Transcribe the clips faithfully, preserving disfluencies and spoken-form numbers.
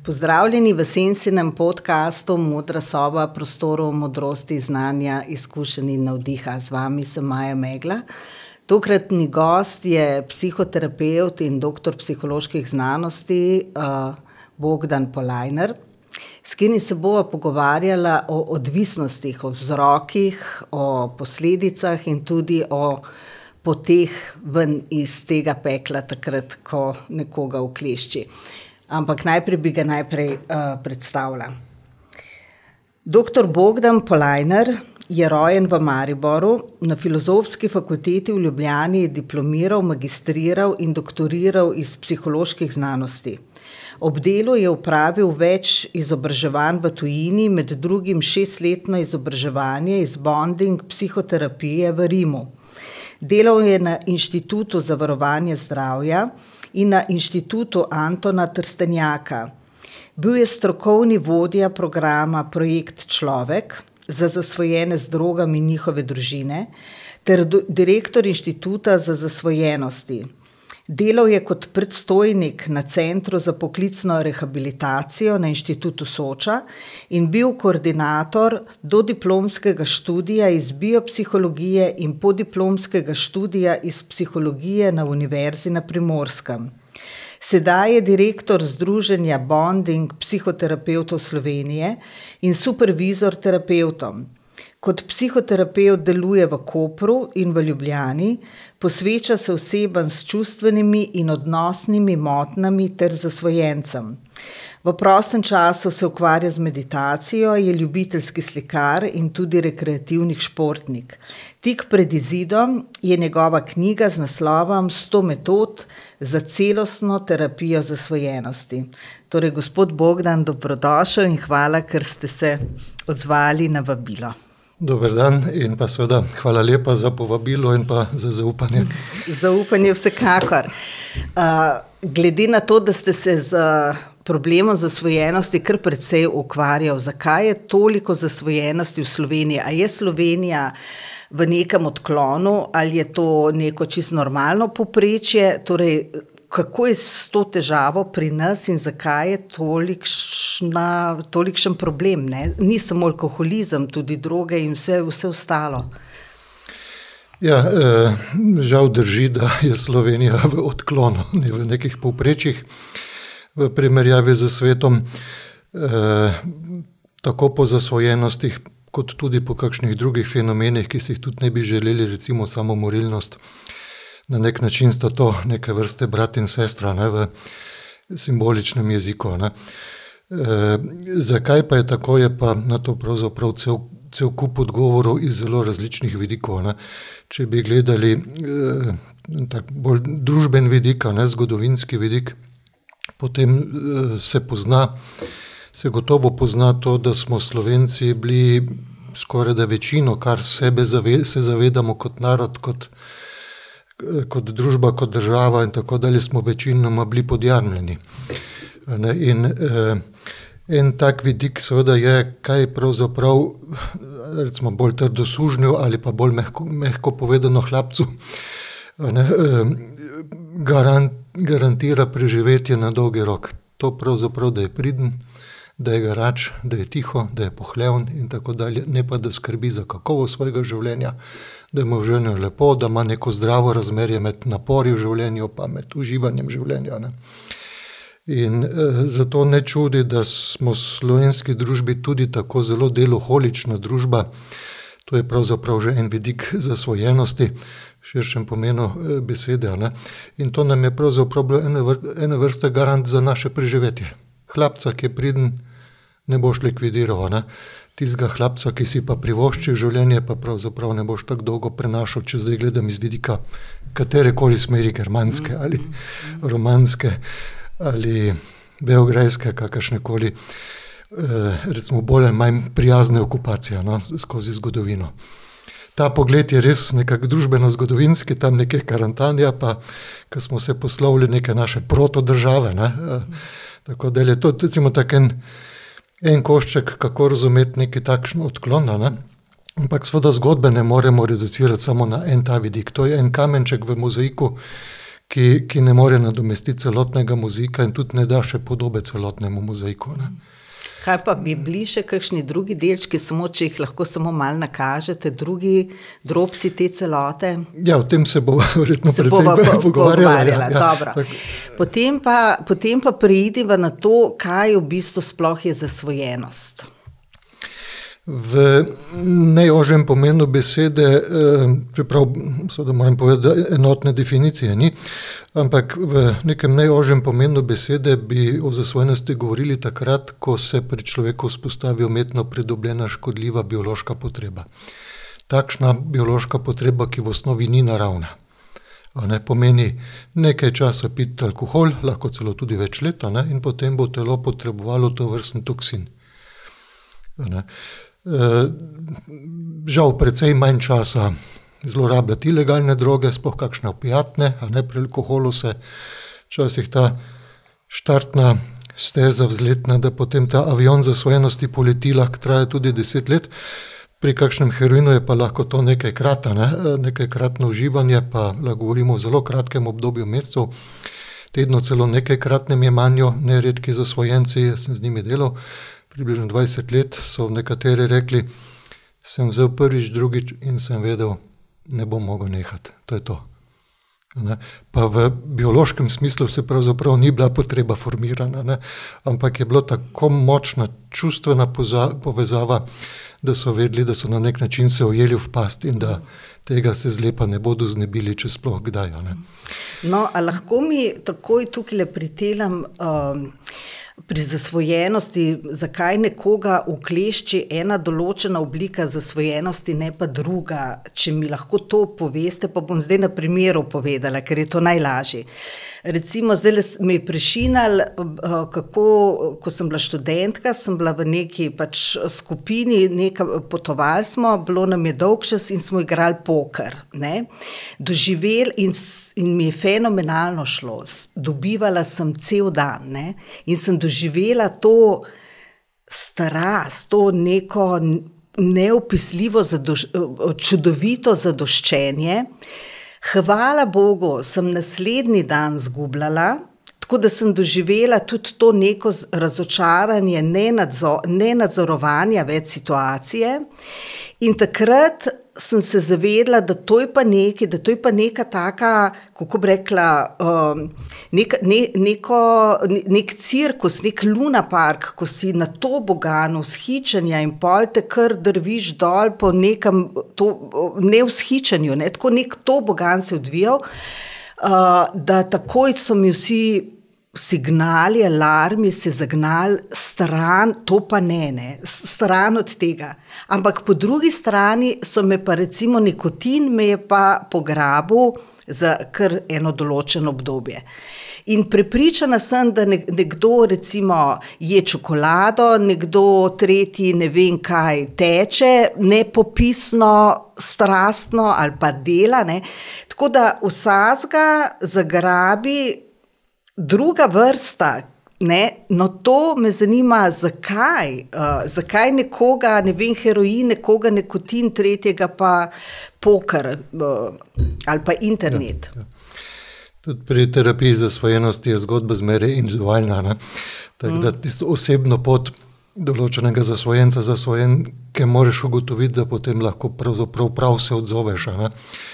Pozdravljeni v Sensinem podcastu Modra soba, prostorov modrosti, znanja, izkušenj in navdiha. Z vami sem Maja Megla. Tokratni gost je psihoterapevt in doktor psiholoških znanosti uh, Bogdan Polajner, s katerim se bova pogovarjala o odvisnostih, o vzrokih, o posledicah in tudi o poteh ven iz tega pekla takrat, ko nekoga uklešči. Ampak najprej bi ga najprej uh, predstavila. doktor Bogdan Polajner je rojen v Mariboru, na Filozofski fakulteti v Ljubljani je diplomiral, magistriral in doktoriral iz psiholoških znanosti. Ob delu je opravil več izobraževanj v tujini, med drugim šestletno izobraževanje iz bonding psihoterapije v Rimu. Delal je na Inštitutu za varovanje zdravja in na Inštitutu Antona Trstenjaka. Bil je strokovni vodja programa Projekt Človek za zasvojene z drogami in njihove družine ter do, direktor Inštituta za zasvojenosti. Delal je kot predstojnik na Centru za poklicno rehabilitacijo na Inštitutu Soča in bil koordinator dodiplomskega študija iz biopsihologije in podiplomskega študija iz psihologije na Univerzi na Primorskem. Sedaj je direktor Združenja Bonding psihoterapevtov Slovenije in supervizor terapevtom. Kot psihoterapevt deluje v Kopru in v Ljubljani, posveča se osebam s čustvenimi in odnosnimi motnjami ter zasvojencem. V prostem času se ukvarja z meditacijo, je ljubiteljski slikar in tudi rekreativni športnik. Tik pred izidom je njegova knjiga z naslovom sto metod za celostno terapijo zasvojenosti. Torej, gospod Bogdan, dobrodošel in hvala, ker ste se odzvali na vabilo. Dober dan in pa seveda hvala lepa za povabilo in pa za zaupanje. Zaupanje vsekakor. Uh, glede na to, da ste se z problemom zasvojenosti kar precej ukvarjal, zakaj je toliko zasvojenosti v Sloveniji? A je Slovenija v nekem odklonu ali je to neko čisto normalno povprečje? Torej, kako je s to težavo pri nas in zakaj je tolikšna, tolikšen problem? Ne? Ni samo alkoholizem, tudi droge in vse, vse ostalo. Ja, eh, žal drži, da je Slovenija v odklonu, ne v nekih povprečjih v primerjavi z svetom, eh, tako po zasvojenostih, kot tudi po kakšnih drugih fenomenih, ki si jih tudi ne bi želeli, recimo samomorilnost. Na nek način sta to neke vrste brat in sestra, ne, v simboličnem jeziku. Ne. E, zakaj pa je tako, je pa na to pravzaprav cel, cel kup odgovorov iz zelo različnih vidikov. Ne. Če bi gledali e, tak bolj družben vidik, ne, zgodovinski vidik, potem e, se pozna, se gotovo pozna to, da smo Slovenci bili skoraj da večino, kar sebe zave, se zavedamo kot narod, kot kot družba, kot država in tako dalje, smo večinoma bili podjarmljeni. In eh, en tak vidik seveda je, kaj pravzaprav, recimo bolj trdosužnju ali pa bolj mehko, mehko povedano hlapcu, ne, eh, garant, garantira preživetje na dolgi rok. To pravzaprav, da je priden, da je garač, da je tiho, da je pohleven in tako dalje, ne pa da skrbi za kakovost svojega življenja, da ima v življenju lepo, da ima neko zdravo razmerje med napori v življenju pa med uživanjem življenja. Ne. In e, zato ne čudi, da smo v slovenski družbi tudi tako zelo deloholična družba. To je pravzaprav že en vidik zasvojenosti, v širšem pomenu e, besede. Ne. In to nam je pravzaprav ena, vr, ena vrsta garant za naše preživetje. Hlapca, ki je priden, ne boš likvidiral, ne. Tistega hlapca, ki si pa privošči življenje, pa pravzaprav ne boš tako dolgo prenašal, če zdaj gledam iz vidika katerekoli smeri, germanske ali romanske ali beograjske, kakršnekoli, eh, recimo bolj ali manj prijazne okupacije, no, skozi zgodovino. Ta pogled je res nekako družbeno-zgodovinski, tam nekaj Karantanja, pa ko smo se poslovili neke naše protodržave, ne, eh, tako da je to recimo tak en En košček, kako razumeti neki takšen odklon, ne? Ampak seveda zgodbe ne moremo reducirati samo na en ta vidik. To je en kamenček v mozaiku, ki, ki ne more nadomestiti celotnega mozika in tudi ne da še podobe celotnemu mozaiku. Ne. Kaj pa bi bili še kakšni drugi delčki, samo če jih lahko samo malo nakažete, drugi drobci te celote? Ja, o tem se bo verjetno predvsem pogovarjala. Ja, dobro. Potem pa, potem pa preidiva na to, kaj v bistvu sploh je zasvojenost. V najožjem pomenu besede, čeprav seveda moram povedati, da enotne definicije ni, ampak v nekem najožjem pomenu besede bi o zasvojenosti govorili takrat, ko se pri človeku vzpostavi umetno pridobljena škodljiva biološka potreba. Takšna biološka potreba, ki v osnovi ni naravna. Ne, pomeni nekaj časa piti alkohol, lahko celo tudi več let, ne, in potem bo telo potrebovalo to vrstni toksin. Ne. Žal precej manj časa zlorabljati ilegalne droge, sploh kakšne opijatne, a ne, pri alkoholu se včasih ta štartna steza vzletna, da potem ta avion zasvojenosti poleti, lahko traja tudi deset let. Pri kakšnem heroinu je pa lahko to nekajkrat, ne, nekajkratno uživanje, pa lahko govorimo o zelo kratkem obdobju mesecev, tedno celo nekajkratnem jemanju, neredki zasvojenci, jaz sem z njimi delal, približno dvajset let, so nekateri rekli, sem vzel prvič, drugič in sem vedel, ne bom mogel nehati, to je to. Ne? Pa v biološkem smislu se pravzaprav ni bila potreba formirana, ne? Ampak je bilo tako močna čustvena povezava, da so vedeli, da so na nek način se ujeli v past in da tega se zlepa ne bodo znebili, če sploh kdaj. Ne? No, a lahko mi takoj tukaj pritelam um, pri zasvojenosti, zakaj nekoga uklešči ena določena oblika zasvojenosti, ne pa druga, če mi lahko to poveste, pa bom zdaj na primeru povedala, ker je to najlažje. Recimo, zdaj mi je prešinal, kako, ko sem bila študentka, sem bila v neki pač skupini, neka, potovali smo, bilo nam je dolgčas in smo igrali poker, ne. Doživel in, in mi je fenomenalno šlo, dobivala sem cel dan, ne, in sem doživela to strast, to neko neopisljivo, zadoš, čudovito zadoščenje. Hvala Bogu, sem naslednji dan zgubljala, tako da sem doživela tudi to neko razočaranje, nenadzor, nenadzorovanja več situacije in takrat sem se zavedla, da to je pa nekaj, da to je pa neka taka, kako bi rekla, um, nek, ne, neko, nek cirkus, nek lunapark, ko si na toboganu vzhičenja in pol te kar drviš dol po nekem, to, ne vzhičenju, ne, tako nek tobogan se odvijal, uh, da takoj so mi vsi signali, alarmi se zagnali stran, to pa ne, ne, stran od tega. Ampak po drugi strani so me pa recimo nikotin me je pa pograbil za kar eno določeno obdobje. In prepričana sem, da nekdo recimo je čokolado, nekdo tretji ne vem kaj teče, nepopisno, strastno ali pa dela, ne. Tako da vsazga zagrabi druga vrsta, ne, no to me zanima, zakaj, uh, zakaj nekoga, ne vem, heroin, nekoga nikotin, tretjega pa poker uh, ali pa internet. Ja, ja. Tudi pri terapiji zasvojenosti je zgodba zmeraj individualna, ne? Tako da tisto osebno pot določenega zasvojenca, zasvojenke moraš ugotoviti, da potem lahko pravzaprav prav se odzoveš, ne?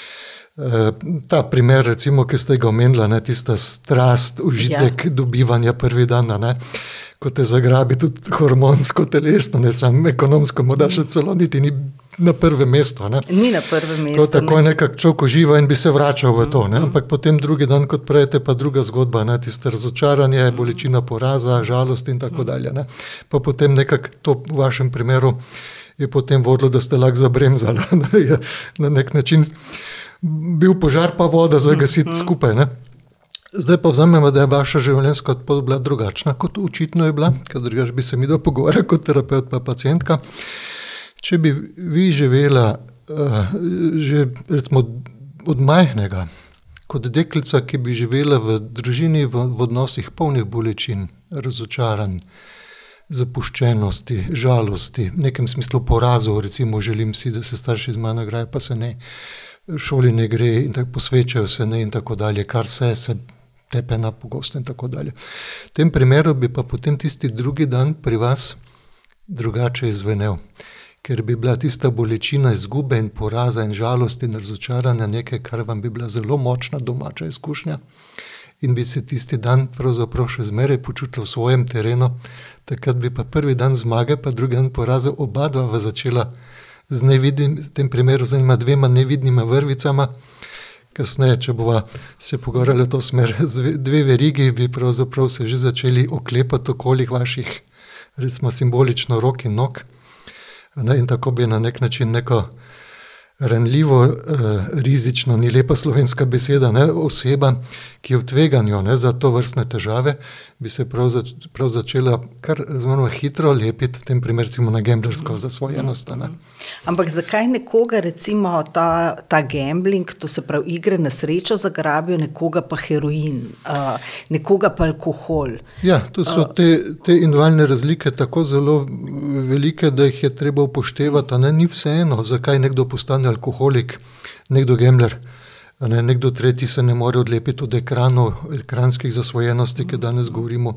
Ta primer, recimo, ki ste ga omenila, ne, tista strast, užitek, ja, dobivanja prvi dan, ne, ko te zagrabi tudi hormonsko, telesno, ne samo ekonomsko, morda še celo niti ni na prvem mestu. Ne. Ni na prvem mestu. To tako ne. Nekako človek uživa in bi se vračal v to, ne, ampak potem drugi dan, kot pravite, pa druga zgodba, ne, tiste razočaranje, bolečina poraza, žalost in tako dalje. Ne. Pa potem nekako to v vašem primeru je potem vodilo, da ste lahko zabremzali, ne, na nek način bil požar pa voda zagasiti mm-hmm. skupaj. Ne? Zdaj pa vzamemo, da je vaša življenjska pot bila drugačna, kot očitno je bila, ker drugač bi se mi do pogovarjal kot terapeut pa pacientka. Če bi vi živela uh, že recimo od majhnega, kot deklica, ki bi živela v družini v, v odnosih polnih bolečin, razočaranj, zapuščenosti, žalosti, v nekem smislu porazov, recimo želim si, da se starši z mano igrajo, pa se ne. šoli ne gre in tako posvečajo se ne in tako dalje, kar se se tepe na pogosto in tako dalje. V tem primeru bi pa potem tisti drugi dan pri vas drugače izvenel, ker bi bila tista bolečina izgube in poraza in žalosti in razočaranja nekaj, kar vam bi bila zelo močna domača izkušnja in bi se tisti dan pravzaprav še zmeraj počutila v svojem terenu, takrat bi pa prvi dan zmage, pa drugi dan poraza oba dva začela z nevidnim, v tem primeru z enima dvema nevidnima vrvicama. Kasneje, če bova se pogovarjali v to smer, dve verigi bi pravzaprav se že začeli oklepati okoli vaših, recimo simbolično rok in nog. Ne, in tako bi na nek način neko ranljivo, eh, rizično, ni lepa slovenska beseda, ne, oseba, ki je v tveganju, ne, za to vrstne težave, bi se prav, zač, prav začela kar razumno hitro lepiti, v tem primer recimo na gamblersko zasvojenost. Ne. Ampak zakaj nekoga recimo ta, ta gambling, to se pravi igre na srečo zagrabijo, nekoga pa heroin, uh, nekoga pa alkohol? Ja, to so te, te individualne razlike tako zelo velike, da jih je treba upoštevati, a ne, ni vseeno, zakaj nekdo postane alkoholik, nekdo gambler, ne, nekdo tretji se ne more odlepiti od ekranov, ekranskih zasvojenosti, ki danes govorimo,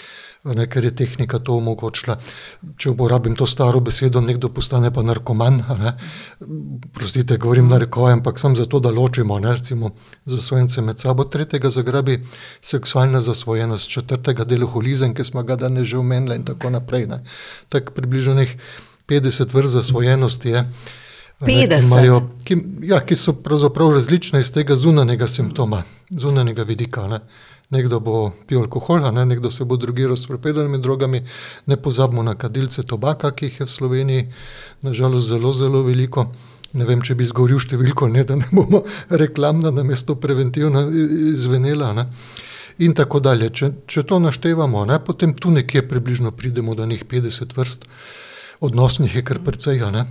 ne, ker je tehnika to omogočila. Če uporabim to staro besedo, nekdo postane pa narkoman, ne, prostite, govorim narekovaj, ampak sam zato, da ločimo, ne, recimo zasvojence med sabo, tretjega zagrabi seksualna zasvojenost, četrtega alkoholizem, ki smo ga danes že omenili in tako naprej. Ne. Tak približno nek petdeset vrst zasvojenosti je, petdeset? Ki, imajo, ki, ja, ki so pravzaprav različne iz tega zunanjega simptoma, zunanjega vidika. Ne. Nekdo bo pil alkohol, ne, nekdo se bo drogiral s prepovedanimi drogami, ne pozabimo na kadilce tobaka, ki jih je v Sloveniji nažalost zelo, zelo veliko. Ne vem, če bi izgovoril številko, ne, da ne bomo reklamna namesto preventivna izvenela. Ne. In tako dalje. Če, če to naštevamo, ne, potem tu nekje približno pridemo do njih petdeset vrst, odnosnih je kar precej. Ne.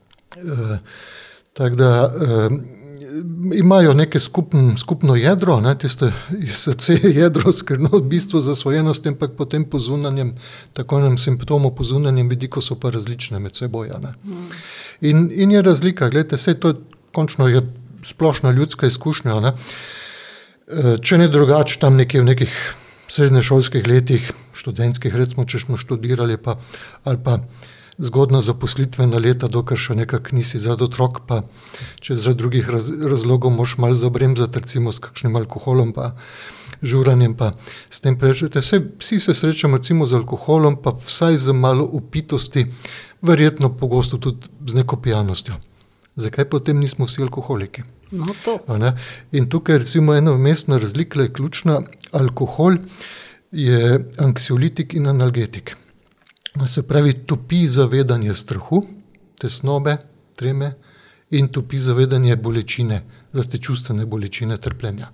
E, tako da e, imajo neke skupn, skupno jedro, ne, tiste srce jedro, skrbno bistvo zasvojenosti, ampak potem po zunanjem, tako enem simptomu, po zunanjem vidiku so pa različne med seboj. Ne. In, in je razlika, gledajte, sej to končno je splošna ljudska izkušnja. Ne. E, če ne drugače, tam nekje v nekih srednješolskih letih, študentskih, recimo, če smo študirali, pa, ali pa zgodna zaposlitvena leta, dokaj še nekak nisi zaradi otrok, pa če zaradi drugih raz, razlogov moš malo zabremzati, recimo s kakšnim alkoholom, pa žuranjem, pa s tem prečete. Vse, vsi se srečamo recimo z alkoholom, pa vsaj z malo upitosti, verjetno pogosto tudi z neko pijanostjo. Zakaj potem nismo vsi alkoholiki? No, to. In tukaj recimo ena vmesna razlika je ključna. Alkohol je anksiolitik in analgetik. Se pravi, topi zavedanje strahu, tesnobe, treme in topi zavedanje bolečine, zlasti čustvene bolečine, trpljenja.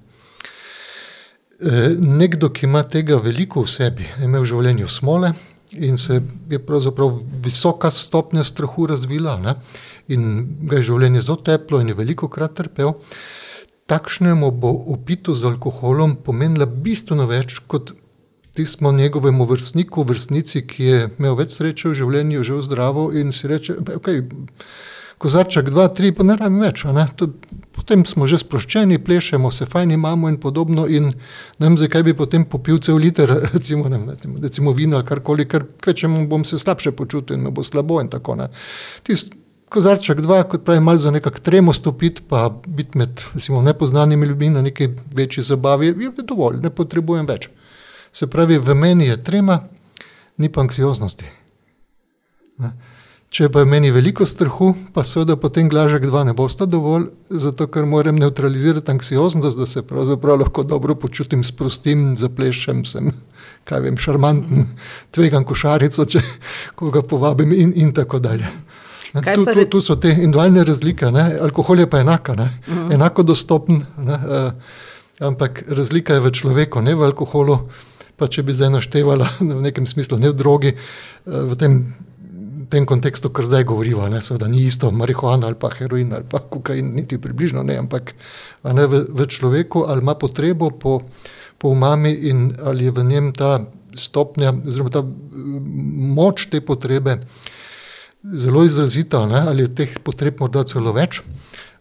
E, nekdo, ki ima tega veliko v sebi, je imel v življenju smole in se je pravzaprav visoka stopnja strahu razvila, ne? In ga je življenje zelo teplo in je veliko krat trpel, takšnemu bo opito z alkoholom pomenila bistveno več kot tismo njegovemu vrstniku, vrstnici, ki je imel več sreče v življenju, že v zdravo in si reče, ok, kozarček, dva, tri, pa ne rabim več. Ne? To, potem smo že sproščeni, plešemo se, fajn imamo in podobno in ne vem, zakaj bi potem popil cel liter, recimo, ne, recimo, recimo vina ali karkoli, ker kvečemu bom se slabše počutil in me bo slabo in tako. Ne? Tist kozarček, dva, kot pravi, malo za nekak tremo stopiti, pa biti med recimo, nepoznanimi ljudmi na neki večji zabavi, je dovolj, ne potrebujem več. Se pravi, v meni je trema, ni pa anksioznosti. Ne? Če pa je meni veliko strahu, pa seveda potem glažek dva ne bosta dovolj, zato ker moram neutralizirati anksioznost, da se pravzaprav lahko dobro počutim, sprostim, zaplešem, sem, kaj vem, šarmanten, tvegam košarico, če koga povabim in, in tako dalje. Tu, tu, tu so te individualne razlike, ne? Alkohol je pa enaka, ne? Uh-huh. Enako dostopen, ne? Uh, ampak razlika je v človeku, ne v alkoholu, pa če bi zdaj naštevala v nekem smislu, ne v drogi, v tem, tem kontekstu, kar zdaj govoriva, ne, seveda ni isto marihuana ali pa heroin ali pa kokain, niti približno ne, ampak a ne, v, v človeku ali ima potrebo po, po umami in ali je v njem ta stopnja, oziroma ta moč te potrebe zelo izrazita, ne, ali je teh potreb morda celo več,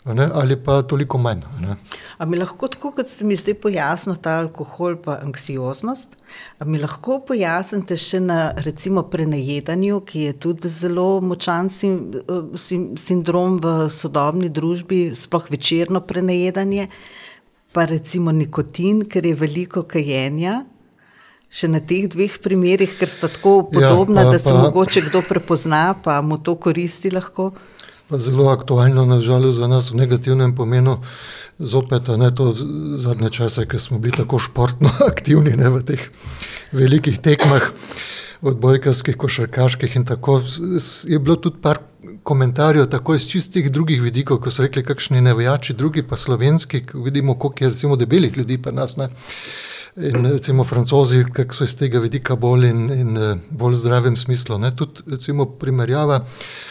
ne, ali pa toliko manj. Ne. A mi lahko tako, kot ste mi zdaj pojasnili, ta alkohol pa anksioznost, a mi lahko pojasnite še na recimo prenajedanju, ki je tudi zelo močan sim, sim, sindrom v sodobni družbi, sploh večerno prenajedanje, pa recimo nikotin, ker je veliko kajenja, še na teh dveh primerih, ker sta tako podobna, ja, pa, da se pa, mogoče kdo prepozna, pa mu to koristi lahko. Pa zelo aktualno, nažalost, za nas v negativnem pomenu, zopet, ne, to zadnje čase, ker smo bili tako športno aktivni, ne, v teh velikih tekmah, odbojkarskih, košarkaških in tako, je bilo tudi par komentarjev tako iz čistih drugih vidikov, ko so rekli, kakšni nevojači, drugi pa slovenski, vidimo, koliko je recimo debelih ljudi pri nas, ne. In recimo Francozi, kako so iz tega vidika bolj in, in bolj zdravem smislu. Ne. Tudi recimo primerjava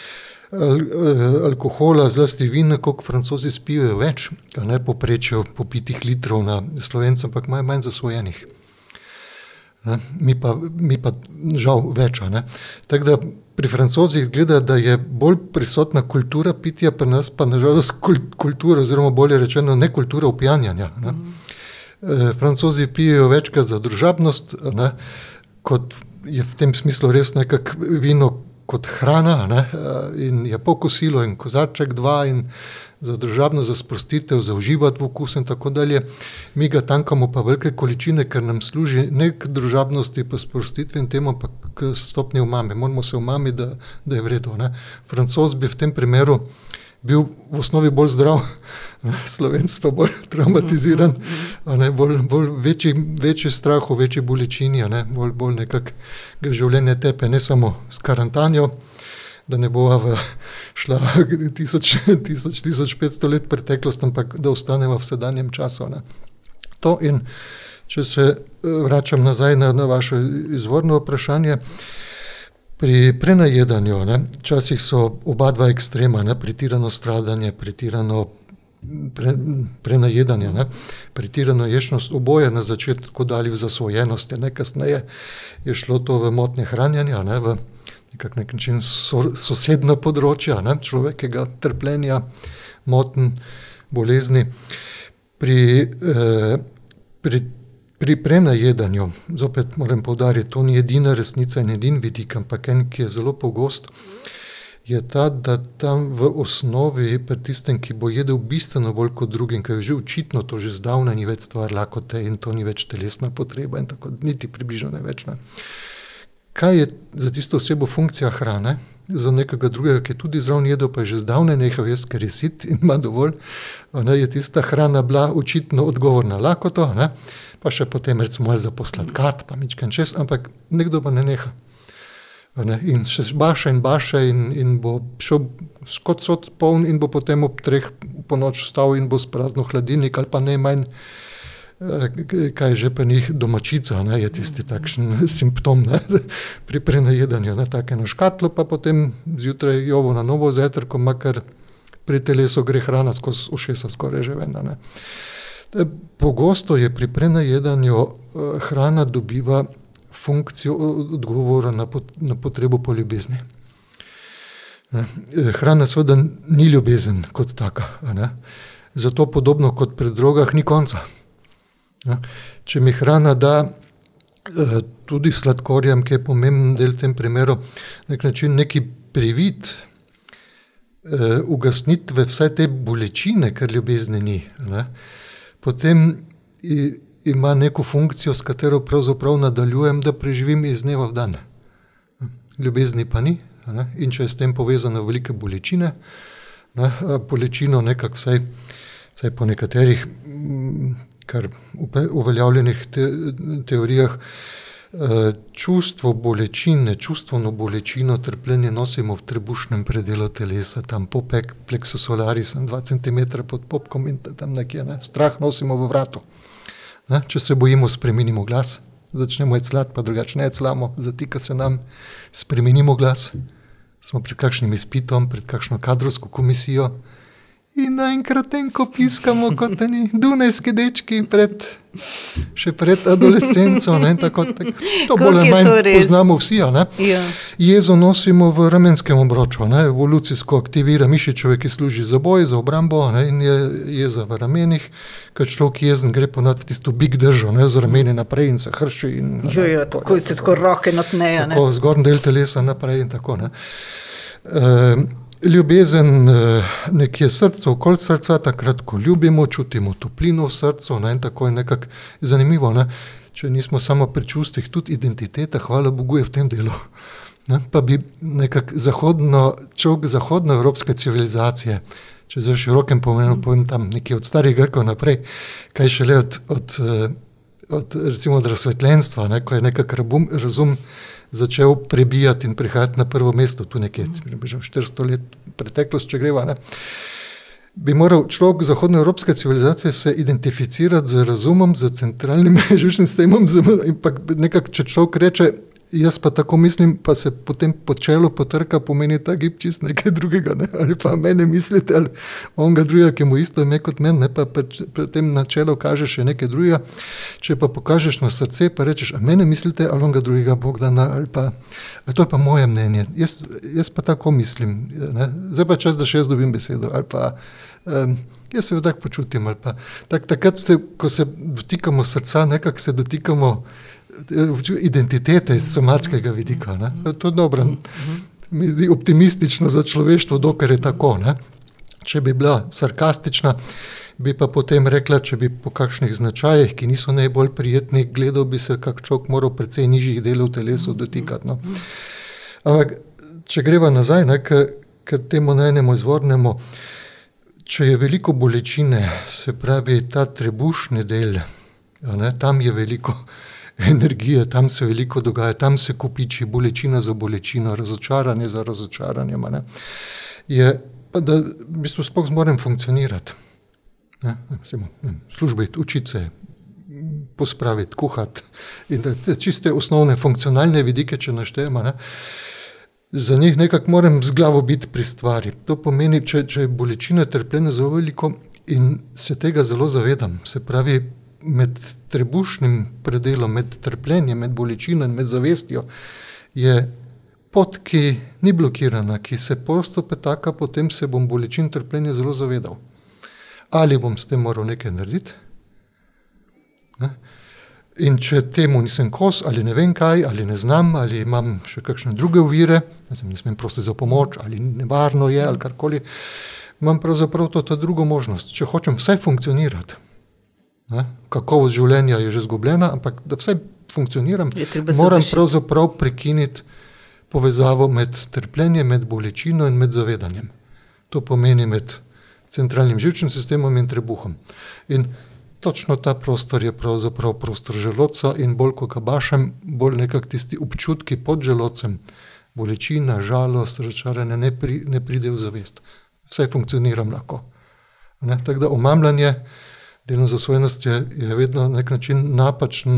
al, alkohola, zlasti vina, koliko Francozi spijo več, ne poprečjo popitih litrov na Slovence, ampak imajo manj zasvojenih. Ne. Mi pa, mi pa žal več. Ne. Tako da pri Francozih izgleda, da je bolj prisotna kultura pitja, pri nas pa nažalost kultura, oziroma bolje rečeno, ne kultura upijanjanja. Ne. Mm. Francozi pijejo večkrat za družabnost, ne, kot je v tem smislu res nekak vino kot hrana, ne, in je pokosilo in kozarček dva in za družabnost, za sprostitev, za uživati v okus in tako dalje. Mi ga tankamo pa velike količine, ker nam služi ne k družabnosti pa sprostitvi in temu, pa k stopnji umami. Moramo se umami, da, da je v redu. Ne. Francoz bi v tem primeru bil v osnovi bolj zdrav, Slovenc pa bolj traumatiziran, ne, bolj, bolj večji, večji strah, večji bolečini, ne, bolj, bolj nekak ga življenje tepe, ne samo s karantanjo, da ne bova v šla tisoč, tisoč, tisoč petsto let preteklost, ampak da ostaneva v sedanjem času. Ne. To in če se vračam nazaj na, na vaše izvorno vprašanje, pri prenajedanju, ne, včasih so oba dva ekstrema, ne, pretirano stradanje, pretirano pre, prenajedanje, ne, pretirano ješnost, oboje na začetku dali v zasvojenosti, ne, kasneje je šlo to v motnje hranjenja, ne, v nekak nek način so, sosedna področja, ne, človekega trpljenja, motenj, bolezni. Pri, eh, pri Pri prenajedanju, zopet moram poudariti, to ni edina resnica in edin vidik, ampak en, ki je zelo pogost, je ta, da tam v osnovi pri tistem, ki bo jedel bistveno bolj kot drugim, ker je že očitno to že zdavna ni več stvar lakote in to ni več telesna potreba in tako, niti približno ne več. Ne. Kaj je za tisto osebo funkcija hrane, za nekega drugega, ki je tudi zraven jedel, pa je že zdavne nehal jesti, ker je sit in ima dovolj, ne, je tista hrana bila očitno odgovor na lakoto, ne, pa še potem recimo malo za posladkat, pa mičken čez, ampak nekdo pa ne neha. Ne, in še baša in baša in, in bo šel kot sod poln in bo potem ob treh po noč stal in bo spraznil hladilnik ali pa ne manj, kaj že pa njih domačica, ne, je tisti takšen simptom, ne, pri prenajedanju, ne, tako eno škatlo, pa potem zjutraj jovo na novo zajtrko, makar pri telesu gre hrana skozi ušesa skoraj že ven, ne. Pogosto je pri prenajedanju hrana dobiva funkcijo odgovora na, pot, na potrebo po ljubezni. Hrana seveda ni ljubezen kot taka, ne. Zato podobno kot pri drogah ni konca. Če mi hrana da tudi sladkorjem, ki je pomemben del v tem primeru, nek način neki privid ugasnitve vsaj te bolečine, ker ljubezni ni, ne, potem ima neko funkcijo, s katero pravzaprav nadaljujem, da preživim iz dneva v dan. Ljubezni pa ni, ne? In če je s tem povezana velike bolečine, ne? Bolečino nekako vsaj, vsaj po nekaterih kar uveljavljenih te, teorijah, čustvo bolečine, čustveno bolečino, trpljenje nosimo v trebušnem predelu telesa, tam popek, plexus solaris, dva centimetra pod popkom in tam nekje, ne? Strah nosimo v vratu. Ne? Če se bojimo, spremenimo glas, začnemo jeclati, pa drugače ne jeclamo, zatika se nam, spremenimo glas, smo pred kakšnim izpitom, pred kakšno kadrovsko komisijo in naenkrat tenko piskamo kot eni dunajski dečki pred, še pred adolescenco. Ne, tako, tako. To bolj ali manj poznamo vsi. Ne. Ja. Jezo nosimo v ramenskem obroču, ne, evolucijsko aktivira mišičeve, ki služi za boj, za obrambo, ne, in je jeza v ramenih, kad človek jezen gre ponad v tisto big držo, ne, z rameni naprej in se hrši. In, jo, jo, tako se tako roke notnejo. Tako zgornji del telesa naprej in tako. Ne. E, Ljubezen nekje srca, okoli srca, takrat, ko ljubimo, čutimo toplino v srcu, ne, in tako je nekako zanimivo, ne. Če nismo samo pri čustvih, tudi identiteta, hvala Bogu, je v tem delu. Ne, pa bi nekako zahodno, človek zahodnoevropske civilizacije, če za širokem pomenu povem tam nekje od starih Grkov naprej, kaj šele od, od, od recimo od razsvetljenstva, ne, ko je nekako razum začel prebijati in prihajati na prvo mesto, tu nekje, že štiristo let preteklost, če greva, ne, bi moral človek zahodnoevropske civilizacije se identificirati z razumom, z centralnim živčnim sistemom, in pa nekako, če človek reče, jaz pa tako mislim, pa se potem po čelu potrka, pomeni ta gib čist nekaj drugega, ne, ali pa mene mislite, ali onga drugega, ki mu isto ime kot men, ne, pa potem na čelu kažeš še nekaj drugega, če pa pokažeš na srce, pa rečeš, a mene mislite, ali onga drugega Bogdana, ali pa, ali to je pa moje mnenje, jaz, jaz pa tako mislim, ne, zdaj pa čas, da še jaz dobim besedo, ali pa, um, jaz se jo tako počutim, ali pa, tak, takrat se, ko se dotikamo srca, nekako se dotikamo identitete iz somatskega vidika. Ne? To je dobro. Mi zdi optimistično za človeštvo, dokler je tako. Ne? Če bi bila sarkastična, bi pa potem rekla, če bi po kakšnih značajih, ki niso najbolj prijetni, gledal bi se, kak človek moral precej nižjih delov telesu dotikati. No? Ampak, če greva nazaj, ne, k, k temu najnemu izvornemu, če je veliko bolečine, se pravi ta trebušni del, ne, tam je veliko energije, tam se veliko dogaja, tam se kopiči bolečina za bolečino, razočaranje za razočaranjem, ne, je pa da v bistvu sploh zmorem funkcionirati. Ne, ne, službiti, učiti se, pospraviti, kuhati in da, te čiste osnovne funkcionalne vidike, če naštejemo, ne, za njih nekako moram z glavo biti pri stvari. To pomeni, če, če je bolečina trpljenja zelo veliko in se tega zelo zavedam, se pravi, med trebušnim predelom, med trpljenjem, med bolečino in med zavestjo je pot, ki ni blokirana, ki se posto petaka, potem se bom bolečin trpljenja zelo zavedal. Ali bom s tem moral nekaj narediti? Ne? In če temu nisem kos, ali ne vem kaj, ali ne znam, ali imam še kakšne druge ovire, ne smem prositi za pomoč, ali nevarno je, ali karkoli, imam pravzaprav to ta drugo možnost. Če hočem vsaj funkcionirati, ne, kakovost življenja je že zgubljena, ampak da vsaj funkcioniram, moram pravzaprav prekiniti povezavo med trpljenjem, med bolečino in med zavedanjem. To pomeni med centralnim živčnim sistemom in trebuhom. In točno ta prostor je pravzaprav prostor želodca in bolj ko ga bašem, bolj nekak tisti občutki pod želodcem, bolečina, žalost, razočaranje ne, pri, ne pride v zavest. Vsaj funkcioniram lahko. Ne, tako da omamljanje delno zasvojenost je, je vedno na nek način napačen,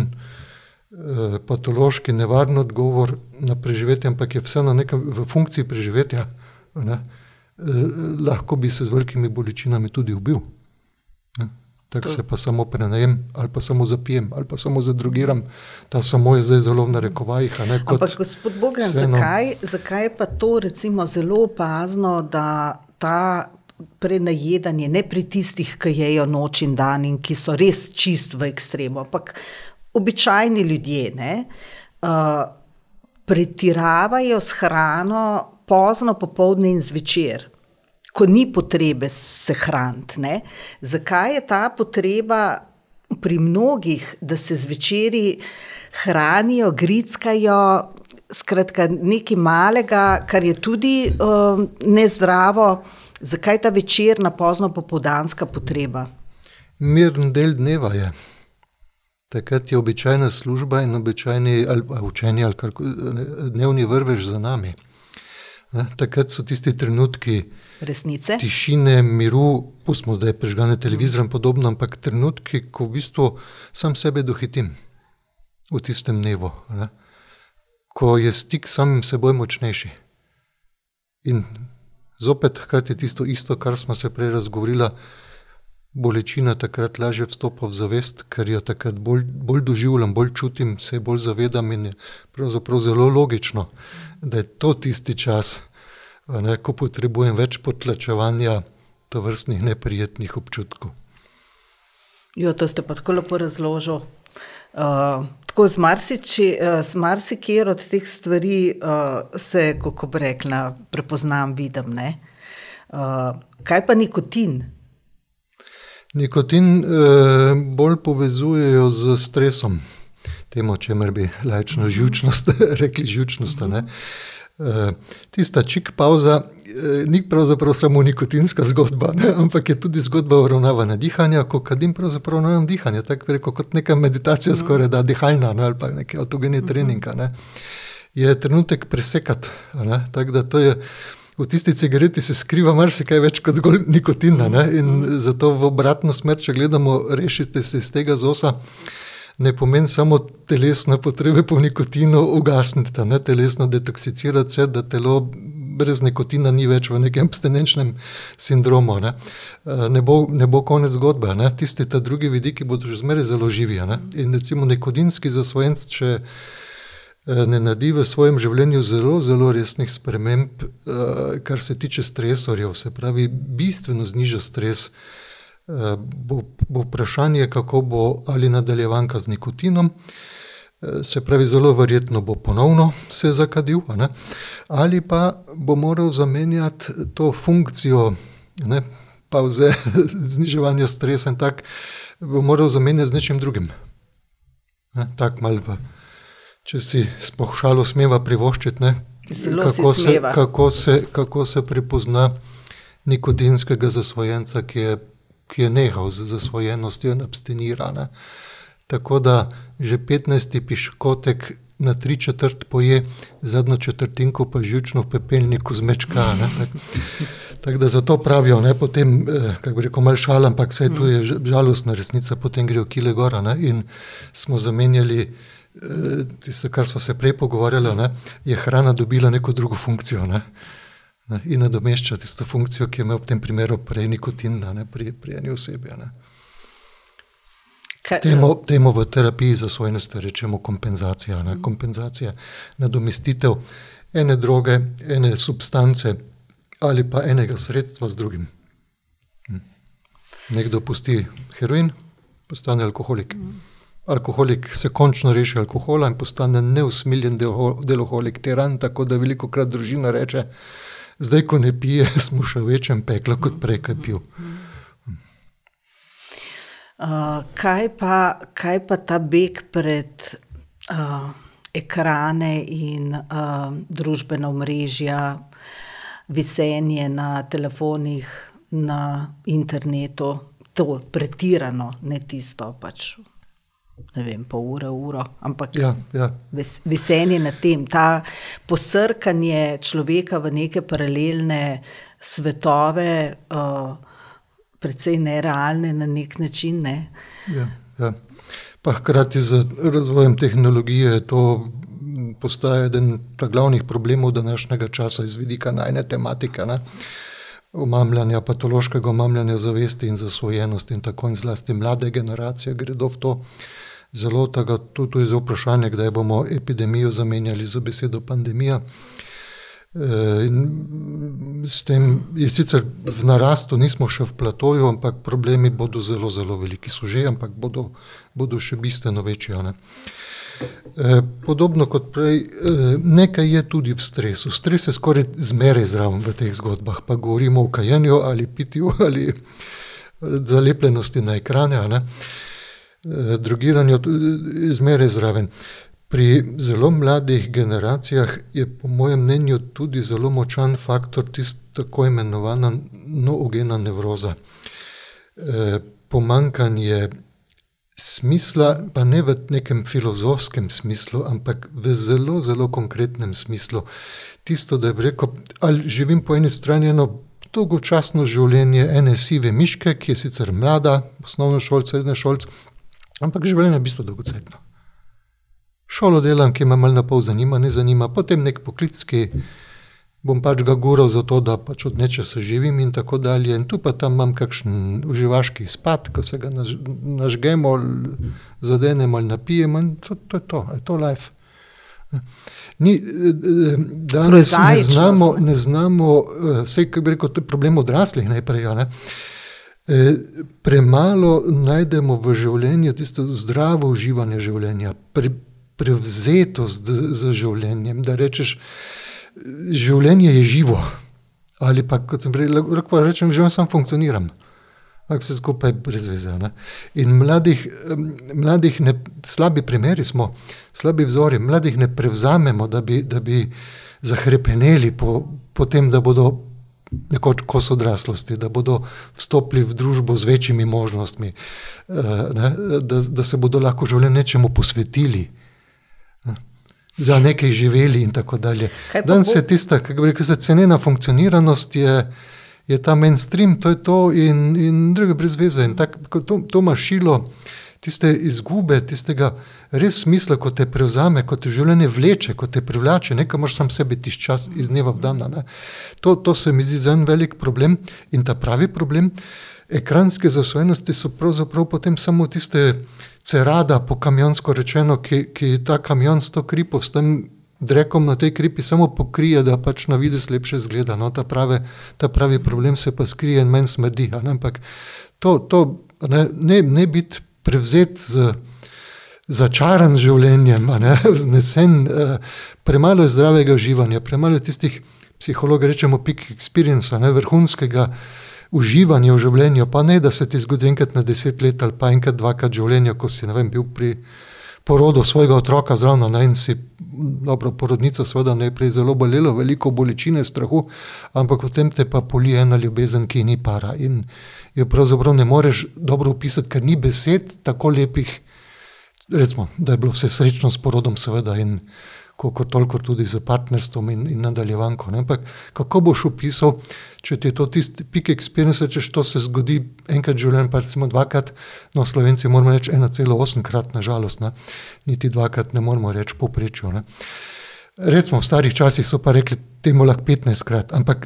eh, patološki, nevaren odgovor na preživetje, ampak je vseeno nekaj v funkciji preživetja. Ne? Eh, lahko bi se z velikimi bolečinami tudi ubil. Ne? Tako se pa samo prenajem, ali pa samo zapijem, ali pa samo zadrugiram. Ta samo je zdaj zelo v narekovajih. A ne, kot ampak gospod Bogdan, zakaj, zakaj je pa to recimo zelo opazno, da ta prenajedanje, ne pri tistih, ki jejo noč in dan in ki so res čist v ekstremu, ampak običajni ljudje, ne, uh, pretiravajo s hrano pozno popoldne in zvečer, ko ni potrebe se hraniti, ne. Zakaj je ta potreba pri mnogih, da se zvečeri hranijo, grickajo, skratka nekaj malega, kar je tudi uh, nezdravo. Zakaj ta večerna, pozno popoldanska potreba? Mirn del dneva je. Takrat je običajna služba in običajni ali učenje ali kar, dnevni vrvež za nami. Ne? Takrat so tisti trenutki resnice, tišine, miru, pustimo zdaj prežgane televizor in podobno, ampak trenutki, ko v bistvu sam sebe dohitim v tistem dnevu, ne? Ko je stik samim seboj močnejši. In Zopet, hkrati tisto isto, kar smo se prej razgovorila, bolečina takrat lažje vstopa v zavest, ker jo takrat bolj, bolj doživljam, bolj čutim, se bolj zavedam in je pravzaprav zelo logično, da je to tisti čas, ne, ko potrebujem več potlačevanja tovrstnih neprijetnih občutkov. Jo, to ste pa tako lepo razložil. Uh, tako z marsiči, uh, z marsikjer od teh stvari uh, se, kako bi rekla, prepoznam, vidim, ne? Uh, kaj pa nikotin? Nikotin eh, bolj povezujejo z stresom, temu, čemer bi laično živčnost, rekli živčnost, ne. Eh, tista čik pauza eh, ni pravzaprav samo nikotinska zgodba, ne, ampak je tudi zgodba uravnavanja dihanja, ko kadim pravzaprav uravnavam dihanje, tako bi rekel, kot neka meditacija skoraj da dihalna, ne, ali pa neki avtogeni trening, ne. Je trenutek presekati, ne, tako da to je. V tisti cigareti se skriva marsikaj več kot zgolj nikotina, ne? In zato v obratno smer, če gledamo, rešite se iz tega zosa, ne pomeni samo telesne potrebe po nikotinu ugasniti, ne? Telesno detoksicirati se, da telo brez nikotina ni več v nekem abstinenčnem sindromu. Ne, ne, bo, ne bo konec zgodbe, ne? Tisti ta drugi vidiki bodo že zmeraj zelo živi. Ne? In recimo nikotinski zasvojenc, če ne naredi v svojem življenju zelo, zelo resnih sprememb, kar se tiče stresorjev, se pravi, bistveno zniža stres, bo, bo vprašanje, kako bo ali nadaljevanka z nikotinom, se pravi, zelo verjetno bo ponovno se zakadil, ne? Ali pa bo moral zamenjati to funkcijo, ne, pauze, zniževanja stresa in tak, bo moral zamenjati z nečim drugim. Ne? Tak malo v Če si sploh šalo smeva privoščiti, ne, kako se, kako se, kako se prepozna nikotinskega zasvojenca, ki je, ki je nehal z zasvojenostjo in abstinira. Ne. Tako da že petnajsti piškotek na tri četrt poje, zadnjo četrtinko pa živčno v pepelniku zmečka. Tako tak da zato pravijo, ne, potem, eh, kako bi rekel, malo šal, ampak vse tu je žalostna resnica, potem grejo kile gora, ne, in smo zamenjali tisto, kar smo se prej pogovarjali, ne, je hrana dobila neko drugo funkcijo, ne, ne, in nadomešča tisto funkcijo, ki je imel v tem primeru prej nikotin, ne, pri, pri eni osebi. Ne. Temu, temu v terapiji zasvojenosti rečemo kompenzacija, ne, kompenzacija, nadomestitev ene droge, ene substance ali pa enega sredstva z drugim. Nekdo pusti heroin, postane alkoholik. Alkoholik se končno reši alkohola in postane neusmiljen deloholik, tiran, tako da veliko krat družina reče, zdaj, ko ne pije, smo še v večjem peklu, kot prej, kaj pil. Uh, kaj pa, kaj pa ta beg pred uh, ekrane in uh, družbena omrežja, visenje na telefonih, na internetu, to pretirano, ne tisto pač, ne vem, pol ure, uro, ampak ja, ja. Ves, vesenje na tem, ta posrkanje človeka v neke paralelne svetove, uh, precej nerealne na nek način, ne? Ja, ja. Pa hkrati z razvojem tehnologije to postaja eden glavnih problemov današnjega časa iz vidika najne tematike, ne? Omamljanja, patološkega omamljanja zavesti in zasvojenosti in tako in zlasti mlade generacije gredo v to zelo, tako tudi je vprašanje, kdaj bomo epidemijo zamenjali za besedo pandemija. E, in s tem je sicer v narastu, nismo še v platoju, ampak problemi bodo zelo, zelo veliki, so že, ampak bodo, bodo še bistveno večji, ne. E, podobno kot prej, e, nekaj je tudi v stresu. Stres je skoraj zmeraj zraven v teh zgodbah, pa govorimo o kajenju ali pitju ali zalepljenosti na ekrane, ne. E, drogiranju zmeraj zraven. Pri zelo mladih generacijah je po mojem mnenju tudi zelo močan faktor tist tako imenovana noogena nevroza. E, pomankanje smisla, pa ne v nekem filozofskem smislu, ampak v zelo, zelo konkretnem smislu. Tisto, da bi rekel, ali živim po eni strani eno dolgočasno življenje ene sive miške, ki je sicer mlada, osnovnošolca, srednješolc, ampak življenje je v bistvu dolgocajtno. Šolo delam, ki me malo na pol zanima, ne zanima, potem nek poklic, ki bom pač ga gural za to, da pač od nečesa živim in tako dalje. In tu pa tam imam kakšen uživaški izpad, ko se ga naž, nažgemo, zadenemo ali napijemo in to, to je to, je to life. Ni, danes ne znamo, ne znamo, vse, kako bi rekel, to je problem odraslih najprej, ne? Premalo najdemo v življenju tisto zdravo uživanje življenja, pre, prevzetost za življenjem, da rečeš, življenje je živo, ali pa, kot sem prej, lahko rečem, že sam funkcioniram, ampak se skupaj brez veze. Ne? In mladih, mladih ne, slabi primeri smo, slabi vzori, mladih ne prevzamemo, da bi, da bi zahrepeneli po, po tem, da bodo nekoč kos odraslosti, da bodo vstopili v družbo z večjimi možnostmi, ne? Da, da se bodo lahko življenje nečemu posvetili, ne? Za nekaj živeli in tako dalje. Danes je tista, kako bi rekel, se cenena funkcioniranost je, je ta mainstream, to je to in, in druge brez veze. In tak, to, to mašilo tiste izgube, tistega res smisla, ko te prevzame, ko te življenje vleče, ko te privlače, nekaj moraš sam sebi tiš čas iz dneva v dan. Ne? To, to se mi zdi za en velik problem in ta pravi problem. Ekranske zasvojenosti so pravzaprav potem samo tiste cerada, po kamionsko rečeno, ki, ki ta kamion s to kripo, s tem drekom na tej kripi samo pokrije, da pač na vides lepše zgleda. No? Ta, prave, ta pravi problem se pa skrije in meni smrdi. Ampak to, to ne, ne, ne biti prevzet z začaran življenjem, a ne, vznesen, premalo je zdravega uživanja, premalo je tistih, psihologi rečemo peak experience, ne, vrhunskega uživanja v življenju, pa ne, da se ti zgodi enkrat na deset let ali pa enkrat dvakrat življenja, ko si, ne vem, bil pri porodu svojega otroka zravno, ne, in si, dobro, porodnica seveda najprej zelo bolelo, veliko bolečine, strahu, ampak potem te pa poli ena ljubezen, ki ni para in jo pravzaprav ne moreš dobro opisati, ker ni besed tako lepih, recimo, da je bilo vse srečno s porodom seveda in koliko toliko tudi z partnerstvom in, in nadaljevanko. Ne? Ampak kako boš opisal, če ti je to tisti peak experience, če to se zgodi enkrat življenj, pa recimo dvakrat, no Slovenci moramo reči ena cela osem krat, nažalost, ne? Niti dvakrat ne moramo reči povprečju. Ne? Recimo v starih časih so pa rekli temu lahko petnajst krat, ampak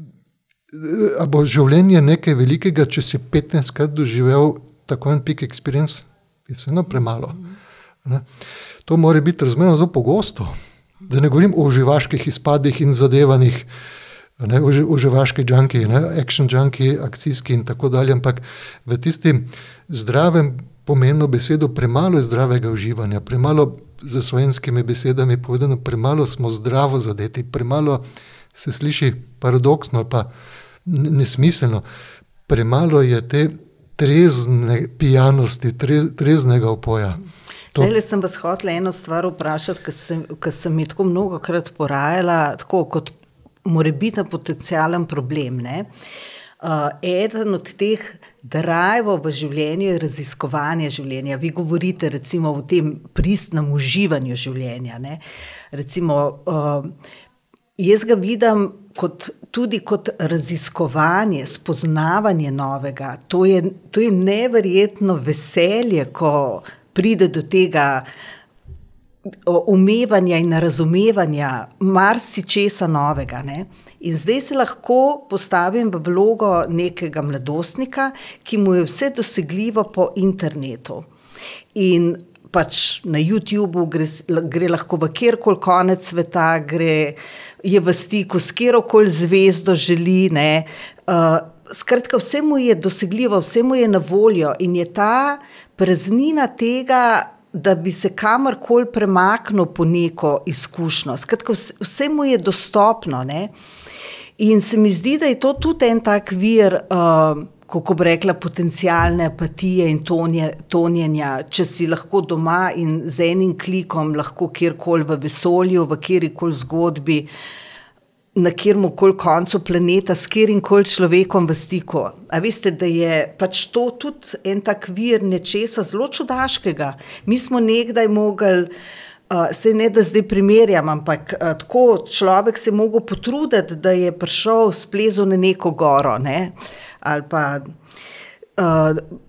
a bo življenje nekaj velikega, če si petnajst krat doživel tako en peak experience, je vseeno premalo. Ne? To mora biti razmerno zelo pogosto, da ne govorim o uživaških izpadih in zadevanjih, ne, uživaški junkie, ne, action junkie, akcijski in tako dalje, ampak v tistim zdravem pomenu besedo premalo je zdravega uživanja, premalo za slovenskimi besedami povedano, premalo smo zdravo zadeti, premalo se sliši paradoksno pa nesmiselno, premalo je te trezne pijanosti, trez, treznega opoja. Zdaj sem vas hotela eno stvar vprašati, ker sem, ker sem mi tako mnogokrat porajala, tako kot morebitno potencialen problem. Ne? Uh, eden od teh drivov v življenju je raziskovanje življenja. Vi govorite recimo o tem pristnem uživanju življenja. Ne? Recimo, uh, jaz ga vidim kot, tudi kot raziskovanje, spoznavanje novega. To je, to je neverjetno veselje, ko pride do tega umevanja in razumevanja marsičesa novega. Ne? In zdaj se lahko postavim v vlogo nekega mladostnika, ki mu je vse dosegljivo po internetu. In pač na YouTubeu gre, gre lahko v kjerkoli konec sveta, gre, je v stiku s kjerokoli zvezdo želi, ne. Uh, skratka, vse mu je dosegljivo, vse mu je na voljo in je ta praznina tega, da bi se kamorkoli premaknil po neko izkušnjo. Skratka, vse, vse mu je dostopno, ne. In se mi zdi, da je to tudi en tak vir, uh, kako bi rekla, potencialne apatije in tonje, tonjenja, če si lahko doma in z enim klikom lahko kjerkoli v vesolju, v kjerkoli zgodbi, na kjerkoli koncu planeta, s kjerkoli človekom v stiku. A veste, da je pač to tudi en tak vir nečesa zelo čudaškega. Mi smo nekdaj mogli, uh, se ne da zdaj primerjam, ampak uh, tako človek se je mogel potruditi, da je prišel, splezal na neko goro, ne? Ali pa uh,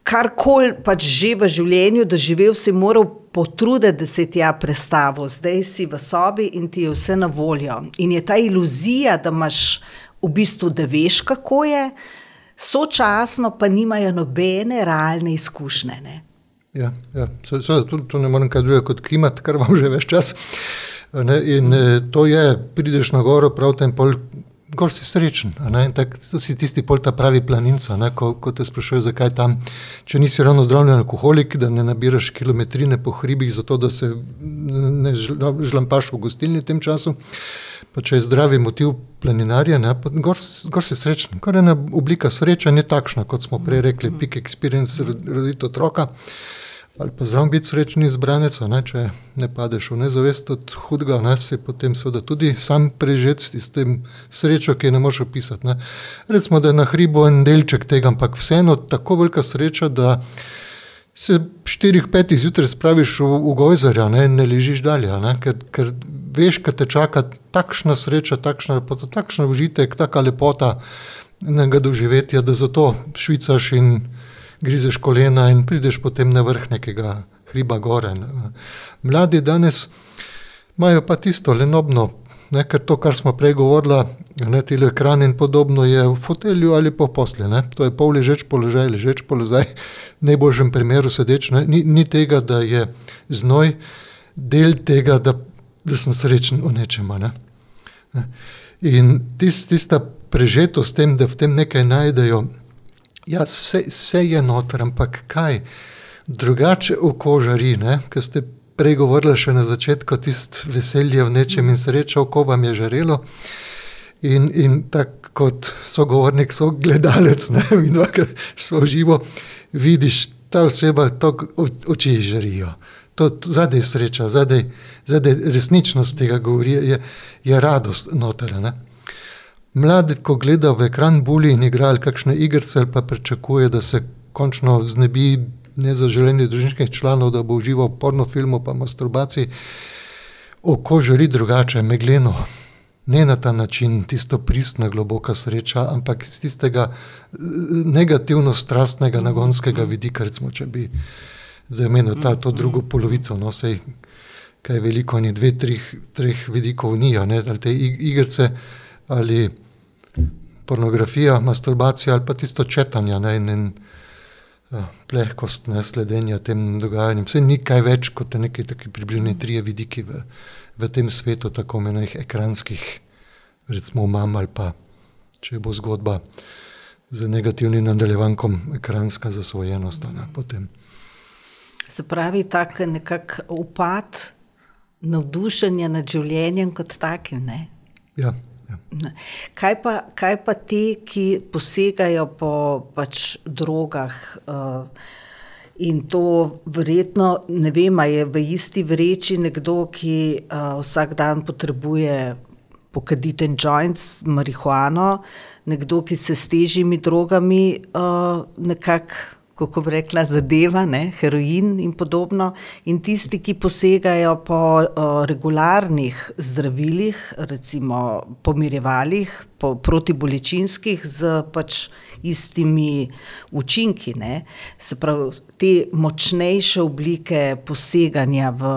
karkoli pač že v življenju doživel, si moral potruditi, da se tja prestavil. Zdaj si v sobi in ti je vse na voljo. In je ta iluzija, da imaš v bistvu, da veš, kako je, sočasno pa nimajo nobene realne izkušnje, ne? Ja, ja. Seveda, tu, tu ne morem kaj druga kot kimati, kar vam že ves čas. Ne? In to je, prideš na goro, prav tem pol, gor si srečen. Ne? In tak, to si tisti pol ta pravi planinca, ne? Ko, ko te sprašuje, zakaj tam, če nisi ravno zdravljen alkoholik, da ne nabiraš kilometrine po hribih, zato da se ne žlampaš v gostilni v tem času. Pa če je zdravi motiv planinarja, ne, pa gor, gor si srečen. Kar ena oblika sreča ni takšna, kot smo prej rekli, peak experience, roditi otroka, ali pa zraven biti srečen izbranec, ne, če ne padeš v nezavest od hudega, ne, si potem seveda tudi sam prežet s tem srečo, ki ne moreš opisati. Ne. Recimo, da je na hribu en delček tega, ampak vseeno tako velika sreča, da se štirih, petih zjutraj spraviš v, v gojzarja, ne, in ne ležiš dalje, ne, ker, ker veš, kad te čaka takšna sreča, takšna lepota, takšna užitek, taka lepota enega doživetja, da zato švicaš in grizeš kolena in prideš potem na vrh nekega hriba gore. Ne. Mladi danes imajo pa tisto lenobno, ne, ker to, kar smo prej govorila, ne, tile ekran in podobno je v fotelju ali po posle, ne. To je pol ležeč položaj, ležeč položaj, v najboljšem primeru sedeč, ne. Ni, ni tega, da je znoj del tega, da da sem srečen v nečem. Ne? In tist, tista prežetost tem, da v tem nekaj najdejo, ja, vse, vse je noter, ampak kaj? Drugače oko žari, ne? Ker ste prej govorili še na začetku, tist veselje v nečem in sreča, oko vam je žarelo. In, in tak kot sogovornik, sogledalec, ne? Midva, ker smo živo, vidiš, ta oseba, to oči žarijo. To, to zadej sreča, zadej, zadej resničnost tega govori, je, je radost noter. Ne? Mladi, ko gleda v ekran buli in igra ali kakšne igrice, ali pa pričakuje, da se končno znebi nezaželenih družinskih članov, da bo užival v pornofilmu pa masturbaciji, oko žari drugače, megleno. Ne na ta način, tisto pristna, globoka sreča, ampak iz tistega negativno strastnega, nagonskega vidika, recimo, če bi zamenil ta, to drugo polovico, no, sej, kaj je veliko, ni dve, treh, treh vidikov nijo, ne, ali te igrice, ali pornografija, masturbacija, ali pa tisto četanje, ne, in, in ja, plehkost, ne, sledenja tem dogajanjem. Vse ni kaj več, kot te neki taki približni trije vidiki v, v tem svetu, tako menih ekranskih, recimo mam, ali pa, če bo zgodba z negativnim nadaljevankom, ekranska zasvojenost, ne, potem. Se pravi, tak nekak upad navdušenja nad življenjem kot takim, ne? Ja, ja. Kaj pa, kaj pa ti, ki posegajo po pač drogah uh, in to verjetno, ne vem, a je v isti vreči nekdo, ki uh, vsak dan potrebuje pokaditi en joint s marihuano, nekdo, ki se s težjimi drogami uh, nekako, kako bi rekla, zadeva, ne, heroin in podobno, in tisti, ki posegajo po uh, regularnih zdravilih, recimo pomirjevalih, po protibolečinskih z pač istimi učinki, ne, se pravi, te močnejše oblike poseganja v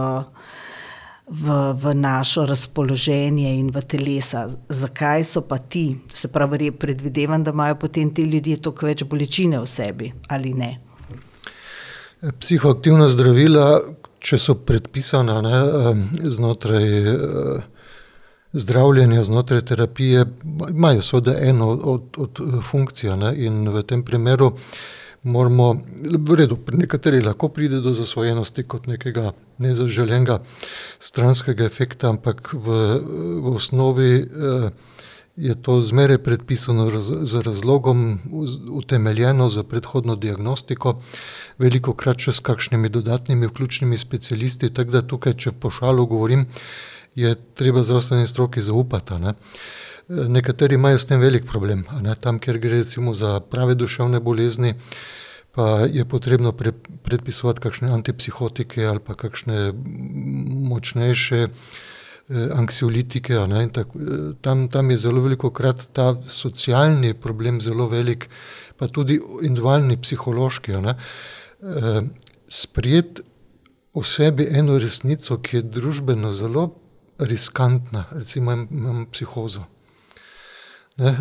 V, v našo razpoloženje in v telesa. Zakaj so pa ti? Se pravi, predvidevam, da imajo potem ti ljudje toliko več bolečine v sebi, ali ne? Psihoaktivna zdravila, če so predpisana, ne, znotraj zdravljenja, znotraj terapije, imajo seveda eno od, od funkcij, ne, in v tem primeru moramo, v redu, pri nekateri lahko pride do zasvojenosti kot nekega nezaželenega stranskega efekta, ampak v, v osnovi eh, je to zmeraj predpisano raz, z razlogom, utemeljeno za predhodno diagnostiko, veliko krat še s kakšnimi dodatnimi vključnimi specialisti, tako da tukaj, če po šalu govorim, je treba zdravstveni stroki zaupati, ne. Nekateri imajo s tem velik problem, ne? Tam, kjer gre recimo za prave duševne bolezni, pa je potrebno pre, predpisovati kakšne antipsihotike ali pa kakšne močnejše anksiolitike. Ne, tako, tam, tam je zelo veliko krat ta socialni problem zelo velik, pa tudi individualni, psihološki. Ne. Sprijeti o sebi eno resnico, ki je družbeno zelo riskantna, recimo imam psihozo. Ne,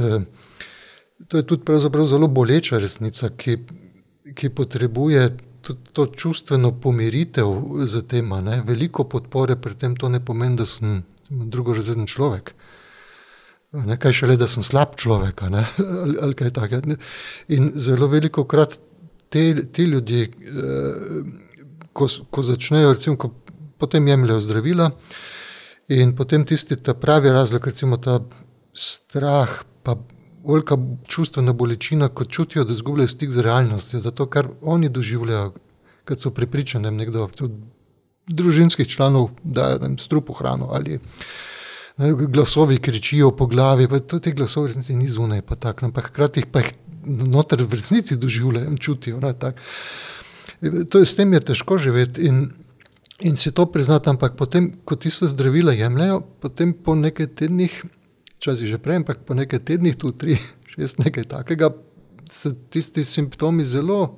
to je tudi pravzaprav zelo boleča resnica, ki, ki potrebuje tudi to čustveno pomiritev za tema. Ne. Veliko podpore pri tem to ne pomeni, da sem drugorazredni človek. Ne, kaj šele, da sem slab človek, ne, ali, ali kaj takega. In zelo veliko krat te, te ljudje, ko, ko začnejo, recimo, ko potem jemljajo zdravila in potem tisti ta pravi razlog, recimo ta strah, pa velika čustvena bolečina, ko čutijo, da izgubljajo stik z realnostjo, da to, kar oni doživljajo, kad so prepričani, nekdo od družinskih članov daje strup v hrano ali ne, glasovi kričijo po glavi, pa to te glasovi v resnici ni zunaj, pa tak, ampak hkrati pa jih noter v resnici doživljajo in čutijo. Ne, tak. To je, s tem je težko živeti in, in si to priznati, ampak potem, ko tiste zdravila jemljajo, potem po nekaj tednih, časi že prej, ampak po nekaj tednih, tu tri, šest, nekaj takega, se tisti simptomi zelo,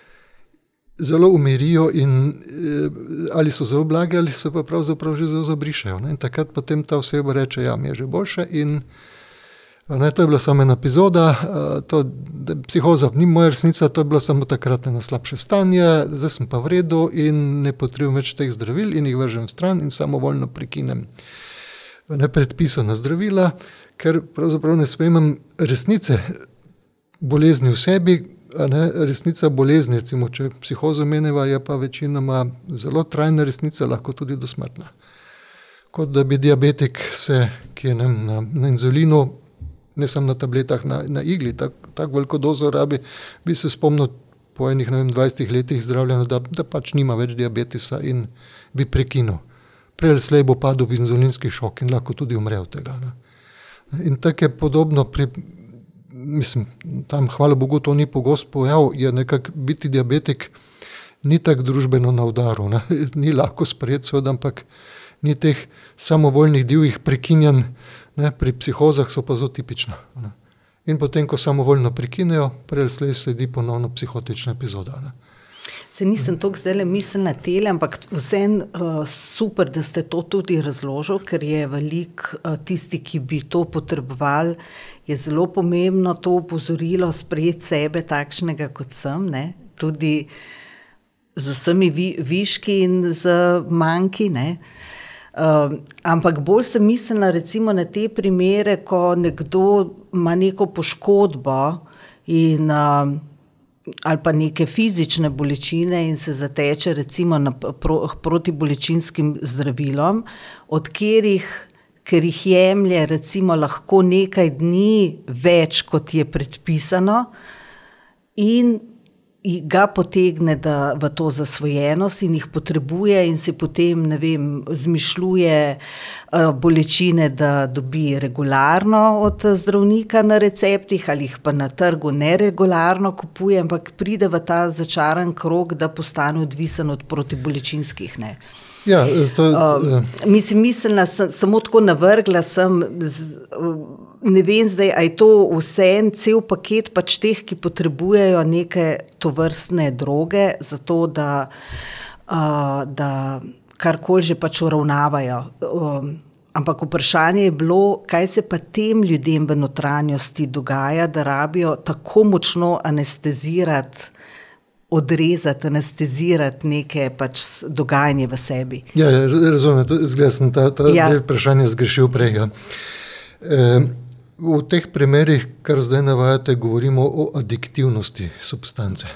zelo umirijo in ali so zelo blagi, ali se pa pravzaprav že zelo zabrišajo. Ne? In takrat potem ta oseba reče, ja, mi je že boljše in ne, to je bila samo ena epizoda, to, psihoza ni moja resnica, to je bilo samo takrat eno slabše stanje, zdaj sem pa v redu in ne potrebujem več teh zdravil in jih vržem v stran in samovoljno prekinem nepredpisana zdravila, ker pravzaprav ne smem resnice bolezni v sebi, a ne, resnica bolezni, recimo, če psihozo meneva, je pa večinoma zelo trajna resnica, lahko tudi dosmrtna. Kot da bi diabetik se, ki je ne, na, na inzulinu, ne samo na tabletah, na, na igli, tako tak veliko dozo rabi, bi se spomnil po enih, ne vem, dvajsetih letih zdravljena, da, da pač nima več diabetisa in bi prekinil. Prej ali slej bo padel v inzulinski šok in lahko tudi umre od tega. Ne. In tako je podobno pri, mislim, tam, hvala Bogu, to ni pogost pojav, je nekako biti diabetik ni tak družbeno na udaru, ne. Ni lahko sprejeti seveda, ampak ni teh samovoljnih divjih prekinjanj, ne, pri psihozah so pa zelo tipična. Ne. In potem, ko samovoljno prekinejo, prej ali slej sledi ponovno psihotična epizoda. Ne. Se nisem toliko zdaj mislila na tele, ampak vseeno uh, super, da ste to tudi razložili, ker je velik uh, tisti, ki bi to potrebovali, je zelo pomembno to opozorilo sprejeti sebe takšnega, kot sem, ne? Tudi z vsemi vi, viški in z manjki, ne? Uh, ampak bolj sem mislila recimo na te primere, ko nekdo ima neko poškodbo in uh, ali pa neke fizične bolečine in se zateče recimo na pro, protibolečinskim zdravilom, od katerih, ker jih jemlje recimo lahko nekaj dni več, kot je predpisano, in ga potegne da, v to zasvojenost in jih potrebuje in si potem, ne vem, zmišljuje uh, bolečine, da dobi regularno od zdravnika na receptih ali jih pa na trgu neregularno kupuje, ampak pride v ta začaran krog, da postane odvisen od protibolečinskih, ne. Ja, to, uh, mislim, mislila sem, samo tako navrgla sem, z, uh, ne vem zdaj, a je to vse en cel paket pač teh, ki potrebujejo neke tovrstne droge, zato da, uh, da karkoli že pač uravnavajo. Um, ampak vprašanje je bilo, kaj se pa tem ljudem v notranjosti dogaja, da rabijo tako močno anestezirati, odrezati, anestezirati neke pač dogajanje v sebi. Ja, razumem, zgleda sem ta, ta ja. vprašanje zgrešil prej. Ja. E, v teh primerih, kar zdaj navajate, govorimo o adiktivnosti substance.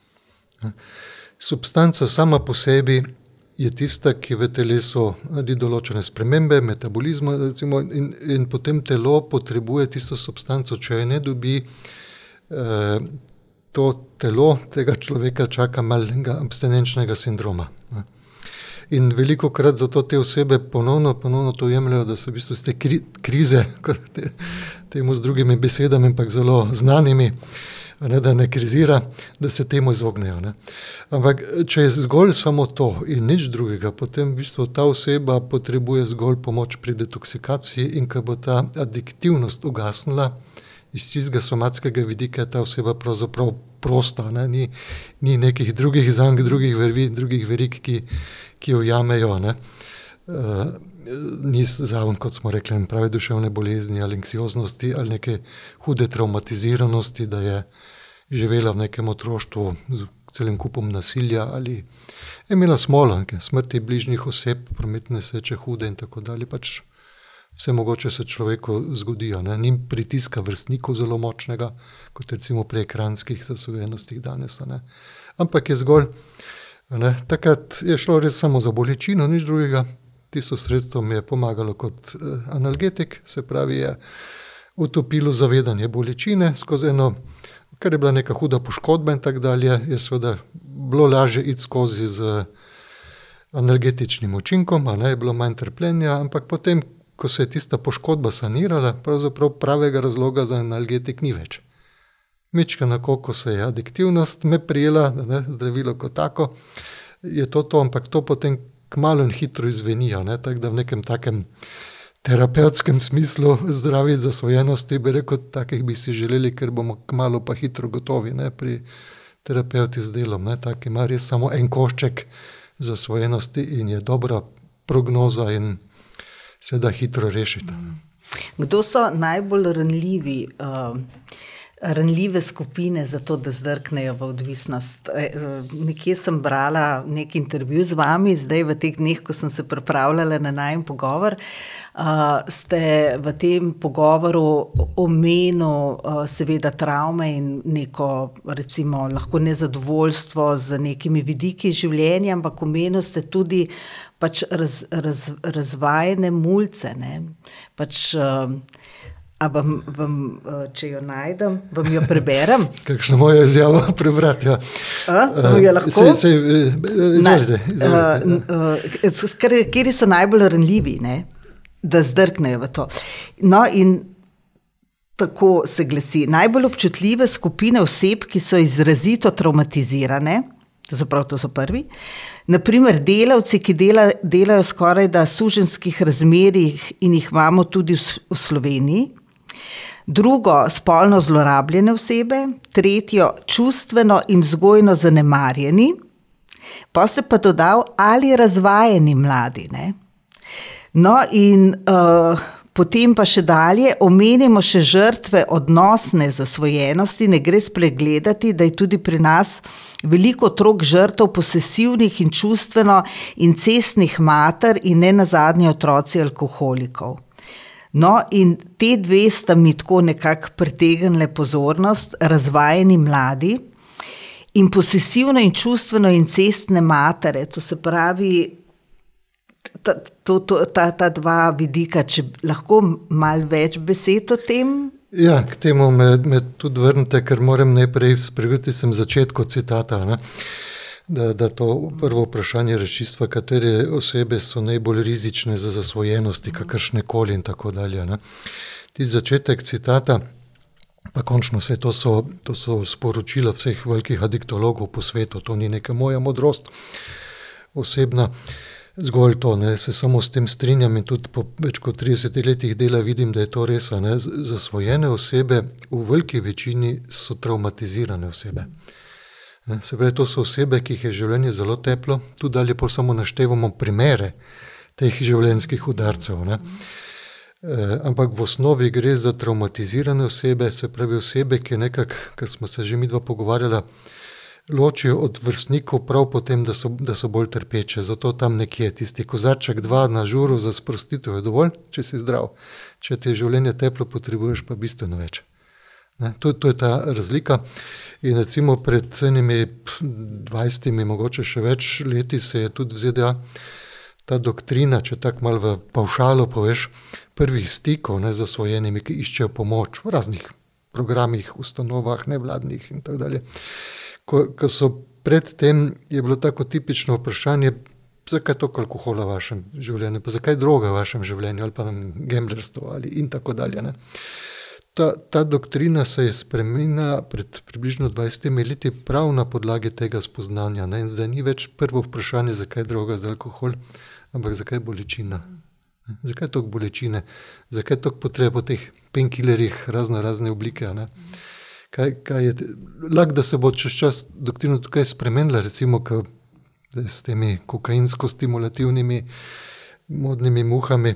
Substanca sama po sebi je tista, ki v telesu naredi določene spremembe, metabolizma, recimo, in, in potem telo potrebuje tisto substanco, če je ne dobi, e, to telo tega človeka čaka malega abstinenčnega sindroma. In veliko krat zato te osebe ponovno, ponovno to jemljajo, da so v bistvu z te kri, krize, kot te, temu z drugimi besedami, ampak zelo znanimi, ne, da ne krizira, da se temu izognejo. Ne. Ampak če je zgolj samo to in nič drugega, potem v bistvu ta oseba potrebuje zgolj pomoč pri detoksikaciji in ko bo ta adiktivnost ugasnila, iz čistega somatskega vidika je ta oseba pravzaprav prosta, ne? Ni, ni nekih drugih zank, drugih vervi, drugih verik, ki, ki jo jamejo. Ne? Uh, ni zavon, kot smo rekli, prave duševne bolezni ali anksioznosti ali neke hude traumatiziranosti, da je živela v nekem otroštvu z celim kupom nasilja ali je imela smola, smrti bližnjih oseb, prometne nesreče, hude in tako dalje. Pač vse mogoče se človeku zgodijo. Ne? Ni pritiska vrstnikov zelo močnega, kot recimo pri ekranskih zasvojenostih danes. Ne? Ampak je zgolj, ne? Takrat je šlo res samo za bolečino, nič drugega. Tisto sredstvo mi je pomagalo kot analgetik, se pravi je utopilo zavedanje bolečine skozi eno, kar je bila neka huda poškodba in tako dalje, je seveda bilo lažje iti skozi z analgetičnim učinkom, a ne je bilo manj trpljenja, ampak potem, ko se je tista poškodba sanirala, pravzaprav pravega razloga za analgetik ni več. Mička na ko se je adiktivnost me prijela, ne, zdravilo kot tako, je to to, ampak to potem kmalu in hitro izvenijo, ne, tako da v nekem takem terapevtskem smislu zdravi zasvojenosti, bi rekel, takih bi si želeli, ker bomo kmalu pa hitro gotovi, ne, pri terapeuti z delom, ne, tak ima res samo en košček zasvojenosti in je dobra prognoza in se da hitro rešiti. Kdo so najbolj ranljivi, uh, ranljive skupine za to, da zdrknejo v odvisnost? E, nekje sem brala nek intervju z vami, zdaj v teh dneh, ko sem se pripravljala na najin pogovor, uh, ste v tem pogovoru omenil uh, seveda travme in neko, recimo, lahko nezadovoljstvo z nekimi vidiki življenja, ampak omenil ste tudi pač raz, raz, razvajene mulce, ne? Pač, uh, a vam, vam, če jo najdem, vam jo preberem? Kakšno mojo izjavo prebrati, ja. A, vam jo lahko? Sej, sej, izvolite, izvolite. Uh, Kjeri so najbolj ranljivi, ne? Da zdrknejo v to. No in tako se glasi, najbolj občutljive skupine oseb, ki so izrazito traumatizirane, to so prav, to so prvi, naprimer delavci, ki dela, delajo skoraj da suženjskih razmerih in jih imamo tudi v, v Sloveniji, drugo, spolno zlorabljene osebe, tretjo, čustveno in vzgojno zanemarjeni, pa ste pa dodal, ali razvajeni mladi, ne? No in uh, potem pa še dalje, omenimo še žrtve odnosne zasvojenosti, ne gre spregledati, da je tudi pri nas veliko otrok žrtev posesivnih in čustveno incestnih mater in ne nazadnje otroci alkoholikov. No in te dve sta mi tako nekako pritegnile pozornost, razvajeni mladi in posesivno in čustveno incestne matere, to se pravi ta, to, to, ta, ta dva vidika, če lahko malo več besed o tem? Ja, k temu me, me tudi vrnite, ker moram najprej spregovoriti sem začetku citata, ne? Da, da to prvo vprašanje rečistva, katere osebe so najbolj rizične za zasvojenosti, kakršne koli in tako dalje. Ne? Ti začetek citata, pa končno vse to so, to so sporočila vseh velikih adiktologov po svetu, to ni neka moja modrost osebna, zgolj to, ne, se samo s tem strinjam in tudi po več kot tridesetih letih dela vidim, da je to res, ne, zasvojene osebe v veliki večini so traumatizirane osebe. Ne, se pravi, to so osebe, ki jih je življenje zelo teplo, tudi dalje pa samo naštevamo primere teh življenjskih udarcev, ne. E, ampak v osnovi gre za traumatizirane osebe, se pravi osebe, ki nekako, kar smo se že midva pogovarjala, ločijo od vrstnikov prav potem, da so, da so bolj trpeče. Zato tam nekje tisti kozarček dva na žuru za sprostitev je dovolj, če si zdrav. Če ti je življenje teplo, potrebuješ pa bistveno več. Ne? To, to je ta razlika. In recimo pred enimi dvajsetimi, mogoče še več leti se je tudi v Z D A ta doktrina, če tako malo v pavšalo poveš, prvih stikov, ne, z zasvojenimi, ki iščejo pomoč v raznih programih, ustanovah, nevladnih in tako dalje. Ko, ko so predtem, je bilo tako tipično vprašanje, zakaj toliko alkohola v vašem življenju, pa zakaj droga v vašem življenju, ali pa gamblerstvo, ali in tako dalje. Ne. ta, ta doktrina se je spremenila pred približno dvajsetimi leti prav na podlagi tega spoznanja. Ne? In zdaj ni več prvo vprašanje, zakaj droga za alkohol, ampak zakaj bolečina. Zakaj toliko bolečine? Zakaj toliko potreba po teh painkillerjih, razno razne oblike? Ne? Kaj, kaj je, lahko da se bo čez čas doktrina tukaj spremenila, recimo k, s temi kokainsko-stimulativnimi modnimi muhami,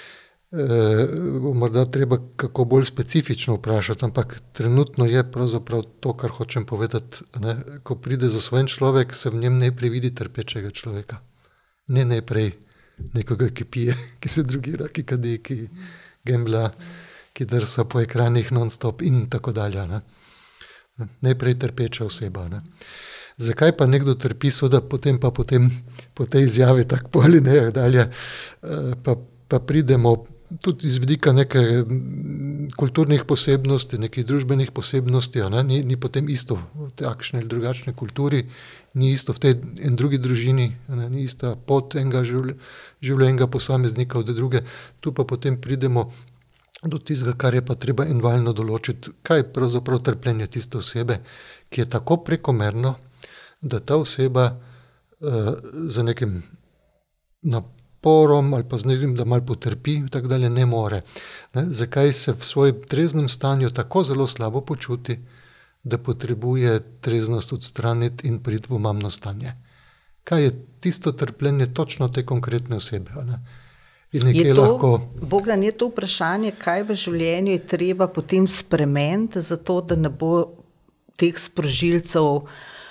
e, morda treba kako bolj specifično vprašati, ampak trenutno je pravzaprav to, kar hočem povedati, ne? Ko pride zasvojen človek, se v njem najprej vidi trpečega človeka. Ne najprej nekoga, ki pije, ki se drugira, ki kadi, ki gambla, ki drsa po ekranih non-stop in tako dalje. Ne? Najprej trpeča oseba. Ne? Zakaj pa nekdo trpi, da potem pa potem po tej izjavi tako ali ne dalje, pa, pa pridemo tudi iz vidika neke kulturnih posebnosti, nekih družbenih posebnosti, ne? Ni, ni potem isto v takšni ali drugačni kulturi, ni isto v tej in drugi družini, ne? Ni ista pot enega življenjega posameznika od druge, tu pa potem pridemo do tistega, kar je pa treba invalno določiti, kaj je pravzaprav trpljenje tiste osebe, ki je tako prekomerno, da ta oseba uh, za nekim naporom ali pa z nekim, da malo potrpi, tako dalje ne more. Ne? Zakaj se v svojem treznem stanju tako zelo slabo počuti, da potrebuje treznost odstraniti in priti v omamno stanje. Kaj je tisto trpljenje točno te konkretne osebe? Ne? In nekje lahko... Bogdan, je to vprašanje, kaj v življenju je treba potem spremeniti, zato da ne bo teh sprožilcev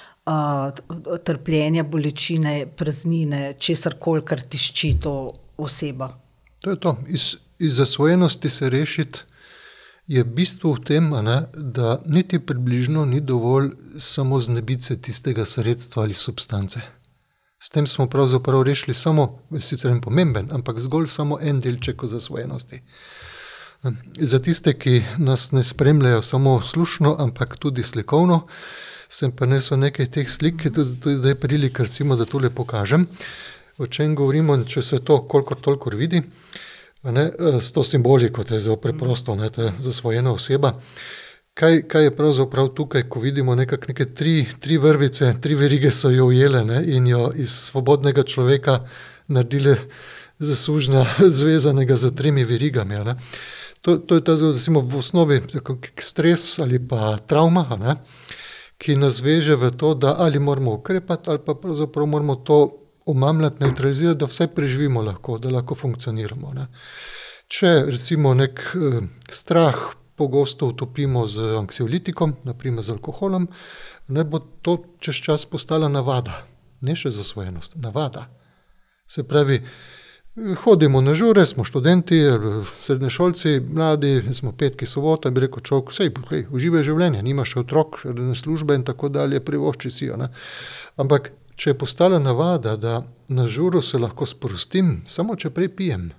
uh, trpljenja, bolečine, praznine, česarkoli, kar tišči to oseba. To je to. Iz, iz zasvojenosti se rešiti je bistvo v tem, ne, da niti približno ni dovolj samo znebiti se tistega sredstva ali substance. S tem smo pravzaprav rešili samo, sicer en pomemben, ampak zgolj samo en delček o zasvojenosti. Za tiste, ki nas ne spremljajo samo slušno, ampak tudi slikovno, sem pa nesel nekaj teh slik, ki tudi, tudi zdaj prilika, recimo, da tole pokažem, o čem govorimo, če se to kolikor toliko vidi, ne, s to simboliko, to je zelo preprosto, ne, to je zasvojena oseba. Kaj, kaj je pravzaprav tukaj, ko vidimo nekak neke tri, tri vrvice, tri verige so jo ujele, ne, in jo iz svobodnega človeka naredile zaslužna zvezanega za tremi verigami. Ne. To, to je ta, recimo, v osnovi stres ali pa travma, ne, ki nas veže v to, da ali moramo ukrepati ali pa pravzaprav moramo to omamljati, neutralizirati, da vse preživimo lahko, da lahko funkcioniramo. Ne. Če recimo nek eh, strah pogosto utopimo z anksiolitikom, naprimer z alkoholom, ne bo to čez čas postala navada, ne še zasvojenost, navada. Se pravi, hodimo na žure, smo študenti, srednješolci, mladi, smo petki, sobota, bi rekel človek, sej, hej, uživaj življenje, nimaš še otrok, še ne službe in tako dalje, privošči si jo. Ne? Ampak, če je postala navada, da na žuru se lahko sprostim, samo če prej pijem,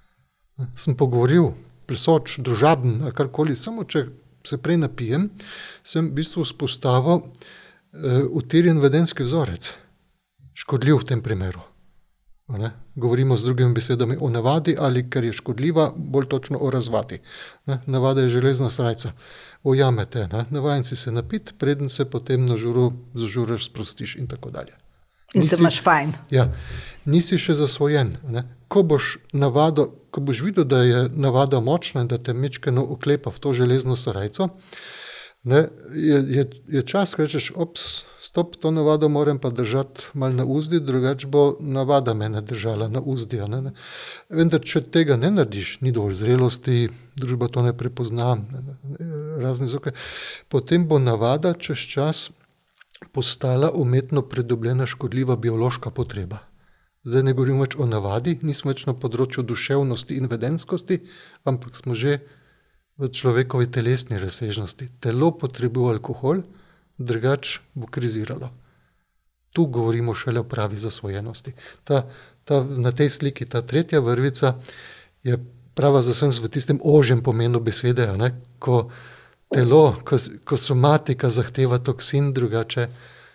sem pogovoril, plesoč, družaben, karkoli, samo če se prej napijem, sem v bistvu vzpostavil uh, utirjen vedenski vzorec, škodljiv v tem primeru. Ne? Govorimo z drugimi besedami o navadi ali, ker je škodljiva, bolj točno o razvati. Ne? Navada je železna srajca. Ujamete, ne? Navajen si se napiti, preden se potem na žuru zažuraš, sprostiš in tako dalje. In se imaš fajn. Ja, nisi še zasvojen. Ne? Ko boš navado, ko boš videl, da je navada močna in da te mečkeno uklepa v to železno srajco, ne, je, je, je čas, ko rečeš, ops, stop, to navado moram pa držati malo na uzdi, drugače bo navada mene držala na uzdi. Ne, ne. Vendar, če tega ne narediš, ni dovolj zrelosti, družba to ne prepozna, ne, ne, razne zvuke, potem bo navada čez čas postala umetno pridobljena škodljiva biološka potreba. Zdaj ne govorimo več o navadi, nismo več na področju duševnosti in vedenskosti, ampak smo že v človekovi telesni razsežnosti. Telo potrebuje alkohol, drugače bo kriziralo. Tu govorimo šele o pravi zasvojenosti. Ta, ta, na tej sliki ta tretja vrvica je prava zasvojenost v tistem ožjem pomenu besede, ne? Ko telo, ko, ko somatika zahteva toksin, drugače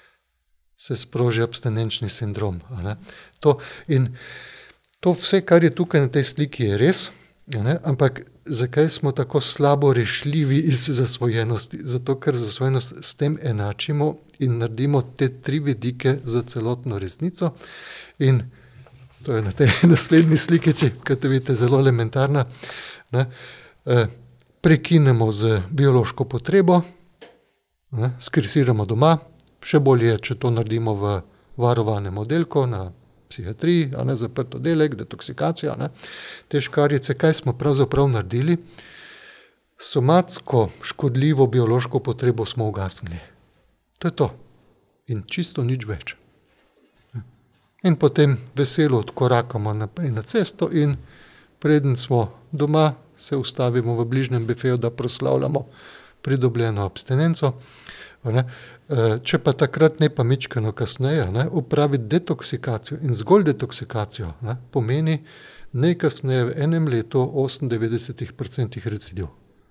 se sproži abstinenčni sindrom. Ne? To, in to vse, kar je tukaj na tej sliki, je res, ne? Ampak zakaj smo tako slabo rešljivi iz zasvojenosti? Zato, ker zasvojenost s tem enačimo in naredimo te tri vidike za celotno resnico. In to je na tej naslednji slikici, ki te vidite, zelo elementarna. Ne? E, prekinemo z biološko potrebo, ne? Skresiramo doma, še bolje je, če to naredimo v varovanem oddelku, na psihiatriji, a ne zaprt oddelek, detoksikacija, ne. Te škarjice, kaj smo pravzaprav naredili? Somatsko škodljivo biološko potrebo smo ugasnili. To je to. In čisto nič več. In potem veselo odkorakamo naprej na cesto in preden smo doma, se ustavimo v bližnjem bifeju, da proslavljamo pridobljeno abstinenco. Ne. Če pa takrat ne pa mičkano kasneje, ne, upraviti detoksikacijo in zgolj detoksikacijo, ne, pomeni najkasneje v enem letu osemindevetdeset procentov recidiv.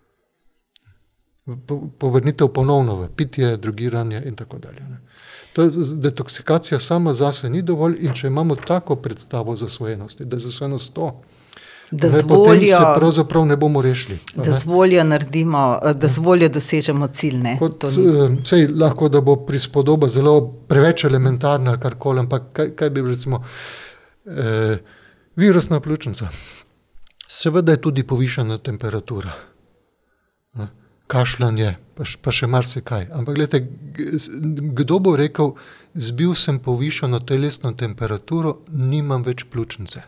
Povrnitev ponovno v pitje, drogiranje in tako dalje. Ne. To detoksikacija sama zase ni dovolj in če imamo tako predstavo zasvojenosti, da je zasvojenost to, Da ne, z potem voljo, se pravzaprav ne bomo rešili. da z voljo naredimo, da z voljo dosežemo cilj, ne? Kot, To ni- sej, lahko, da bo prispodoba zelo preveč elementarna ali karkoli, ampak kaj, kaj bi recimo eh, virusna pljučnica. Seveda je tudi povišana temperatura. Ne, kašljanje, pa, š- pa še marsikaj. Ampak gledajte, g- s- kdo bo rekel, zbil sem povišano telesno temperaturo, nimam več pljučnice.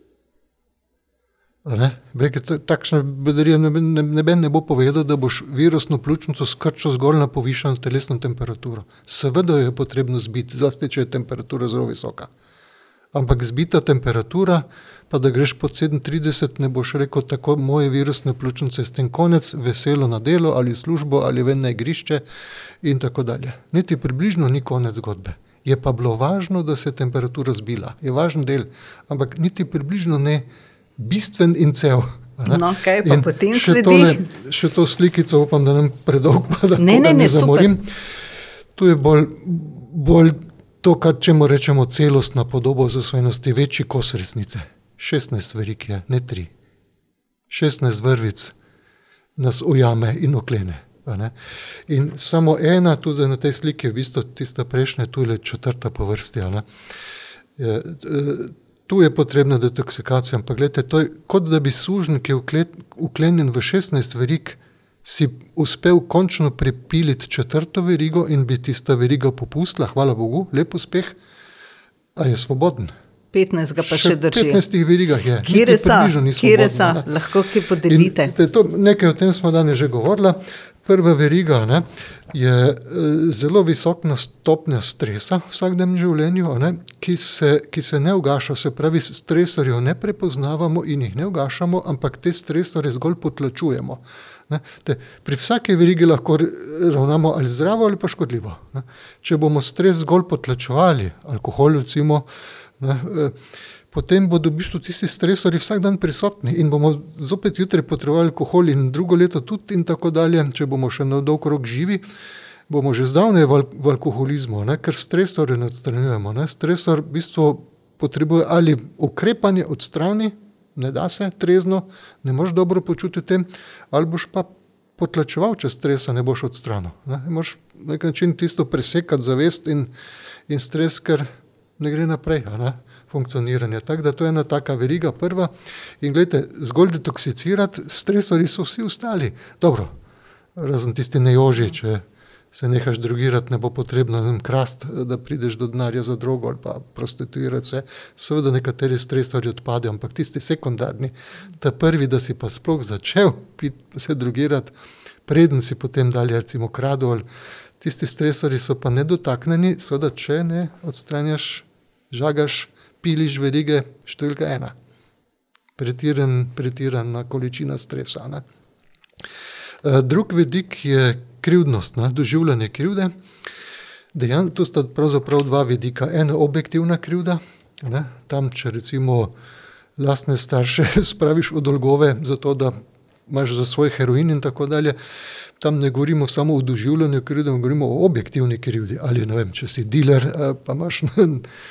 A Ne? Rekel, to- takšna bedarija noben ne, ne, ne bo povedal, da boš virusno pljučnico skrčil zgolj na povišano telesno temperaturo. Seveda jo je potrebno zbiti, zlasti če je temperatura zelo visoka. Ampak zbita temperatura, pa da greš pod sedemintrideset, ne boš rekel, tako moje virusne pljučnice s tem konec, veselo na delo ali službo ali ven na igrišče in tako dalje. Niti približno ni konec zgodbe. Je pa bilo važno, da se je temperatura zbila. Je važen del, ampak niti približno ne bistven in cel. a ne. No, kaj pa In potem še sledi? tole, še to slikico, upam, da nam predolg pa, da Ne, koga ne, ne, super. zamorim. Tu je bolj, bolj to, kar čemu rečemo celostna podoba zasvojenosti, večji kos resnice. šestnajst verig je, ne tri. šestnajst vrvic nas ujame in oklene. A ne. In samo ena, tu zdaj na tej sliki je v bistvu tista prejšnja, tu je četrta po vrsti. A ne. Je, e, tu je potrebna detoksikacija, ampak gledajte, to je kot da bi suženj, ki je uklet- uklenjen v šestnajst verig, si uspel končno prepiliti četrto verigo in bi tista veriga popustila, hvala Bogu, lep uspeh, a je svoboden. petnajst ga pa še drži. petnajstih verigah je. Kire niti so, približno ni kire so, svobodna, ne. lahko ki podelite. In te- to, nekaj o tem smo danes že govorila. Prva veriga, ne, je e, zelo visoka stopnja stresa v vsakdanjem življenju, a ne, ki, se, ki se ne ugaša, se pravi, stresorjev ne prepoznavamo in jih ne ugašamo, ampak te stresorje zgolj potlačujemo. Ne. Te, pri vsaki verigi lahko r- ravnamo ali zdravo ali pa škodljivo. Ne. Če bomo stres zgolj potlačevali, alkohol recimo, ne, e, potem bodo v bistvu tisti stresorji vsak dan prisotni in bomo zopet jutri potrebovali alkohol in drugo leto tudi in tako dalje. Če bomo še na dolg rok živi, bomo že zdavnaj v, al- v alkoholizmu, ne, ker stresorje ne odstranjujemo. Ne. Stresor v bistvu potrebuje ali ukrepanje odstrani, ne da se trezno, ne moš dobro počutiti v tem, ali boš pa potlačeval, če stresa ne boš odstranil. Ne. Moš na nek način tisto presekati zavest in, in stres, ker ne gre naprej, a ne, funkcioniranje. Tako da to je ena taka veriga prva in gledajte, zgolj detoksicirati, stresorji so vsi ostali. Dobro, razen tisti nejoži, če se nehaš drogirati, ne bo potrebno ne vem, krast, da prideš do denarja za drogo ali pa prostituirati se. Seveda nekateri stresorji odpadejo, ampak tisti sekundarni, ta prvi, da si pa sploh začel pit, se drogirati, preden si potem dalje recimo kradel, ali tisti stresorji so pa nedotaknjeni, seveda če ne odstranjaš, žagaš, piliš verige, številka ena. Pretiran, pretirana količina stresa. Ne. E, Drug vidik je krivdnost, ne, doživljanje krivde. Dejan, to sta pravzaprav dva vidika. Ena objektivna krivda, ne, tam, če recimo lastne starše spraviš v dolgove za to, da imaš za svoj heroin in tako dalje, tam ne govorimo samo o doživljanju krivde, govorimo o objektivni krivdi. Ali ne vem, če si diler, eh, pa imaš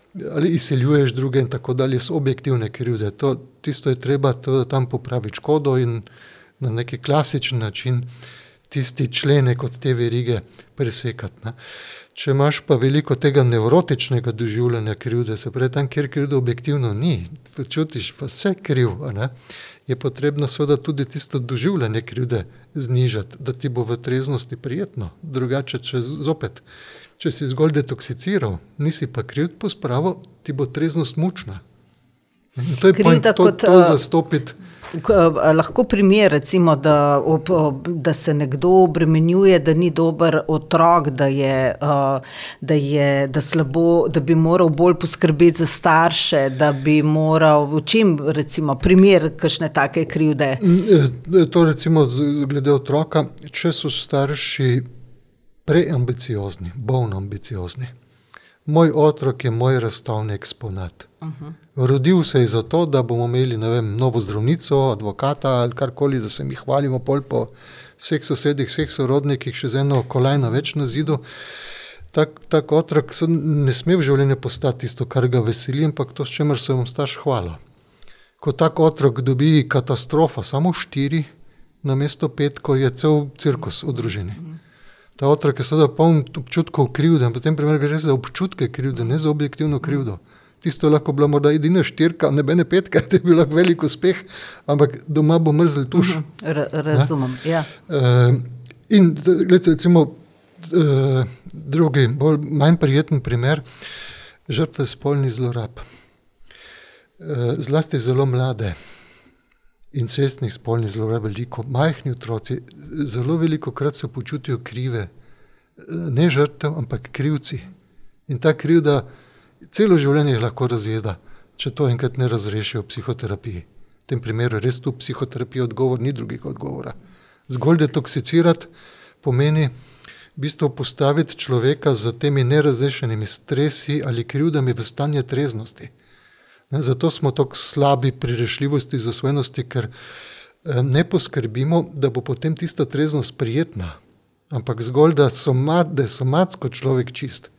ali izseljuješ druge in tako dalje, so objektivne krivde. To, tisto je treba to, tam popraviti škodo in na neki klasičen način tisti členek od te verige presekati. Ne. Če imaš pa veliko tega nevrotičnega doživljanja krivde, se pravi tam, kjer krivda objektivno ni, počutiš pa vse kriv, ne, je potrebno seveda tudi tisto doživljanje krivde znižati, da ti bo v treznosti prijetno. Drugače, če zopet, če si zgolj detoksiciral, nisi pa krivd pospravil, ti bo treznost mučna. In to je point, to, kot, to zastopiti. Lahko primer, recimo, da, ob, da se nekdo obremenjuje, da ni dober otrok, da, je, da, je, da, slabo, da bi moral bolj poskrbeti za starše, da bi moral, v čem recimo primer kakšne take krivde? To recimo glede otroka, če so starši preambiciozni, bolno ambiciozni. Moj otrok je moj razstavni eksponat. Uh-huh. Rodil se je zato, da bomo imeli, ne vem, novo zdravnico, advokata ali karkoli, da se mi hvalimo pol po vseh sosedih, vseh sorodnikih, še z eno kolajno več na zidu. Tak, tak otrok ne sme v življenju postati tisto, kar ga veseli, ampak to, s čemer se vam starš hvala. Ko tak otrok dobi katastrofa, samo štiri, namesto pet, ko je cel cirkus v družini. Ta otrok je seveda poln občutkov krivde, in v tem primeru gre za občutke krivde, ne za objektivno krivdo. Tisto je lahko bila morda edina štirka, nebene petka, to je bil lahko velik uspeh, ampak doma bo mrzel tuš. R- razumem, ne? Ja. Uh, in gledajte, recimo, uh, drugi, bolj manj prijeten primer, žrtve spolnih zlorab. Uh, zlasti zelo mlade, incestnih spolnih zlorab veliko, majhni otroci, zelo veliko krat se počutijo krive, ne žrtev, ampak krivci. In ta krivda celo življenje jih lahko razjeda, če to enkrat ne razrešijo v psihoterapiji. V tem primeru res tu psihoterapija odgovor, ni drugih odgovora. Zgolj detoksicirati pomeni v bistvu postaviti človeka z temi nerazrešenimi stresi ali krivdami v stanje treznosti. Ne, zato smo tako slabi pri rešljivosti zasvojenosti, ker eh, ne poskrbimo, da bo potem tista treznost prijetna, ampak zgolj, da so mat, da je somatsko človek čist.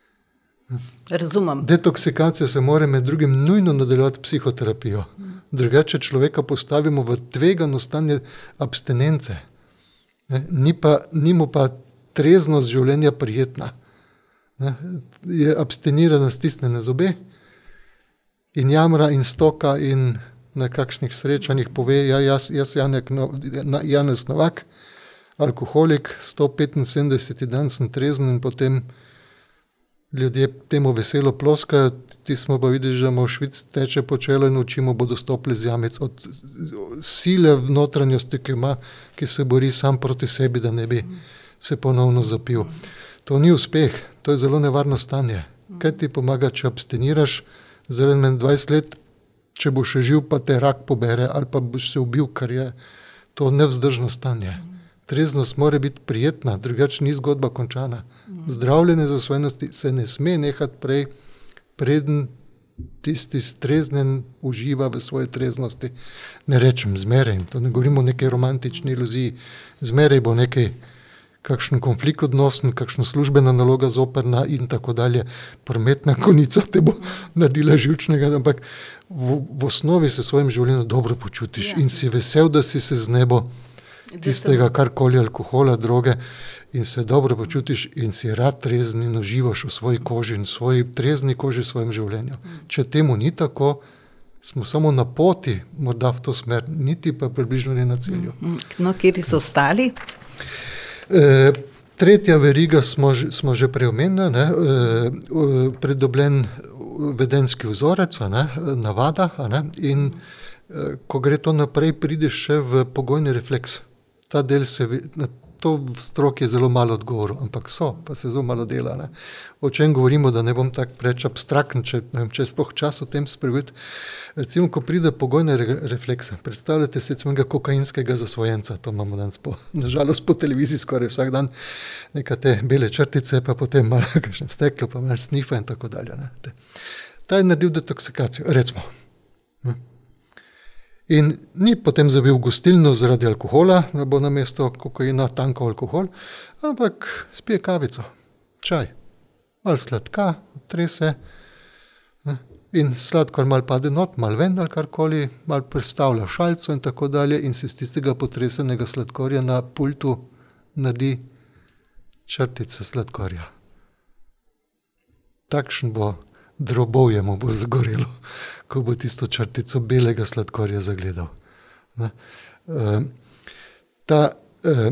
Razumem. Detoksikacija se mora med drugim nujno nadaljevati psihoterapijo. Drugače človeka postavimo v tvegano stanje abstinence. Ne, ni, pa, ni mu pa treznost življenja prijetna. Ne, je abstinirana, stisnjena zobe in jamra in stoka in na kakšnih srečanjih pove, ja, jaz, jaz Janek, no, Janez Novak, alkoholik, sto petinsedemdeseti dan sem trezen in potem ljudje temu veselo ploskajo, ti smo pa videli, že mu švic teče po čelu in očimo bodo stopili z jamec od sile v notranjosti, ki ima, ki se bori sam proti sebi, da ne bi se ponovno zapil. To ni uspeh, to je zelo nevarno stanje. Kaj ti pomaga, če abstiniraš, zaradi meni dvajset let, če boš še živ, pa te rak pobere ali pa boš se ubil, kar je to nevzdržno stanje. Treznost mora biti prijetna, drugače ni zgodba končana. Zdravljenje zasvojenosti se ne sme nehati prej, preden tisti streznen uživa v svoji treznosti. Ne rečem zmeraj, to ne govorimo o nekaj romantični iluziji, zmeraj bo nekaj, kakšen konflikt odnosen, kakšna službena naloga zoperna in tako dalje. Prometna konica te bo naredila živčnega, ampak v, v osnovi se v svojem življenju dobro počutiš ja. In si vesel, da si se z nebo tistega karkoli alkohola, droge in se dobro počutiš in si rad trezen in uživaš v svoji koži in svoji trezni koži v svojem življenju. Če temu ni tako, smo samo na poti, morda v to smer, niti pa približno ne na cilju. No, kjeri so ostali? E, tretja veriga smo, smo že preomenili, ne, e, pridobljen vedenski vzorec, ne, navada, ne, in e, ko gre to naprej, prideš še v pogojni refleks. Ta del se, na to v stroki je zelo malo odgovorov, ampak so, pa se zelo malo dela. Ne. O čem govorimo, da ne bom tako preč abstraktn, če, ne vem, če je sploh čas o tem spregovoriti. Recimo, ko pride pogojne re, reflekse, predstavljate se recimo kokainskega zasvojenca, to imamo danes po, nažalost po televiziji skoraj vsak dan, neka te bele črtice, pa potem malo kakšnem steklu, pa malo snifa in tako dalje. Ne. Ta je naredil detoksikacijo, recimo. Ne. In ni potem zavil gostilno zaradi alkohola, da bo namesto kokaina tanko alkohol, ampak spije kavico, čaj, malo sladka, trese, in sladkor mal pade not, mal ven ali karkoli, mal predstavlja šalco in tako dalje in se z tistega potresenega sladkorja na pultu naredi črtica sladkorja. Takšen bo drobovje mu bo zagorelo, ko bo tisto črtico belega sladkorja zagledal. Ne? E, ta e,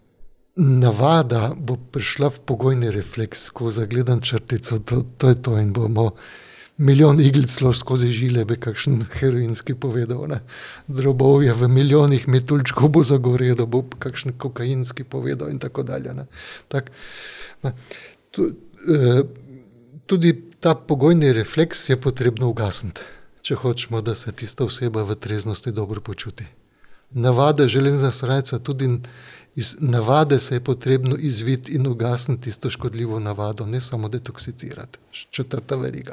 navada bo prišla v pogojni refleks, ko zagledam črtico, to, to je to in bomo milijon iglic šlo skozi žile, bi kakšen heroinski povedal. Ne? Drobovje v milijonih metuljčkov bo zagorelo, bo kakšen kokainski povedal in tako dalje. Ne? Tak, ne? E, tudi ta pogojni refleks je potrebno ugasniti, če hočemo, da se tista oseba v treznosti dobro počuti. Navade železna srajca, tudi iz navade se je potrebno izviti in ugasniti tisto škodljivo navado, ne samo detoksicirati. Četrta veriga.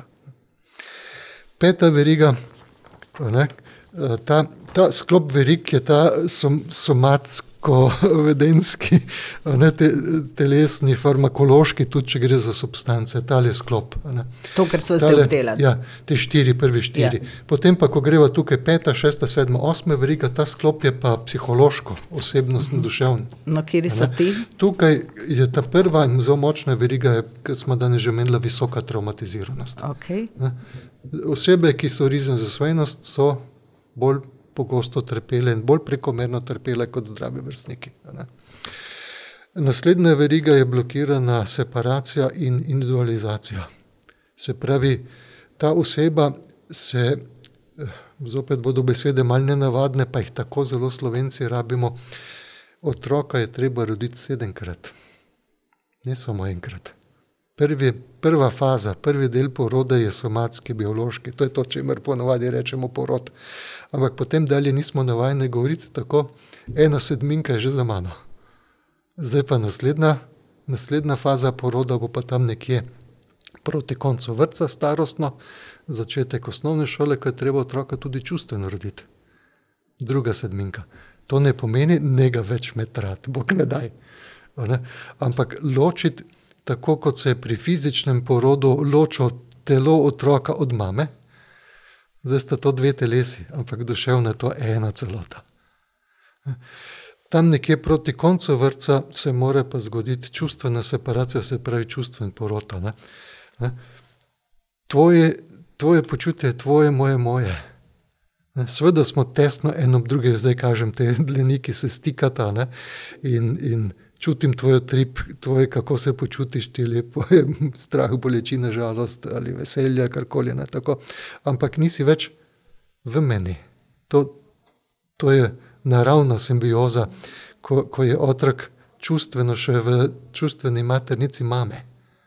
Peta veriga, ne, ta, ta sklop verig je ta som, somatsko-vedenski, ne, te, telesni, farmakološki, tudi če gre za substance, tale sklop. Ne. To, kar so zdaj obdelali. Ja, te štiri, prvi štiri. Ja. Potem pa, ko greva tukaj peta, šesta, sedma, osma veriga, ta sklop je pa psihološko, osebnostno, duševno. No, kjeri so ti? Tukaj je ta prva in zelo močna veriga, ki smo danes že omenila, visoka traumatiziranost. Okay. Osebe, ki so rizen za svojnost, so bolj pogosto trpele in bolj prekomerno trpele kot zdravi vrstniki. Ne? Naslednja veriga je blokirana separacija in individualizacija. Se pravi, ta oseba se, zopet bodo besede malo nenavadne, pa jih tako zelo Slovenci rabimo, otroka je treba roditi sedemkrat, ne samo enkrat. Prvi, prva faza, prvi del poroda je somatski, biološki, to je to, čemer ponovadi rečemo porod. Ampak potem dalje nismo navajeni govoriti tako, ena sedminka je že za mano. Zdaj pa naslednja, naslednja faza poroda bo pa tam nekje proti koncu vrtca starostno, začetek osnovne šole, ko je treba otroka tudi čustveno roditi. Druga sedminka. To ne pomeni, ne ga več metrati, Bog ne daj. Ne? Ampak ločiti, tako kot se je pri fizičnem porodu ločilo telo otroka od mame, zdaj sta to dve telesi, ampak duševno je to ena celota. Tam nekje proti koncu vrtca se mora pa zgoditi čustvena separacija, se pravi čustven porod. Ne? Ne? Tvoje, tvoje počutje je tvoje, moje, moje. Seveda smo tesno eno ob druge, zdaj kažem, te dleniki se stikata, ne? in, in čutim tvoj trip, tvoje, kako se počutiš, ti lepo je strah, bolečina, žalost ali veselje, karkoli, ne, tako. Ampak nisi več v meni. To, to je naravna simbioza, ko, ko je otrok čustveno še v čustveni maternici mame.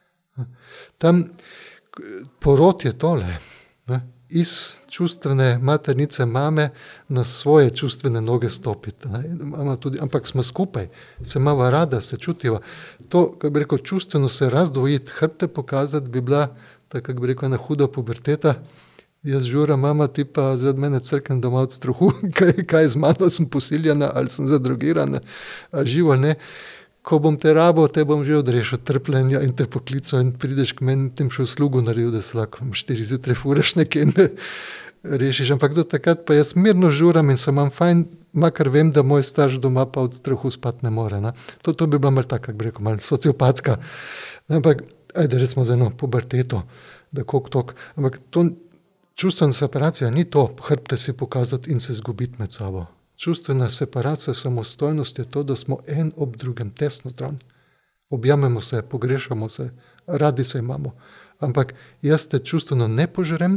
Tam porod je tole, ne, iz čustvene maternice mame na svoje čustvene noge stopiti. Tudi, ampak smo skupaj, se imamo rada, se čutiva. To, kako bi rekel, čustveno se razdvojiti, hrbte pokazati, bi bila, tako kako bi rekel, ena huda puberteta. Jaz žura, mama, ti pa zaradi mene crknem doma od strahu, kaj, kaj z mano sem posiljena, ali sem zadrogirana, ali živo, ali ne. Ko bom te rabo, te bom že odrešil trpljenja in te poklical in prideš k meni, tem še uslugu naredil, da se lahko štiri zjutraj furaš nekaj in me rešiš. Ampak do takrat pa jaz mirno žuram in se imam fajn, makar vem, da moj starš doma pa od strahu spati ne more. Ne? To, to bi bila malo tako, kako bi rekel, malo sociopatska. Ampak, ajde, recimo za eno puberteto, da koliko tok. Ampak to čustvena separacija ni to, hrbte si pokazati in se zgubiti med sabo. Čustvena separacija, samostojnost je to, da smo en ob drugem tesno zraven. Objamemo se, pogrešamo se, radi se imamo. Ampak jaz te čustveno ne požrem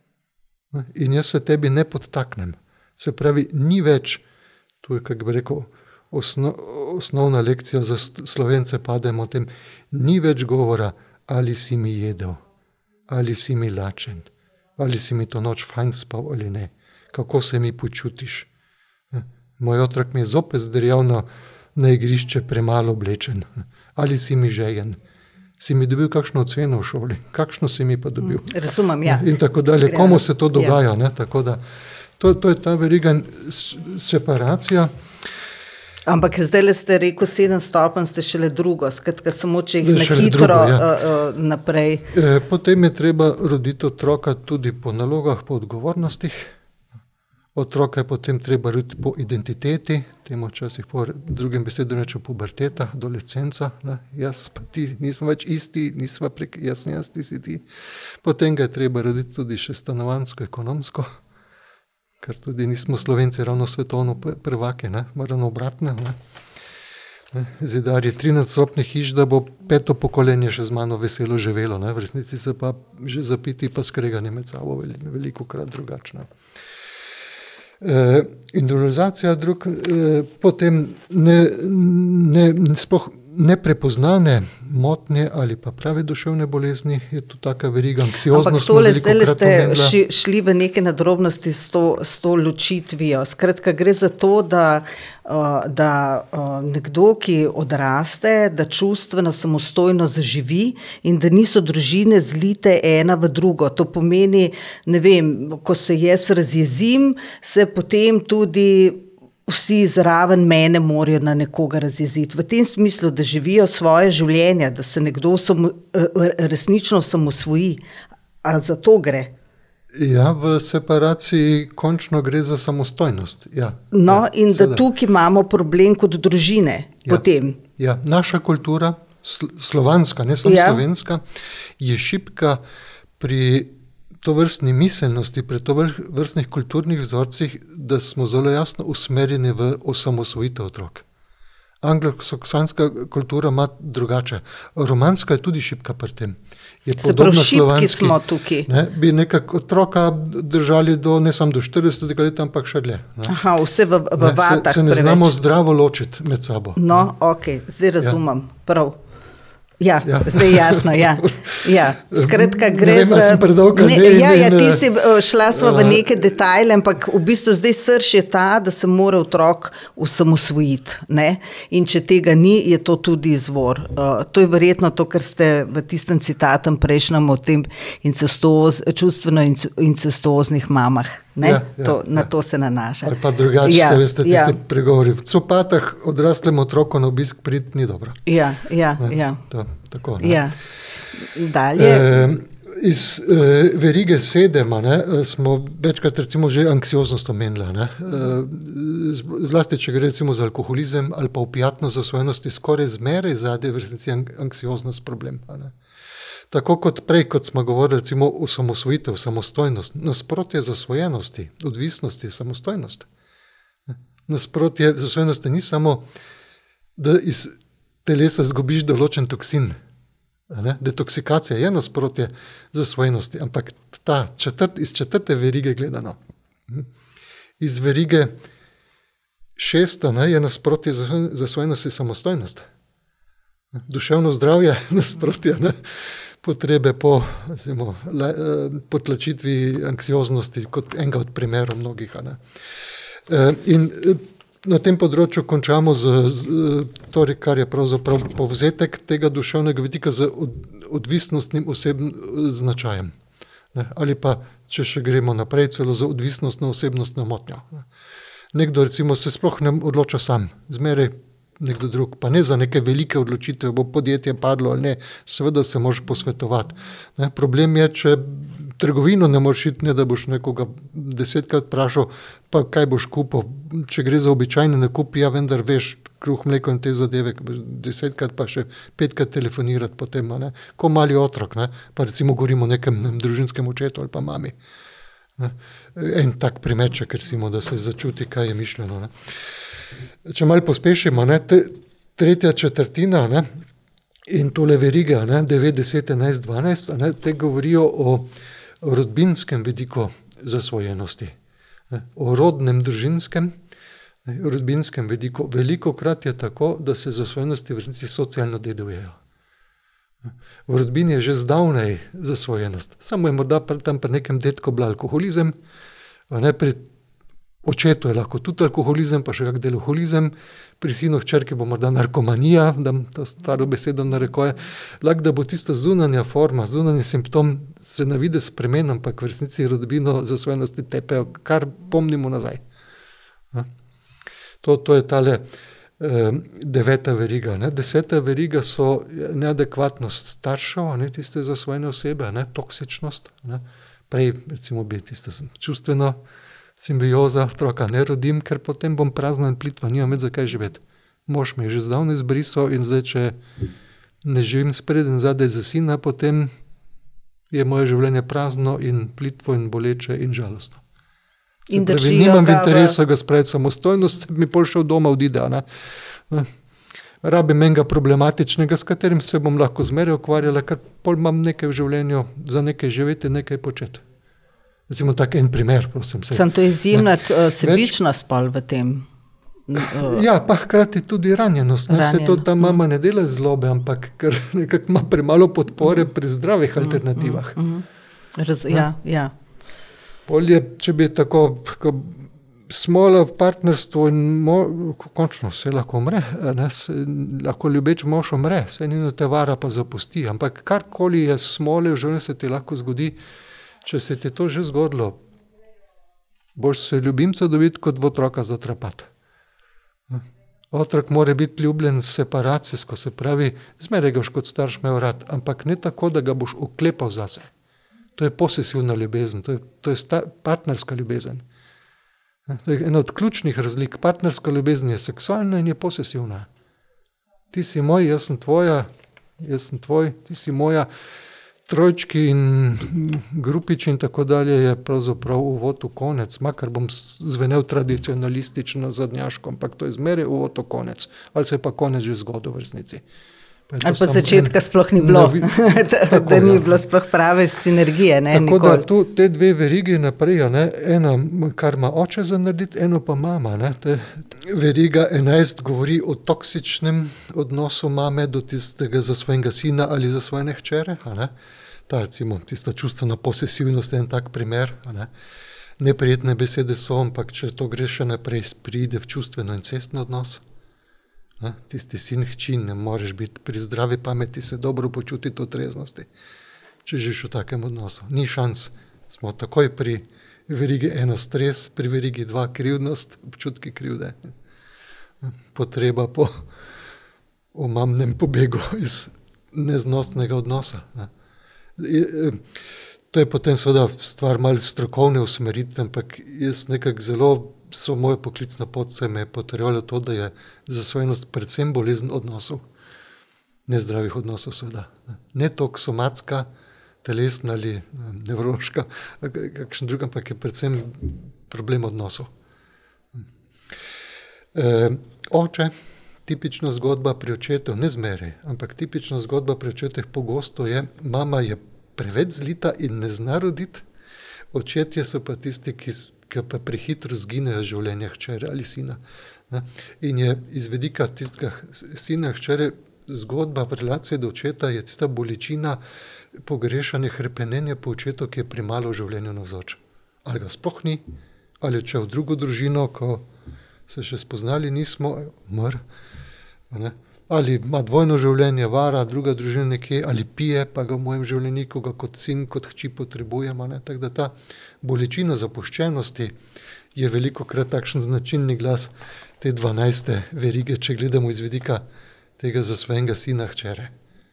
in jaz se tebi ne podtaknem. Se pravi, ni več, tu je, kako bi rekel, osno, osnovna lekcija za Slovence pademo o tem, ni več govora, ali si mi jedel, ali si mi lačen, ali si mi to noč fajn spal ali ne, kako se mi počutiš. Moj otrok mi je zopet zdrjal na, na igrišče premalo oblečen. Ali si mi žejen? Si mi dobil kakšno oceno v šoli? Kakšno si mi pa dobil? Razumem, ja. In tako dalje. Komu se to dogaja? Ne? Tako da, to, to je ta veriga separacija. Ampak zdaj le ste rekel sedem stopenj, ste šele drugo, skratka samo, če jih Zdaj na šele hitro drugo, ja. uh, uh, naprej. E, potem je treba roditi otroka tudi po nalogah, po odgovornostih. Otroka je potem treba roditi po identiteti, temu včasih po drugem besedu reče puberteta, adolescenca, ne? Jaz pa ti nismo več isti, nismo prek, jaz sem jaz, ti si ti. Potem ga je treba roditi tudi še stanovanjsko, ekonomsko, ker tudi nismo Slovenci ravno svetovno prvake, ne? Moramo obratne. Ne? Ne? Zidar je trinadstropnih hiš, da bo peto pokolenje še z mano veselo živelo, ne? V resnici se pa že zapiti pa skreganje med sabo veliko krat drugačne. E, individualizacija drug, e, potem ne, ne, spoh, neprepoznane motnje ali pa prave duševne bolezni, je to taka veriga anksioznost. Ampak tole zdaj ste ši, šli v neke nadrobnosti s to, s to ločitvijo. Skratka, gre za to, da, da nekdo, ki odraste, da čustveno samostojno zaživi in da niso družine zlite ena v drugo. To pomeni, ne vem, ko se jaz razjezim, se potem tudi vsi zraven mene morajo na nekoga razjeziti. V tem smislu, da živijo svoje življenje, da se nekdo samo, resnično samosvoji. A za to gre? Ja, v separaciji končno gre za samostojnost. Ja, no, ja, in seveda. Da tukaj imamo problem kot družine. Ja, potem. Ja, naša kultura, sl- slovanska, ne samo Ja. slovenska, je šibka pri tovrstni miselnosti, pri tovrstnih kulturnih vzorcih, da smo zelo jasno usmerjeni v osamosvojitev otrok. Anglosaksonska kultura ima drugače. Romanska je tudi šibka pri tem. Je Se pravi, šibki smo tukaj. Ne, bi nekako otroka držali do, ne samo do štiridesetega leta, ampak še dlje. Ne. Aha, vse v, v Ne, vatah se, se ne preveč. znamo zdravo ločiti med sabo. No, ok, zdaj razumem. Prav. Ja, Ja. zdaj jasno, ja. ja. Skratka, gre Ne vem, ali za... sem predolga Ne, zdaj in- ja, ja, in, ti eh, si uh, šla sva v eh, neke detajle, ampak v bistvu zdaj srž je ta, da se mora otrok osamosvojiti, ne? In če tega ni, je to tudi izvor. Uh, to je verjetno to, kar ste v tistem citatem prejšnjem o tem incestoz, čustveno inc- incestoznih mamah, ne? Ja, ja, to, na ja. to se nanaša. Ali pa drugače, Ja, se veste, tiste ja. pregovori. V copatah odraslemu otroku na obisk priti ni dobro. Ja, ja, Ne, ja. To, tako, ne. Ja. Dalje. E, iz e, verige sedema ne, smo večkrat recimo že anksioznost omenila. Ne. E, zlasti, če gre recimo za alkoholizem ali pa opijatno zasvojenost, je skoraj zmeraj zadnje v resnici anksioznost problem. Ne. Tako kot prej, kot smo govorili recimo o samosvojitev, samostojnost, nasprotje zasvojenosti, odvisnosti, samostojnost. Nasprotje zasvojenosti ni samo, da iz telesa zgubiš določen toksin. Ne? Detoksikacija je nasprotje zasvojenosti, ampak ta četrt, iz četrte verige gledano. Iz verige šesta ne, je nasprotje zasvojenosti samostojnost. Duševno zdravje nasprotje, ne? Potrebe po recimo, la, potlačitvi anksioznosti kot enega od primerov mnogih. Ne? In na tem področju končamo z, z torej, kar je pravzaprav povzetek tega duševnega vidika z od, odvisnostnim osebnim značajem. Ne? Ali pa, če še gremo naprej, celo za odvisnostno osebnostno motnjo. Ne? Nekdo recimo se sploh ne odloča sam, zmeraj nekdo drug, pa ne za neke velike odločitve, bo podjetje padlo ali ne, seveda se moraš posvetovati. Ne? Problem je, če trgovino ne moreš iti, ne da boš nekoga desetkrat vprašal, pa kaj boš kupil. Če gre za običajne nakup, ja vendar veš, kruh, mleko in te zadeve, desetkrat pa še petkrat telefonirati potem, ne? Ko mali otrok, ne? Pa recimo govorimo o nekem ne, družinskem očetu ali pa mami. Ne? En tak primeček, recimo, da se začuti, kaj je mišljeno. Ne? Če malo pospešimo, ne? Te, tretja četrtina, ne? In tole veriga, ne? devet, deset, enajst, dvanajst, ne? Te govorijo o rodbinskem vidiku zasvojenosti, ne? O rodnem družinskem, ne? Rodbinskem vidiku. Veliko krat je tako, da se zasvojenosti v resnici socialno dedujejo. V rodbini je že zdavnaj zasvojenost. Samo je morda tam pri nekem detku bila alkoholizem, ne, pri očetu je lahko tudi alkoholizem, pa še kak deloholizem, pri sinu hčerki bo morda narkomanija, da to staro besedo narekoje. Lahko da bo tista zunanja forma, zunanji simptom se navide spremen, ampak v resnici rodbino zasvojenosti tepejo, kar pomnimo nazaj. To, to je tale deveta veriga. Ne. Deseta veriga so neadekvatnost staršev, ne, tiste zasvojene osebe, ne, toksičnost. Ne. Prej, recimo, bi tiste čustveno simbioza otroka ne rodim, ker potem bom prazna in plitva, nimam več za kaj živeti. Mož me je že zdavno izbrisal in zdaj, če ne živim spred in zadaj za sina, potem je moje življenje prazno in plitvo in boleče in žalostno. In pravi, nimam v interesu ga spraviti samostojnost, mi pol šel doma odide. Ne? Ne? Rabim enega problematičnega, s katerim se bom lahko zmeraj ukvarjala, ker pol imam nekaj v življenju, za nekaj živeti, nekaj početi. Recimo tak en primer, prosim se. Sem to izjemna sebičnost pol v tem? Ja, pa hkrati tudi ranjenost. Ne? Se to ta mama ne dela zlobe, ampak ker nekako ima premalo podpore pri zdravih alternativah. Mm, mm. Raz, ja, ja. Bolje, če bi tako smola v partnerstvu in mo, končno se lahko umre, ne, se, lahko ljubeč mož umre, se nino te vara pa zapusti, ampak karkoli je smole v življenju, se ti lahko zgodi, če se ti to že zgodilo, boš se ljubimca dobiti kot v otroka zatrapati. Otrok mora biti ljubljen separacijsko, se pravi, zmeraj ga boš kot starš imel rad, ampak ne tako, da ga boš oklepal zase. To je posesivna ljubezen, to je, to je sta, partnerska ljubezen. To je ena od ključnih razlik. Partnerska ljubezen je seksualna in je posesivna. Ti si moj, jaz sem tvoja, jaz sem tvoj, ti si moja. Trojčki in grupiči in tako dalje je pravzaprav uvod v konec, makar bom zvenel tradicionalistično zadnjaško, ampak to je zmeraj uvod v konec. Ali se je pa konec že zgodil v resnici. Ali pa začetka en, sploh ni bilo, navi, da, tako, da ni ja. bilo sploh prave sinergije. Ne, tako nikoli. Da tu te dve verigi naprej, ne, ena, kar ima oče za narediti, eno pa mama. Ne, te, veriga enajst govori o toksičnem odnosu mame do tistega za svojega sina ali za svojene hčere. Ne. Ta, recimo, tista čustvena posesivnost je en tak primer. Ne. Neprijetne besede so, ampak če to gre še naprej, pride v čustveno incestni odnos. Ne, tisti sin hči, ne moreš biti pri zdravi pameti, se dobro počutiti v treznosti, če živiš v takem odnosu. Ni šans, smo takoj pri verigi ena stres, pri verigi dva krivdnost, občutki krivde. Potreba po omamnem pobegu iz neznosnega odnosa. Ne. To je potem seveda stvar malo strokovne usmeritve, ampak jaz nekako zelo so moje poklicna pot se me potrjevalo to, da je zasvojenost predvsem bolezen odnosov, nezdravih odnosov seveda. Ne toliko somatska, telesna ali nevrološka, kakšen drug, ampak je predvsem problem odnosov. E, oče, tipična zgodba pri očetu, ne zmeraj, ampak tipična zgodba pri očetih pogosto je, mama je preveč zlita in ne zna roditi, očetje so pa tisti, ki ki pa prehitro zginejo življenja hčere ali sina. Ne? In je iz vidika tistega sina hčere zgodba v relaciji do očeta je tista bolečina pogrešanja, hrepenenja po očetu, ki je premalo v življenju navzoč. Ali ga sploh ni, ali če v drugo družino, ko se še spoznali nismo, mr, ne? Ali ima dvojno življenje, vara, druga družina nekje, ali pije, pa ga v mojem življenjiku ga kot sin, kot hči potrebujemo. Ne? Tako da ta bolečina zapuščenosti je velikokrat takšen značilni glas te dvanajste verige, če gledamo iz vidika tega za svojega sina hčere.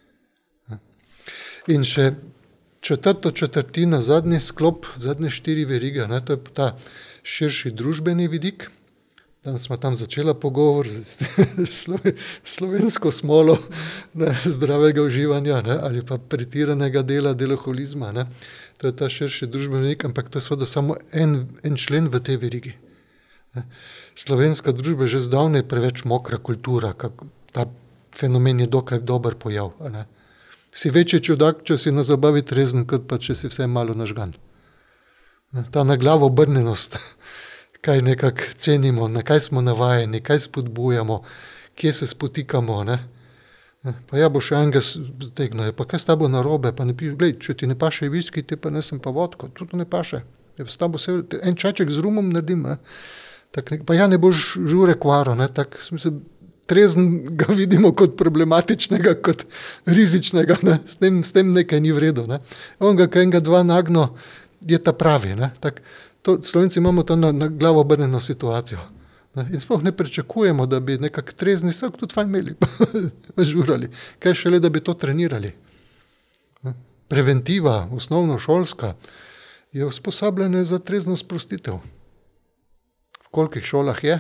In še četrto četrtina, zadnji sklop, zadnje štiri verige, ne? To je ta širši družbeni vidik. Danes smo tam začela pogovor z slovensko smolo ne, zdravega uživanja ne, ali pa pretiranega dela, deloholizma. Ne. To je ta širši družbeni vidik, ampak to je seveda samo en, en člen v tej verigi. Ne. Slovenska družba je že zdavnaj preveč mokra kultura, kako ta fenomen je dokaj dober pojav. Ne. Si večji čudak, če si na zabavi trezen, kot pa če si vse malo nažgan. Ne. Ta na glavo obrnenost, kaj nekako cenimo, na kaj smo navajeni, kaj spodbujamo, kje se spotikamo. Ne? Pa ja bo še enega stegnil, pa kaj s tabo narobe, pa ne piš, glej, če ti ne paše viski, ti pa nesem pa vodko, tudi ne paše. S tabo se, en čaček z rumom naredim, ne? Tak, pa ja ne boš žure kvaro, ne? Tak, smisel, trezen ga vidimo kot problematičnega, kot rizičnega, ne? S tem, s tem nekaj ni v redu. Ne? On ga, kaj enega dva nagno, je ta pravi. Ne? Tak, To, Slovenci imamo to na, na glavo obrnjeno situacijo. In sploh ne pričakujemo, da bi nekak trezni vsak tudi fajn imeli, žurali. Kaj šele, da bi to trenirali. Preventiva, osnovno šolska, je usposabljanje za trezno sprostitev. V kolikih šolah je?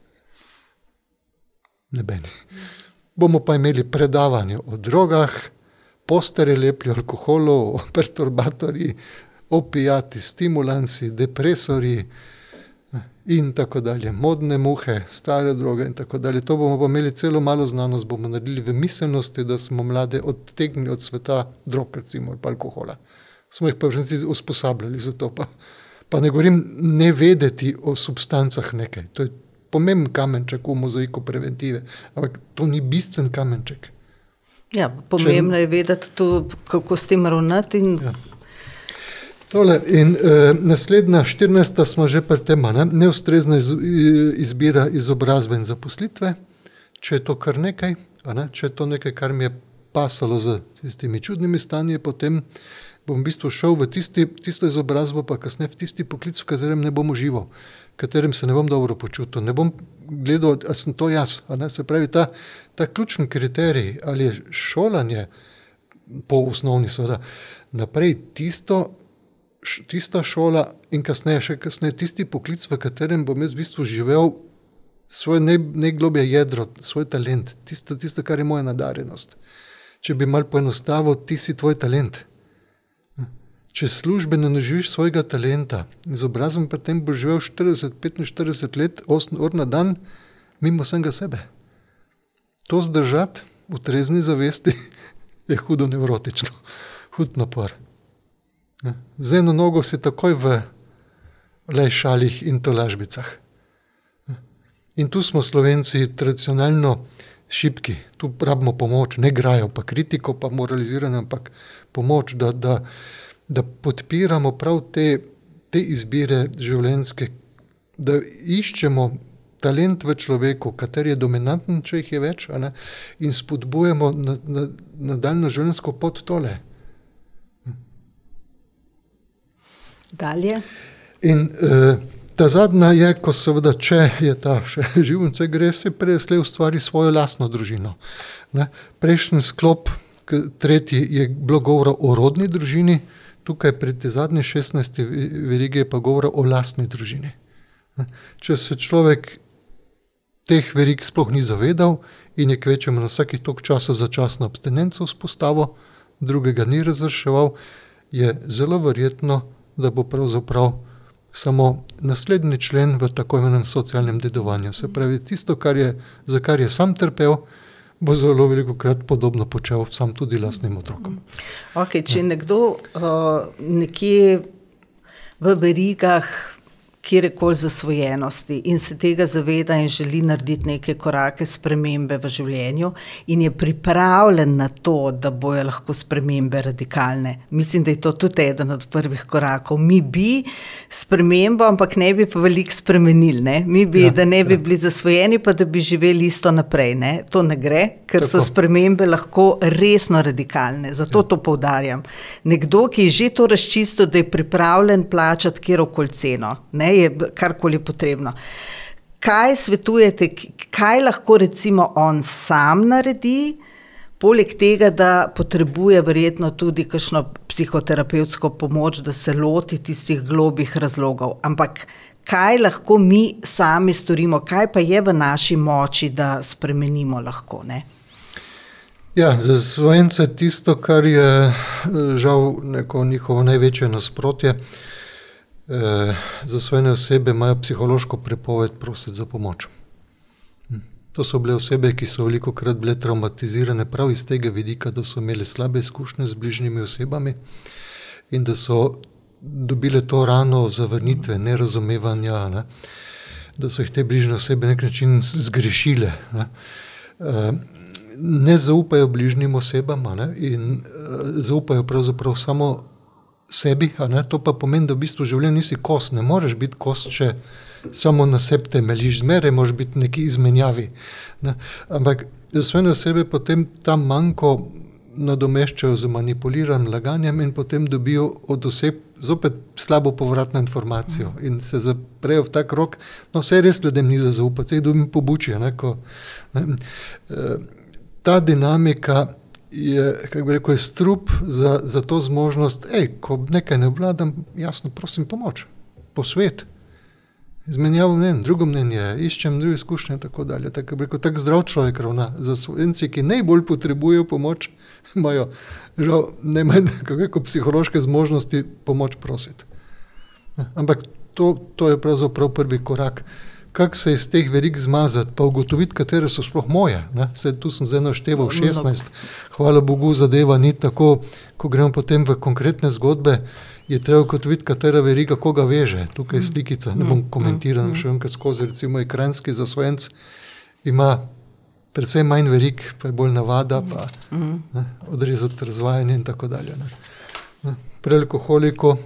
Nebeni. Bomo pa imeli predavanje o drogah, postere leplji alkoholu, o perturbatorji, opijati, stimulansi, depresori in tako dalje. Modne muhe, stare droge in tako dalje. To bomo pa imeli celo malo znanost, bomo naredili v miselnosti, da smo mlade odtegnili od sveta drog, recimo, pa alkohola. Smo jih pa v resnici usposabljali za to. Pa, pa ne govorim ne vedeti o substancah nekaj. To je pomemben kamenček v mozaiku preventive, ampak to ni bistven kamenček. Ja, pomembno Če... je vedeti to, kako s tem ravnati. In... Ja. Tole, in e, naslednja štirinajsta smo že pri tem, ne? Neustrezna iz, izbira izobrazbe in zaposlitve, če je to kar nekaj, a ne? Če je to nekaj, kar mi je pasalo z tistimi čudnimi stanji, potem bom v bistvu šel v tisti, tisto izobrazbo, pa kasneje v tisti poklic, v katerem ne bom užival, v katerem se ne bom dobro počutil, ne bom gledal, a sem to jaz, a ne? Se pravi, ta, ta ključni kriterij, ali je šolanje po osnovni seveda, naprej tisto, tista šola in kasneje, še kasneje tisti poklic, v katerem bom jaz v bistvu živel svoje najgloblje jedro, svoj talent, tisto, tisto, kar je moja nadarjenost. Če bi malo poenostavil, ti si tvoj talent. Če službeno ne živiš svojega talenta, izobrazben pri tem boš živel štirideset, petinštirideset let, osem ur na dan, mimo vsega sebe. To zdržati v trezni zavesti je hudo nevrotično, hud napor. Z eno nogo si takoj v lejšalih in tolažbicah. In tu smo Slovenci tradicionalno šibki, tu rabimo pomoč, ne grajo, pa kritiko, pa moraliziranje, ampak pomoč, da, da, da podpiramo prav te, te izbire življenjske, da iščemo talent v človeku, kateri je dominanten, če jih je več, a ne, in spodbujemo na, na, na daljno življenjsko pot tole. Dalje. In eh, ta zadnja je, ko seveda, če je ta še življenje, gre se preslej ustvari svojo lastno družino. Ne? Prejšnji sklop, tretji, je bilo govora o rodni družini, tukaj pri te zadnji šestnajsti verigi je pa govora o lastni družini. Ne? Če se človek teh verig sploh ni zavedal in je kvečemo na vsakih toliko časa začasno abstinenco vzpostavil, drugega ni razreševal, je zelo verjetno, da bo pravzaprav samo naslednji člen v tako imenem socialnem dedovanju. Se pravi, tisto, kar je, za kar je sam trpel, bo zelo velikokrat podobno počel sam tudi lastnim otrokom. Ok, če ja. nekdo uh, nekje v verigah kjerkoli zasvojenosti in se tega zaveda in želi narediti neke korake spremembe v življenju in je pripravljen na to, da bojo lahko spremembe radikalne. Mislim, da je to tudi eden od prvih korakov. Mi bi spremembo, ampak ne bi pa veliko spremenili. Ne? Mi bi, ja, da ne bi ja. bili zasvojeni, pa da bi živeli isto naprej. Ne? To ne gre, ker Tako. so spremembe lahko resno radikalne. Zato ja. to poudarjam. Nekdo, ki je že to razčistil, da je pripravljen plačati kjerokoli ceno, ne? je karkoli potrebno. Kaj svetujete, kaj lahko recimo on sam naredi, poleg tega, da potrebuje verjetno tudi kakšno psihoterapevtsko pomoč, da se loti tistih globih razlogov, ampak kaj lahko mi sami storimo, kaj pa je v naši moči, da spremenimo lahko, ne? Ja, za zasvojence tisto, kar je žal neko njihovo največje nasprotje, E, zasvojene osebe imajo psihološko prepoved prositi za pomoč. To so bile osebe, ki so velikokrat bile traumatizirane prav iz tega vidika, da so imeli slabe izkušnje z bližnjimi osebami in da so dobile to rano zavrnitve, nerazumevanja, ne? Da so jih te bližnje osebe na nek način zgrešile. Ne, e, ne zaupajo bližnjim osebam, ne? In e, zaupajo pravzaprav samo sebi, a ne, to pa pomeni, da v bistvu življenje nisi kos, ne moreš biti kos, če samo na sebi temeljiš, zmeraj moraš biti neki izmenjavi. Ne. Ampak zasvojene osebe potem tam manjko nadomeščajo z manipuliranim laganjem in potem dobijo od oseb zopet slabo povratno informacijo in se zaprejo v tak rok, no vse res ljudem ni za zaupati, se jih dobim pobučijo. Ne, ko, ne, ta dinamika je, kako bi rekel, je strup za, za to zmožnost, ej, ko nekaj ne vladam, jasno, prosim pomoč, posvet, izmenjavo mnen, drugo mnenje, iščem druge izkušnje in tako dalje. Tako bi rekel, tak zdrav človek ravna. Zasvojenci, ki najbolj potrebujejo pomoč, imajo žal najmanj, kako rekel, psihološke zmožnosti pomoč prositi. Ampak to, to je pravzaprav prvi korak. Kako se iz teh verig zmazati, pa ugotoviti, katere so sploh moje. Ne? Saj tu sem zdaj našteval šestnajst. Hvala Bogu, zadeva ni tako, ko gremo potem v konkretne zgodbe, je treba ugotoviti, katera veriga koga veže. Tukaj je slikica, ne bom komentiral, še enkrat skozi, recimo ekranski zasvojenc ima predvsem manj verig, pa je bolj navada, pa ne, odrezati razvajanje in tako dalje. Ne. Pri alkoholiku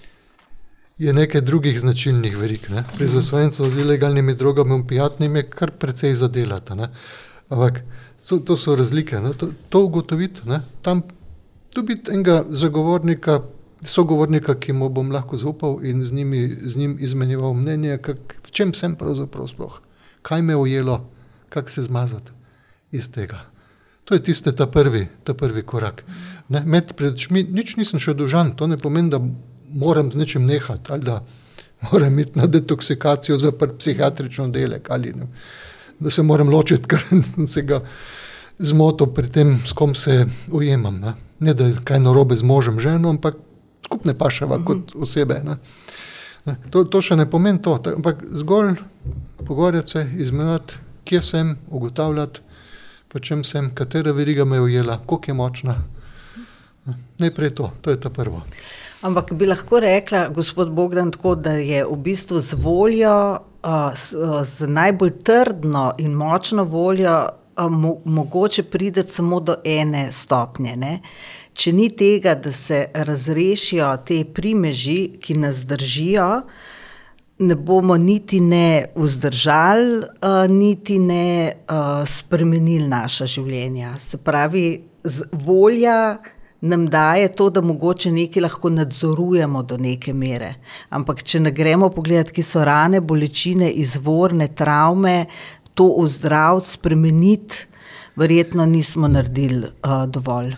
je nekaj drugih značilnih verig. Ne. Pri zasvojencu z ilegalnimi drogami in pijatnimi je kar precej zadelata. Ne. Ampak to, to so razlike. Ne. To, to ugotoviti, ne. Tam dobiti enega zagovornika, sogovornika, ki mu bom lahko zaupal in z, njimi, z njim izmenjeval mnenje, kak, v čem sem pravzaprav sploh, kaj me ujelo, kako se zmazati iz tega. To je tiste ta prvi, ta prvi korak. Ne, med pred očmi, nič nisem še dolžan, to ne pomeni, da moram z nečim nehati, ali da moram iti na detoksikacijo za psihiatrično oddelek, ali ne, da se moram ločiti, ker sem se ga zmotil pri tem, s kom se ujemam. Ne, ne da je kaj narobe z možem, ženo, ampak skupne pašava uh-huh. kot osebe. Ne. Ne, to, to še ne pomeni to, ampak zgolj pogovarjati se, izmenjati, kje sem, ugotavljati, pa čem sem, katera veriga me je ujela, koliko je močna. Najprej to, to je ta prvo. Ampak bi lahko rekla, gospod Bogdan, tako, da je v bistvu z voljo, z, z najbolj trdno in močno voljo mo, mogoče priti samo do ene stopnje, ne? Če ni tega, da se razrešijo te primeži, ki nas držijo, ne bomo niti ne vzdržali, uh, niti ne uh, spremenili naša življenja. Se pravi, z, volja nam daje to, da mogoče nekaj lahko nadzorujemo do neke mere. Ampak če ne gremo pogledati, ki so rane, bolečine, izvorne travme, to ozdraviti, spremeniti, verjetno nismo naredili uh, dovolj.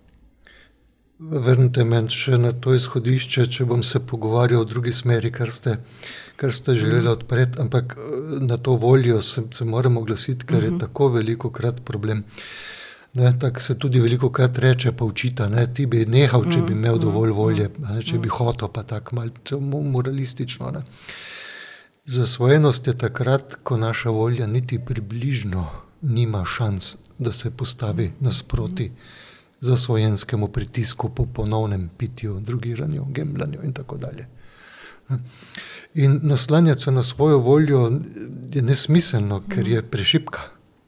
Vrnite meni še na to izhodišče, če bom se pogovarjal v drugi smeri, kar ste, kar ste želeli odpreti, ampak na to voljo se, se moram oglasiti, ker je uh-huh. tako veliko krat problem. Ne, tako se tudi veliko krat reče, pa učita, ne, ti bi nehal, če bi imel dovolj volje, ne, če bi hotel, pa tako malo moralistično. Ne. Zasvojenost je takrat, ko naša volja niti približno nima šans, da se postavi nasproti zasvojenskemu pritisku po ponovnem pitju, drugiranju, gemblanju in tako dalje. In naslanjati se na svojo voljo je nesmiselno, ker je prešibka.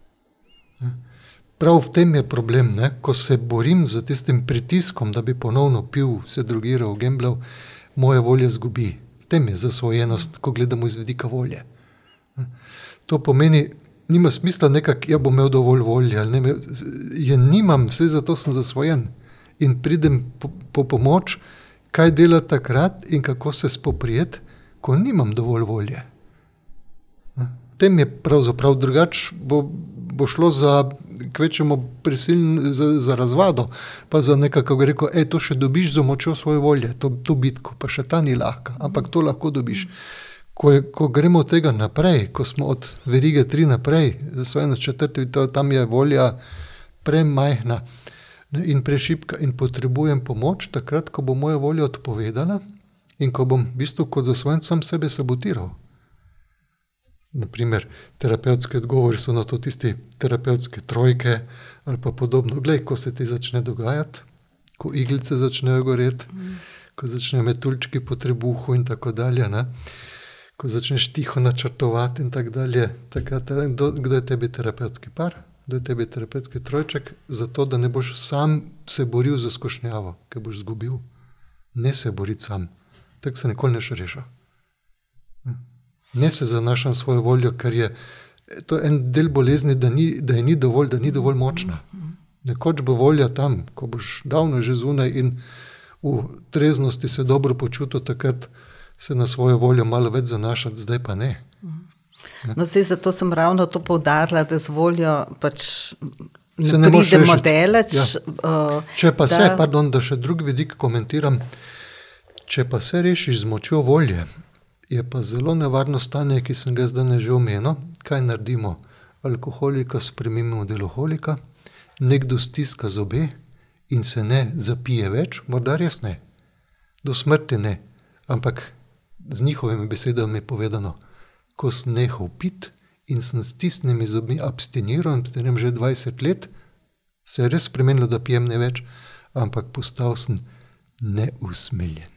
Prav v tem je problem, ne? Ko se borim z tistim pritiskom, da bi ponovno pil, se drugiral, gemblal, moja volja zgubi. V tem je zasvojenost, ko gledamo iz vidika volje. To pomeni, nima smisla nekak, ja bom imel dovolj volje, ali ne, je nimam, vse zato sem zasvojen in pridem po, po pomoč, kaj dela takrat in kako se spoprijeti, ko nimam dovolj volje. Tem je pravzaprav drugač, bo, bo šlo za kvečemo prisiln, za, za razvado, pa za nekako bi rekel, ej, to še dobiš za močjo svoje volje, to, to bitko, pa še ta ni lahka, ampak to lahko dobiš. Ko, je, ko gremo od tega naprej, ko smo od verige tri naprej, zasvojeno četrti, to, tam je volja premajhna in prešibka in potrebujem pomoč, takrat, ko bo moja volja odpovedala in ko bom v bistvu kot zasvojen sam sebe sabotiral. Naprimer, terapevtski odgovori so na to tisti terapevtske trojke ali pa podobno. Glej, ko se ti začne dogajati, ko iglice začnejo goreti, mm. ko začnejo metuljčki po trebuhu in tako dalje, ne? Ko začneš tiho načrtovati in tako dalje, takrat, kdo, kdo je tebi terapevtski par, kdo je tebi terapevtski trojček, zato da ne boš sam se boril za skušnjavo, ker boš zgubil. Ne se boriti sam, tako se nikoli neš reša. Ne se zanašam svojo voljo, ker je to en del bolezni, da, ni, da je ni dovolj, da ni dovolj močna. Nekoč bo volja tam, ko boš davno že zunaj in v treznosti se dobro počutil, takrat se na svojo voljo malo več zanašati, zdaj pa ne. No, zdaj, zato sem ravno to poudarila, da z voljo pač ne, ne pridemo deleč. Ja. Uh, če pa da... se, pardon, da še drug vidik komentiram, če pa se rešiš z močjo volje, je pa zelo nevarno stanje, ki sem ga zdaj že omenil. Kaj naredimo? Alkoholika spremimo v deloholika, nekdo stiska zobe in se ne zapije več, morda res ne, do smrti ne, ampak z njihovimi besedami povedano, ko sem nehal pit in sem s tisnimi zobmi abstiniral, abstiniram že dvajset let, se je res spremenilo, da pijem ne več, ampak postal sem neusmiljen.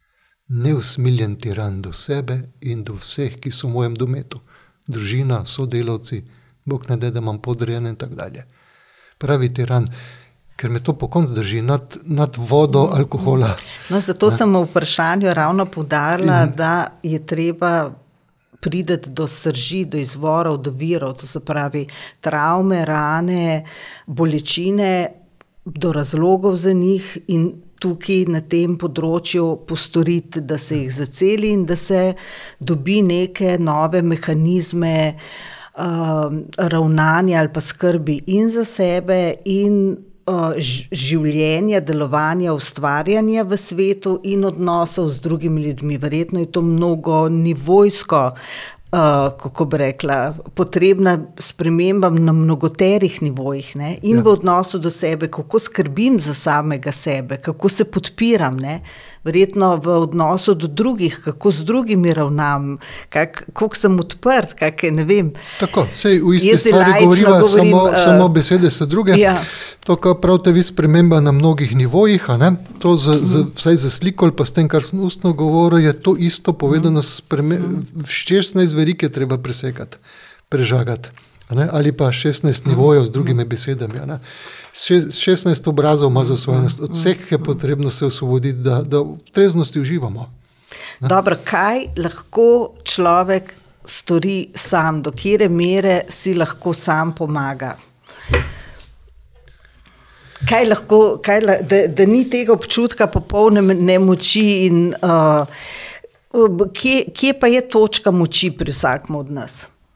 Neusmiljen tiran do sebe in do vseh, ki so v mojem dometu. Družina, sodelavci, Bog ne de, da imam podrejene in tako dalje. Pravi tiran, ker me to po koncu drži nad, nad vodo alkohola. No, zato ne? Sem v vprašanju ravno poudarila, in... da je treba prideti do srži, do izvorov, do virov, to se pravi travme, rane, bolečine, do razlogov za njih in tukaj na tem področju postoriti, da se jih zaceli in da se dobi neke nove mehanizme uh, ravnanja ali pa skrbi in za sebe in uh, življenja, delovanja, ustvarjanja v svetu in odnosov z drugimi ljudmi. Verjetno je to mnogo nivojsko, Uh, kako bi rekla, potrebna sprememba na mnogoterih nivojih, ne? In ja. V odnosu do sebe, kako skrbim za samega sebe, kako se podpiram, ne? Verjetno v odnosu do drugih, kako z drugimi ravnam, kak, koliko sem odprt, kak, ne vem. Tako, sej v isti stvari govoriva, govorim, samo, uh, samo besede so druge. Ja. To, kar pravite vi, sprememba na mnogih nivojih, a ne? To za, mm. za, vsaj za sliko ali pa s tem, kar sem ustno govoril, je to isto povedano, spreme, mm. v šestnajst verike treba presekati, prežagati, ne? Ali pa šestnajst nivojev z drugimi besedami. Ne? Še, šestnajst obrazov ima za svojnost, od vseh je potrebno se osvoboditi, da, da v treznosti uživamo. Ne? Dobro, kaj lahko človek stori sam, do kjere mere si lahko sam pomaga? Kaj lahko, kaj, da, da ni tega občutka popolne nemoči in uh, kje, kje pa je točka moči pri vsakem od nas?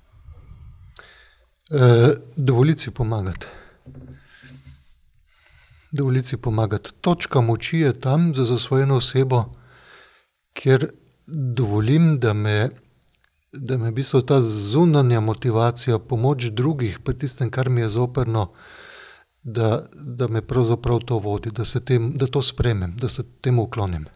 E, dovoliti si pomagati. Dovoliti si pomagati. Točka moči je tam za zasvojeno osebo, kjer dovolim, da me, da me v bistvu ta zunanja motivacija, pomoč drugih pri tistem, kar mi je zoprno, Da, da me pravzaprav to vodi, da, se tem, da to spremem, da se temu uklonim.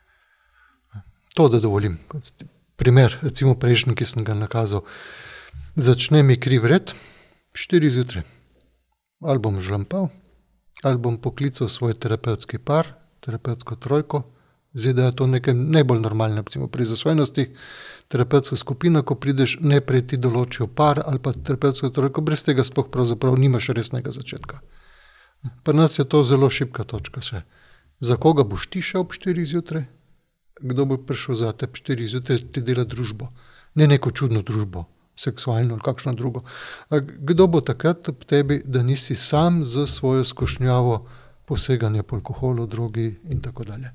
To, da dovolim. Primer, recimo prejšnji, ki sem ga nakazal. Začne mi kri vred, štiri zjutraj. Ali bom žlampal, ali bom poklical svoj terapevtski par, terapevtsko trojko, zdaj da je to nekaj najbolj normalno, recimo pri zasvojenosti, terapevtska skupina, ko prideš, najprej ti določijo par ali pa terapevtsko trojko, brez tega sploh pravzaprav nimaš resnega začetka. Pri nas je to zelo šibka točka še. Za koga boš ti šel ob štiri zjutraj? Kdo bo prišel za te štiri zjutraj, ti dela družbo? Ne neko čudno družbo, seksualno ali kakšno drugo. A kdo bo takrat ob tebi, da nisi sam za svojo skušnjavo poseganja po alkoholu, drogi in tako dalje.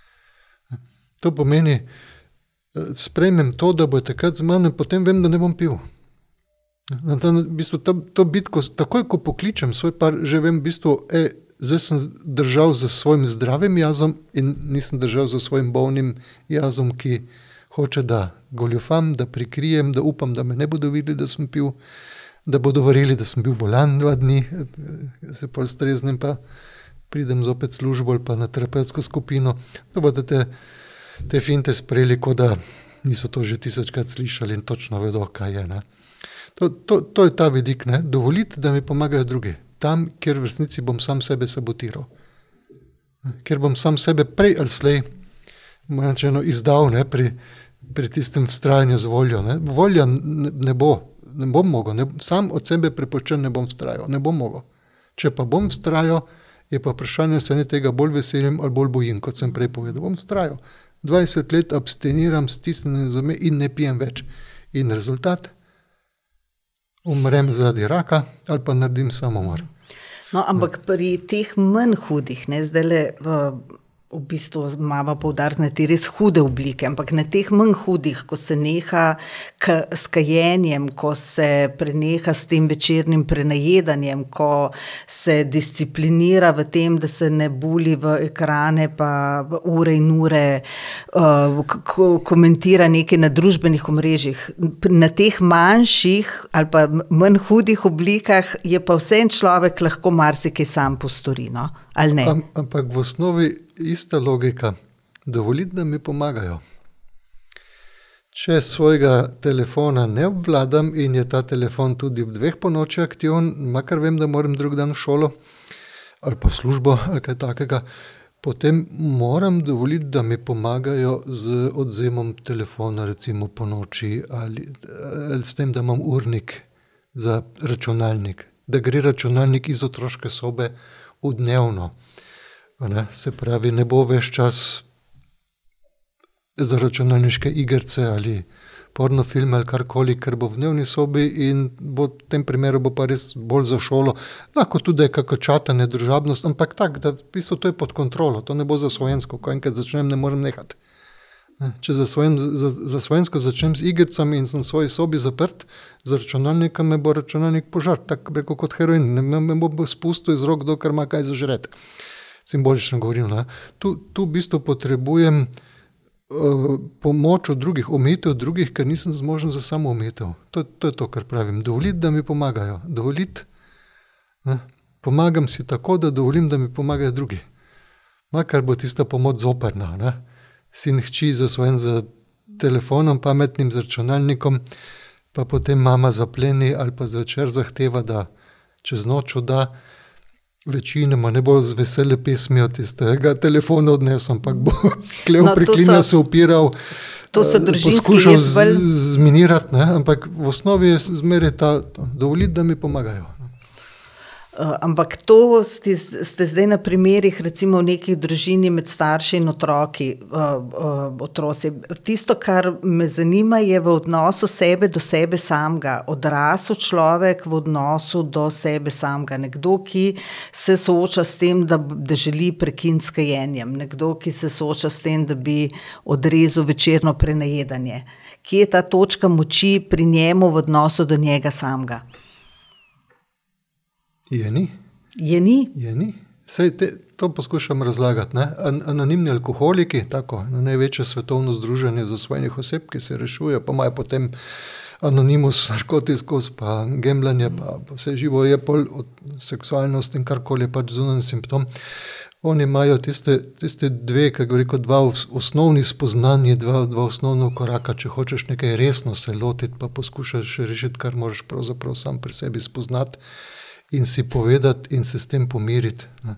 To pomeni, sprejmem to, da bo takrat z mano in potem vem, da ne bom pil. Na ta, v bistvu, to, to bitko, takoj ko pokličem svoj par, že vem, v bistvu, e, zdaj sem držal za svojim zdravim jazom in nisem držal za svojim bolnim jazom, ki hoče, da goljufam, da prikrijem, da upam, da me ne bodo videli, da sem pil, da bodo verjeli, da sem bil bolan dva dni, se pol streznem pa pridem zopet službo ali pa na terapevtsko skupino, da bodo te te finte sprejeli, kot da niso to že tisočkrat slišali in točno vedo, kaj je. Ne? To, to, to je ta vidik, ne? Dovoliti, da mi pomagajo drugi. Tam, kjer v resnici bom sam sebe sabotiral. Kjer bom sam sebe prej ali slej rečeno, izdal, ne? Pri, pri tistem vztrajanju z voljo. Ne? Volja ne, ne bo, ne bom mogel, ne, sam od sebe prepoščen ne bom vztrajal, ne bom mogel. Če pa bom vztrajal, je pa vprašanje, se ne tega bolj veselim ali bolj bojim, kot sem prej povedal. Bom vztrajal. dvajset let abstiniram, stisnem zame in ne pijem več. In rezultat? Umrem zaradi raka ali pa naredim samomor. No, ampak pri teh manj hudih, ne, zdaj le v bistvu imamo poudarek na te res hude oblike, ampak na teh manj hudih, ko se neha k, s kajenjem, ko se preneha s tem večernim prenajedanjem, ko se disciplinira v tem, da se ne buli v ekrane, pa v ure in ure uh, k- komentira nekaj na družbenih omrežjih. Na teh manjših ali pa manj hudih oblikah je pa vsem človek lahko marsikaj sam postori, no? Ali ne? Am, ampak v osnovi ista logika, dovoliti, da mi pomagajo. Če svojega telefona ne obvladam in je ta telefon tudi ob dveh po noči aktiven, makar vem, da moram drug dan v šolo ali pa v službo ali kaj takega, potem moram dovoliti, da mi pomagajo z odzemom telefona recimo po noči ali, ali s tem, da imam urnik za računalnik, da gre računalnik iz otroške sobe v dnevno. Ne, se pravi, ne bo ves čas za računalniške igrice ali pornofilme ali karkoli, ker bo v dnevni sobi in bo v tem primeru bo pa res bolj za šolo. Lahko tudi je kako čatanje, družabnost, ampak tak, da v bistvu to je pod kontrolo, to ne bo zasvojensko, ko enkrat začnem, ne morem nehati. Če zasvojem, za, zasvojensko začnem z igricami in sem v svoji sobi zaprt, z računalnikom me bo računalnik požar, tako reko kot heroin, ne me bo spustil iz rok, dokler ima kaj zažreti. Simbolično govorim. Ne? Tu, tu v bistvu potrebujem uh, pomoč od drugih, omejitev od drugih, ker nisem zmožen za samo omejitev. To, to je to, kar pravim. Dovoliti, da mi pomagajo. Dovoliti, ne? Pomagam si tako, da dovolim, da mi pomagajo drugi. Makar bo tista pomoč zoprna. Ne? Sin hči zasvojen za telefonom, pametnim z računalnikom, pa potem mama zapleni ali pa zvečer zahteva, da čez noč odda. Večinoma ne bo z vesele pesmijo tistega telefona odnesel, ampak bo klev No, to priklina so- se upiral, To so eh, družinski, poskušal jaz bolj- z- zminirati, ne? Ampak v osnovi je zmeraj ta, dovoliti, da mi pomagajo. Uh, ampak to ste, ste zdaj na primerih recimo v nekih družini med starši in otroki, uh, uh, otroci. Tisto, kar me zanima, je v odnosu sebe do sebe samega. Odrasel človek v odnosu do sebe samega. Nekdo, ki se sooča s tem, da, da želi prekiniti s kajenjem. Nekdo, ki se sooča s tem, da bi odrezal večerno prenajedanje. Kje je ta točka moči pri njemu v odnosu do njega samega? Je ni? Je ni? Je ni. Sej te, to poskušam razlagati. Ne? An, anonimni alkoholiki, tako, največje svetovno združenje zasvojenih oseb, ki se rešuje, pa imajo potem anonimus, narkotikus, pa gemblanje, pa, pa vse živo je pol od seksualnosti in karkoli je pač zunanji simptom. Oni imajo tiste, tiste dve, kako rekel, dva os- osnovni spoznanje, dva, dva osnovna koraka, če hočeš nekaj resno se lotiti, pa poskušaš rešiti, kar moraš pravzaprav sam pri sebi spoznati in si povedati in se s tem pomiriti. Ne.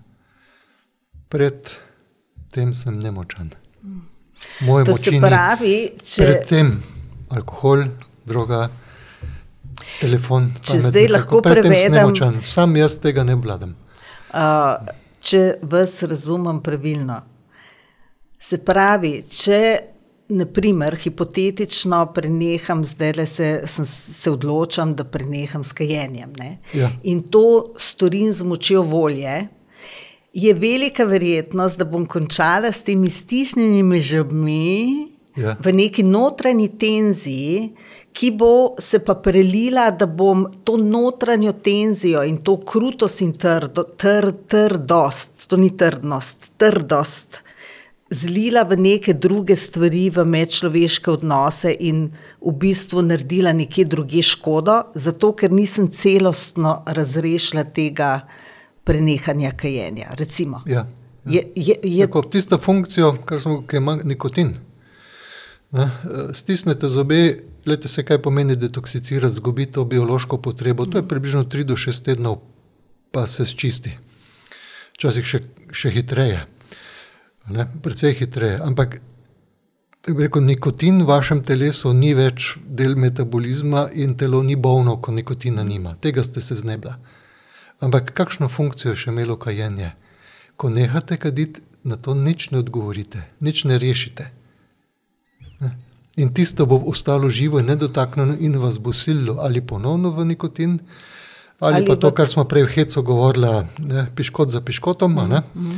Pred tem sem nemočan. Moje To se moči ni. pravi, če, Pred tem alkohol, droga, telefon, Če pametni zdaj telefon, lahko pred tem sem prevedem- nemočan. Sam jaz tega ne vladam. uh, če vas razumem pravilno. Se pravi, če naprimer hipotetično preneham, zdaj se, sem, se odločam, da preneham s kajenjem, ne? Ja. In to storim z močjo volje, je velika verjetnost, da bom končala s temi stišnjenimi žebmi Ja. v neki notranji tenziji, ki bo se pa prelila, da bom to notranjo tenzijo in to krutost in trdo, tr, trdost, to ni trdnost, trdost, zlila v neke druge stvari, v medčloveške odnose in v bistvu naredila nekje druge škodo, zato ker nisem celostno razrešila tega prenehanja kajenja, recimo. Ja. Je, je, je, Tako, tista funkcija, kar smo, ki ima nikotin. Ne, eh, stisnete zobe, gledajte se, kaj pomeni detoksicirati, zgubiti to biološko potrebo. To je približno tri do šest tednov, pa se sčisti. Včasih še, še hitreje. Ne, precej hitreje. Ampak tako bi rekel, nikotin v vašem telesu ni več del metabolizma in telo ni bolno, ko nikotina nima. Tega ste se znebila. Ampak kakšno funkcijo je še imelo kajenje? Ko nehate kaditi, na to nič ne odgovorite, nič ne rešite. Ne? In tisto bo ostalo živo in nedotaknjeno in vas bo sililo ali ponovno v nikotin, ali, Ali ali pa to, v- kar smo prej v hecu govorila, ne, piškot za piškotom, a ne?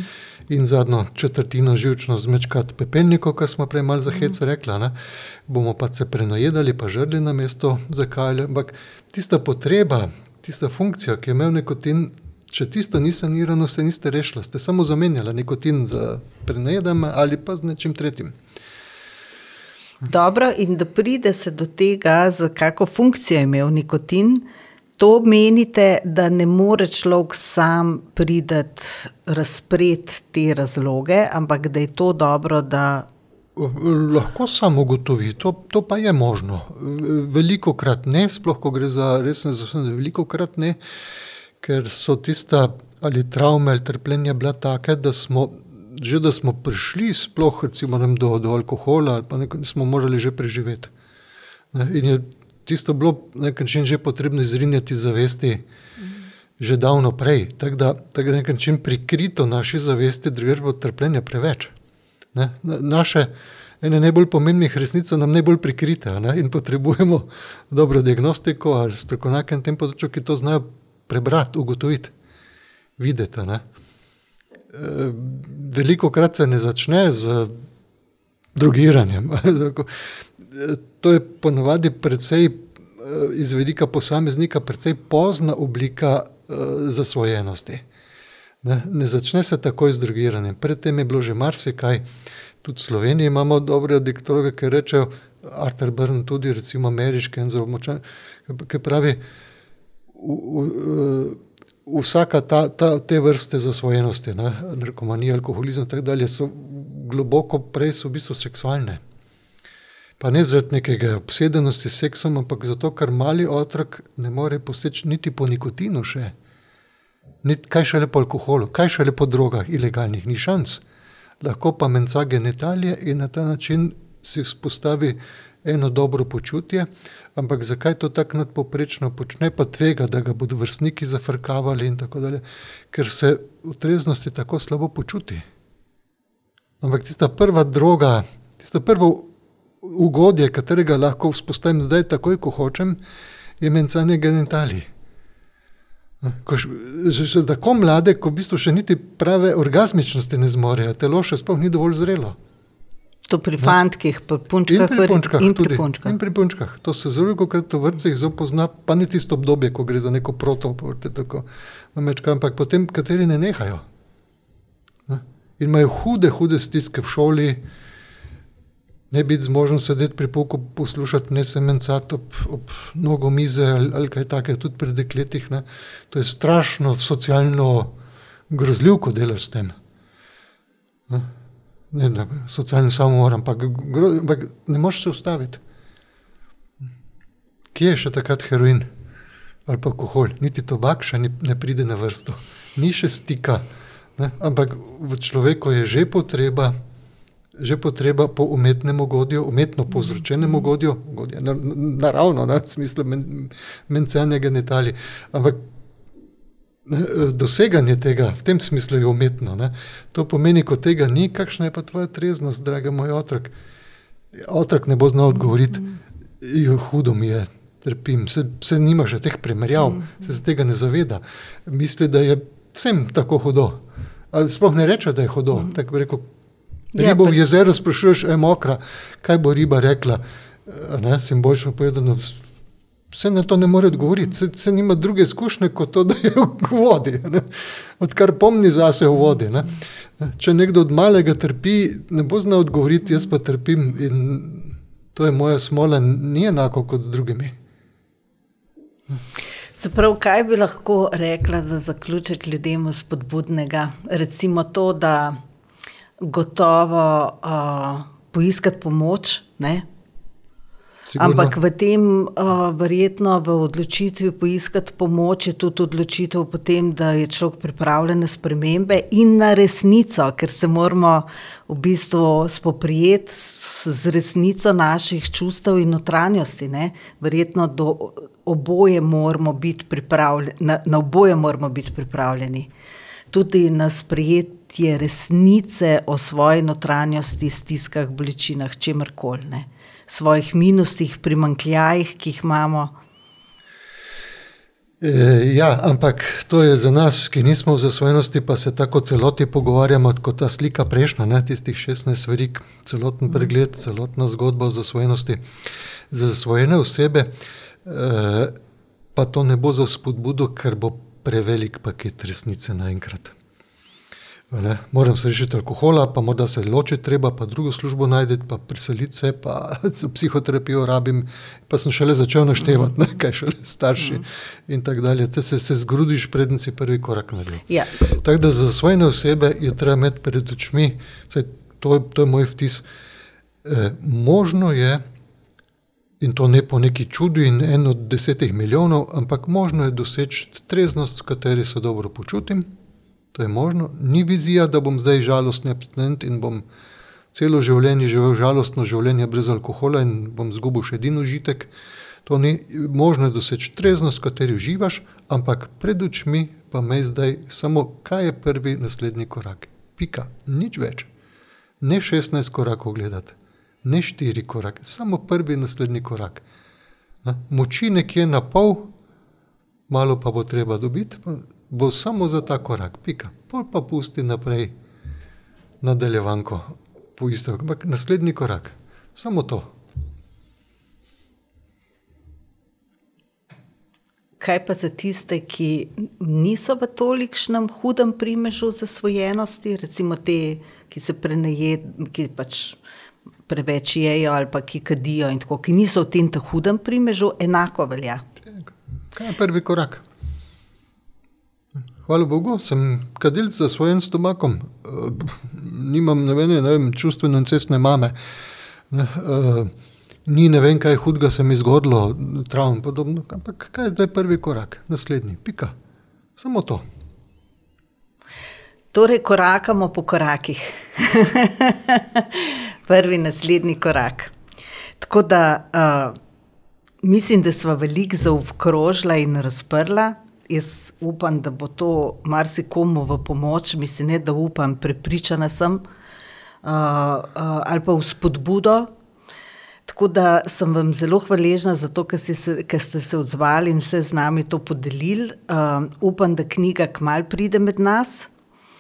in zadnjo četrtino živčno zmečkati pepelnikov, ko smo prej malo za hec rekla, ne? Bomo pa se prenojedali, pa žrli na mesto zakajali, ampak tista potreba, tista funkcija, ki je imel nikotin, če tisto ni sanirano, se niste rešila, ste samo zamenjala nikotin za prenojedami ali pa z nečim tretjim. Dobro, in da pride se do tega, za kako funkcijo je imel nikotin, to menite, da ne more človek sam prideti razpret te razloge, ampak da je to dobro, da... Lahko sam ugotovi, to, to pa je možno. Velikokrat ne, sploh ko gre za resne zasebne, velikokrat ne, ker so tista ali travme ali trpljenja bila take, da smo, že da smo prišli sploh recimo do, do alkohola, ali pa nekaj, smo morali že preživeti. Ne, in je tisto bilo nekaj način že potrebno izrinjati zavesti mm. že davno prej, tako da, tak da nekaj način prikrito naši zavesti, drugače bo trpljenja preveč. Ne? Naše ene najbolj pomembnih resnic so nam najbolj prikrite, ne? In potrebujemo dobro diagnostiko ali strokovnjake na tem področju, ki to znajo prebrati, ugotoviti, videti. Ne? E, velikokrat se ne začne z drogiranjem. To je ponavadi precej iz vidika posameznika precej pozna oblika zasvojenosti. Ne, ne začne se takoj z drogiranjem. Predtem je bilo že marsikaj. Tudi v Sloveniji imamo dobre adiktologe, ki rečejo, Arthur Burn tudi, recimo ameriški, ki pravi, v, v, vsaka ta, ta, te vrste zasvojenosti, ne, narkomanija, alkoholizem in tako dalje, so globoko prej so v bistvu seksualne. Pa ne zaradi nekega obsedenosti s seksom, ampak zato, ker mali otrok ne more poseči niti po nikotinu še. Kaj šele po alkoholu, kaj šele po drogah ilegalnih, ni šans. Lahko pa menca genitalije in na ta način si vzpostavi eno dobro počutje, ampak zakaj to tako nadpoprečno počne, pa tvega, da ga bodo vrstniki zafrkavali in tako dalje, ker se v treznosti tako slabo počuti. Ampak tista prva droga, tista prvo ugodje, katerega lahko vzpostavim zdaj takoj, ko hočem, je mencanje genitalij. Ko še, še tako mlade, ko v bistvu še niti prave orgazmičnosti ne zmorejo, telo še sploh ni dovolj zrelo. To pri fantkih, pri punčkah, in pri punčkah, in tudi, pri punčkah. In pri punčkah. To se zelo velikokrat v vrtcih zapozna, pa ni tisto obdobje, ko gre za neko protoporte, tako, ampak potem, kateri ne nehajo. Ne? In imajo hude, hude stiske v šoli, ne biti zmožen sedeti pri pouku, poslušati, ne se mencati ob, ob nogo mize ali, ali kaj take, tudi pri dekletih. Ne. To je strašno socialno grozljivko delaš s tem. Ne, ne, ne socialni samomor, ampak, ampak ne možeš se ustaviti. Kje je še takrat heroin ali pa alkohol? Niti tobak še ni, ne pride na vrsto. Ni še stika. Ne, ampak v človeku je že potreba že potreba po umetnem ugodju, umetno povzročenem ugodju, ugodju naravno, na, v smislu men, mencanja genitalij, ampak doseganje tega, v tem smislu je umetno. Ne. To pomeni, ko tega ni, kakšna je pa tvoja treznost, draga moj otrok. Otrok ne bo znal odgovoriti, jo, hudo mi je, trpim, se, se nima še teh primerjav, se z tega ne zaveda. Misli, da je vsem tako hudo. Ali sploh ne reče, da je hudo, tako bi rekel, ribo v jezeru sprašuješ, je mokra, kaj bo riba rekla, ne, simbolično povedano, vse na to ne more odgovoriti, se, se nima druge izkušnje kot to, da je v vodi, ne, odkar pomni zase v vodi. Ne. Če nekdo od malega trpi, ne bo znal odgovoriti, jaz pa trpim in to je moja smola, ni enako kot z drugimi. Se pravi, kaj bi lahko rekla za zaključek ljudem spodbudnega? Recimo to, da gotovo uh, poiskati pomoč, ne? Ampak v tem uh, verjetno v odločitvi poiskati pomoč je tudi odločitev potem, da je človek pripravljen na spremembe in na resnico, ker se moramo v bistvu spoprijeti z, z resnico naših čustev in notranjosti, ne? Verjetno do oboje moramo biti pripravljeni, na, na oboje moramo biti pripravljeni. Tudi na sprejetje resnice o svoji notranjosti, stiskah, bolečinah, čemerkoli, ne. Svojih minusih, primanjkljajih, ki jih imamo. E, ja, ampak to je za nas, ki nismo v zasvojenosti, pa se tako celoti pogovarjamo, kot ta slika prejšnja, ne, tistih šestnajst verik, celoten pregled, celotna zgodba o zasvojenosti. Za zasvojene osebe e, pa to ne bo za spodbudo, ker bo prevelik paket resnice naenkrat. Ne, moram se rešiti alkohola, pa morda se ločiti treba, pa drugo službo najdeti, pa priseliti se, pa psihoterapijo rabim, pa sem šele začel naštevati, ne, kaj šele starši in tako dalje. Te se, se zgrudiš, preden si prvi korak naredil. Ja. Tako da za zasvojene osebe je treba imeti pred očmi, vsaj to, to je moj vtis, e, možno je, in to ne po neki čudu in en od desetih milijonov, ampak možno je doseči treznost, v kateri se dobro počutim. To je možno. Ni vizija, da bom zdaj žalostni abstinent in bom celo življenje živel žalostno življenje brez alkohola in bom zgubil še edin užitek. To ni možno je doseči treznost, v kateri uživaš, ampak pred očmi pa me zdaj samo, kaj je prvi naslednji korak. Pika. Nič več. Ne šestnajst korakov gledati. Ne štiri korake. Samo prvi naslednji korak. Moči nekje na pol, malo pa bo treba dobiti, bo samo za ta korak, pika. Pol pa pusti naprej nadaljevanko po isto. Ampak naslednji korak, samo to. Kaj pa za tiste, ki niso v tolikšnem hudem primežu zasvojenosti, recimo te, ki se prenajed, ki pač preveč jejo ali pa ki kadijo in tako, ki niso v tem hudem primežu, enako velja? Kaj je prvi korak? Hvala Bogu, sem kadilc za svojim stomakom. Nimam ne vem, ne vem, čustveno incestne mame. Ni ne vem, kaj hudega se mi zgodilo, travm podobno. Ampak kaj je zdaj prvi korak? Naslednji, pika. Samo to. Torej, korakamo po korakih. Prvi, naslednji korak. Tako da uh, mislim, da sva veliko zaokrožila in razprla. Jaz upam, da bo to marsikomu v pomoč, mislim, ne, da upam, prepričana sem, uh, uh, ali pa v spodbudo. Tako da sem vam zelo hvaležna za to, ker ste se odzvali in vse z nami to podelili. Uh, upam, da knjiga kmalu pride med nas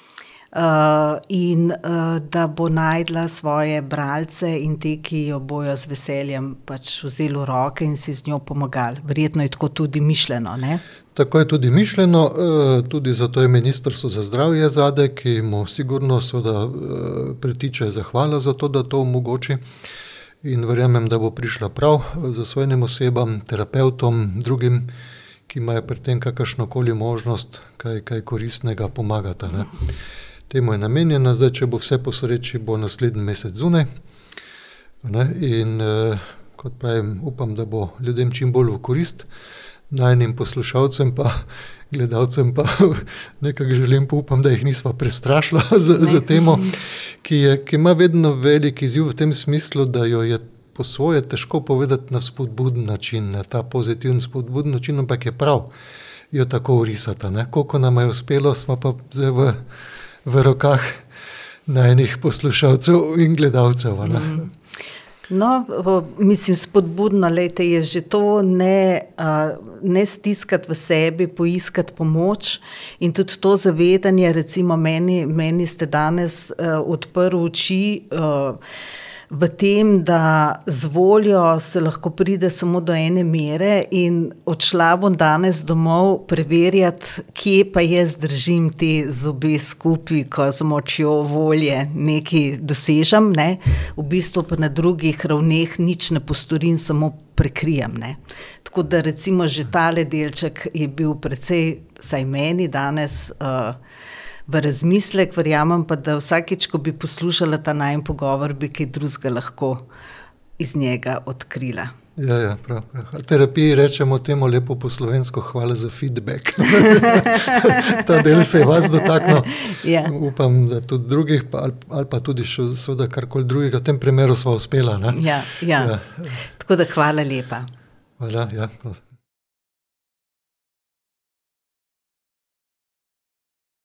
uh, in uh, da bo najdla svoje bralce in te, ki jo bojo z veseljem pač vzeli v roke in si z njo pomagali. Verjetno je tako tudi mišljeno, ne? Tako je tudi mišljeno, tudi zato je Ministrstvo za zdravje zadaj, ki mu sigurno seveda pritiče zahvala za to, da to omogoči in verjamem, da bo prišla prav zasvojenim osebam, terapeutom, drugim, ki imajo pri tem kakršnokoli možnost kaj, kaj koristnega pomagata. Ne. Temu je namenjena, zdaj, če bo vse po sreči, bo naslednji mesec zunaj. Ne, in kot pravim, upam, da bo ljudem čim bolj v korist. Najnim poslušalcem pa gledalcem pa nekako želim pa upam, da jih nisva prestrašila za, za temo, ki, je, ki ima vedno velik izziv v tem smislu, da jo je po svoje težko povedati na spodbuden način, na ta pozitiven spodbuden način, ampak je prav jo tako urisati. Ne? Koliko nam je uspelo, smo pa zdaj v, v rokah najnih poslušalcev in gledalcev. Ne? Mm. No, mislim, spodbudno, lejte, je že to ne, uh, ne stiskati v sebi, poiskati pomoč in tudi to zavedanje, recimo meni, meni ste danes uh, odprli oči uh, v tem, da z voljo se lahko pride samo do ene mere in odšla bom danes domov preverjati, kje pa jaz držim te zobe skupaj, ko z močjo volje nekaj dosežem, ne? V bistvu pa na drugih ravneh nič ne postorim, samo prekrijem. Ne? Tako da recimo že tale delček je bil precej, saj meni danes, uh, v razmislek, verjamem pa, da vsakič, ko bi poslušala ta najin pogovor, bi kaj drugega lahko iz njega odkrila. Ja, ja, prav, prav. Terapiji rečemo temu lepo po slovensko, hvala za feedback. Ta del se je vas dotaknil. Ja. Upam, da tudi drugih, pa, ali, ali pa tudi še seveda karkoli drugega, v tem primeru sva uspela. Ne? Ja, ja. Ja. Tako da hvala lepa. Hvala, ja, prosim.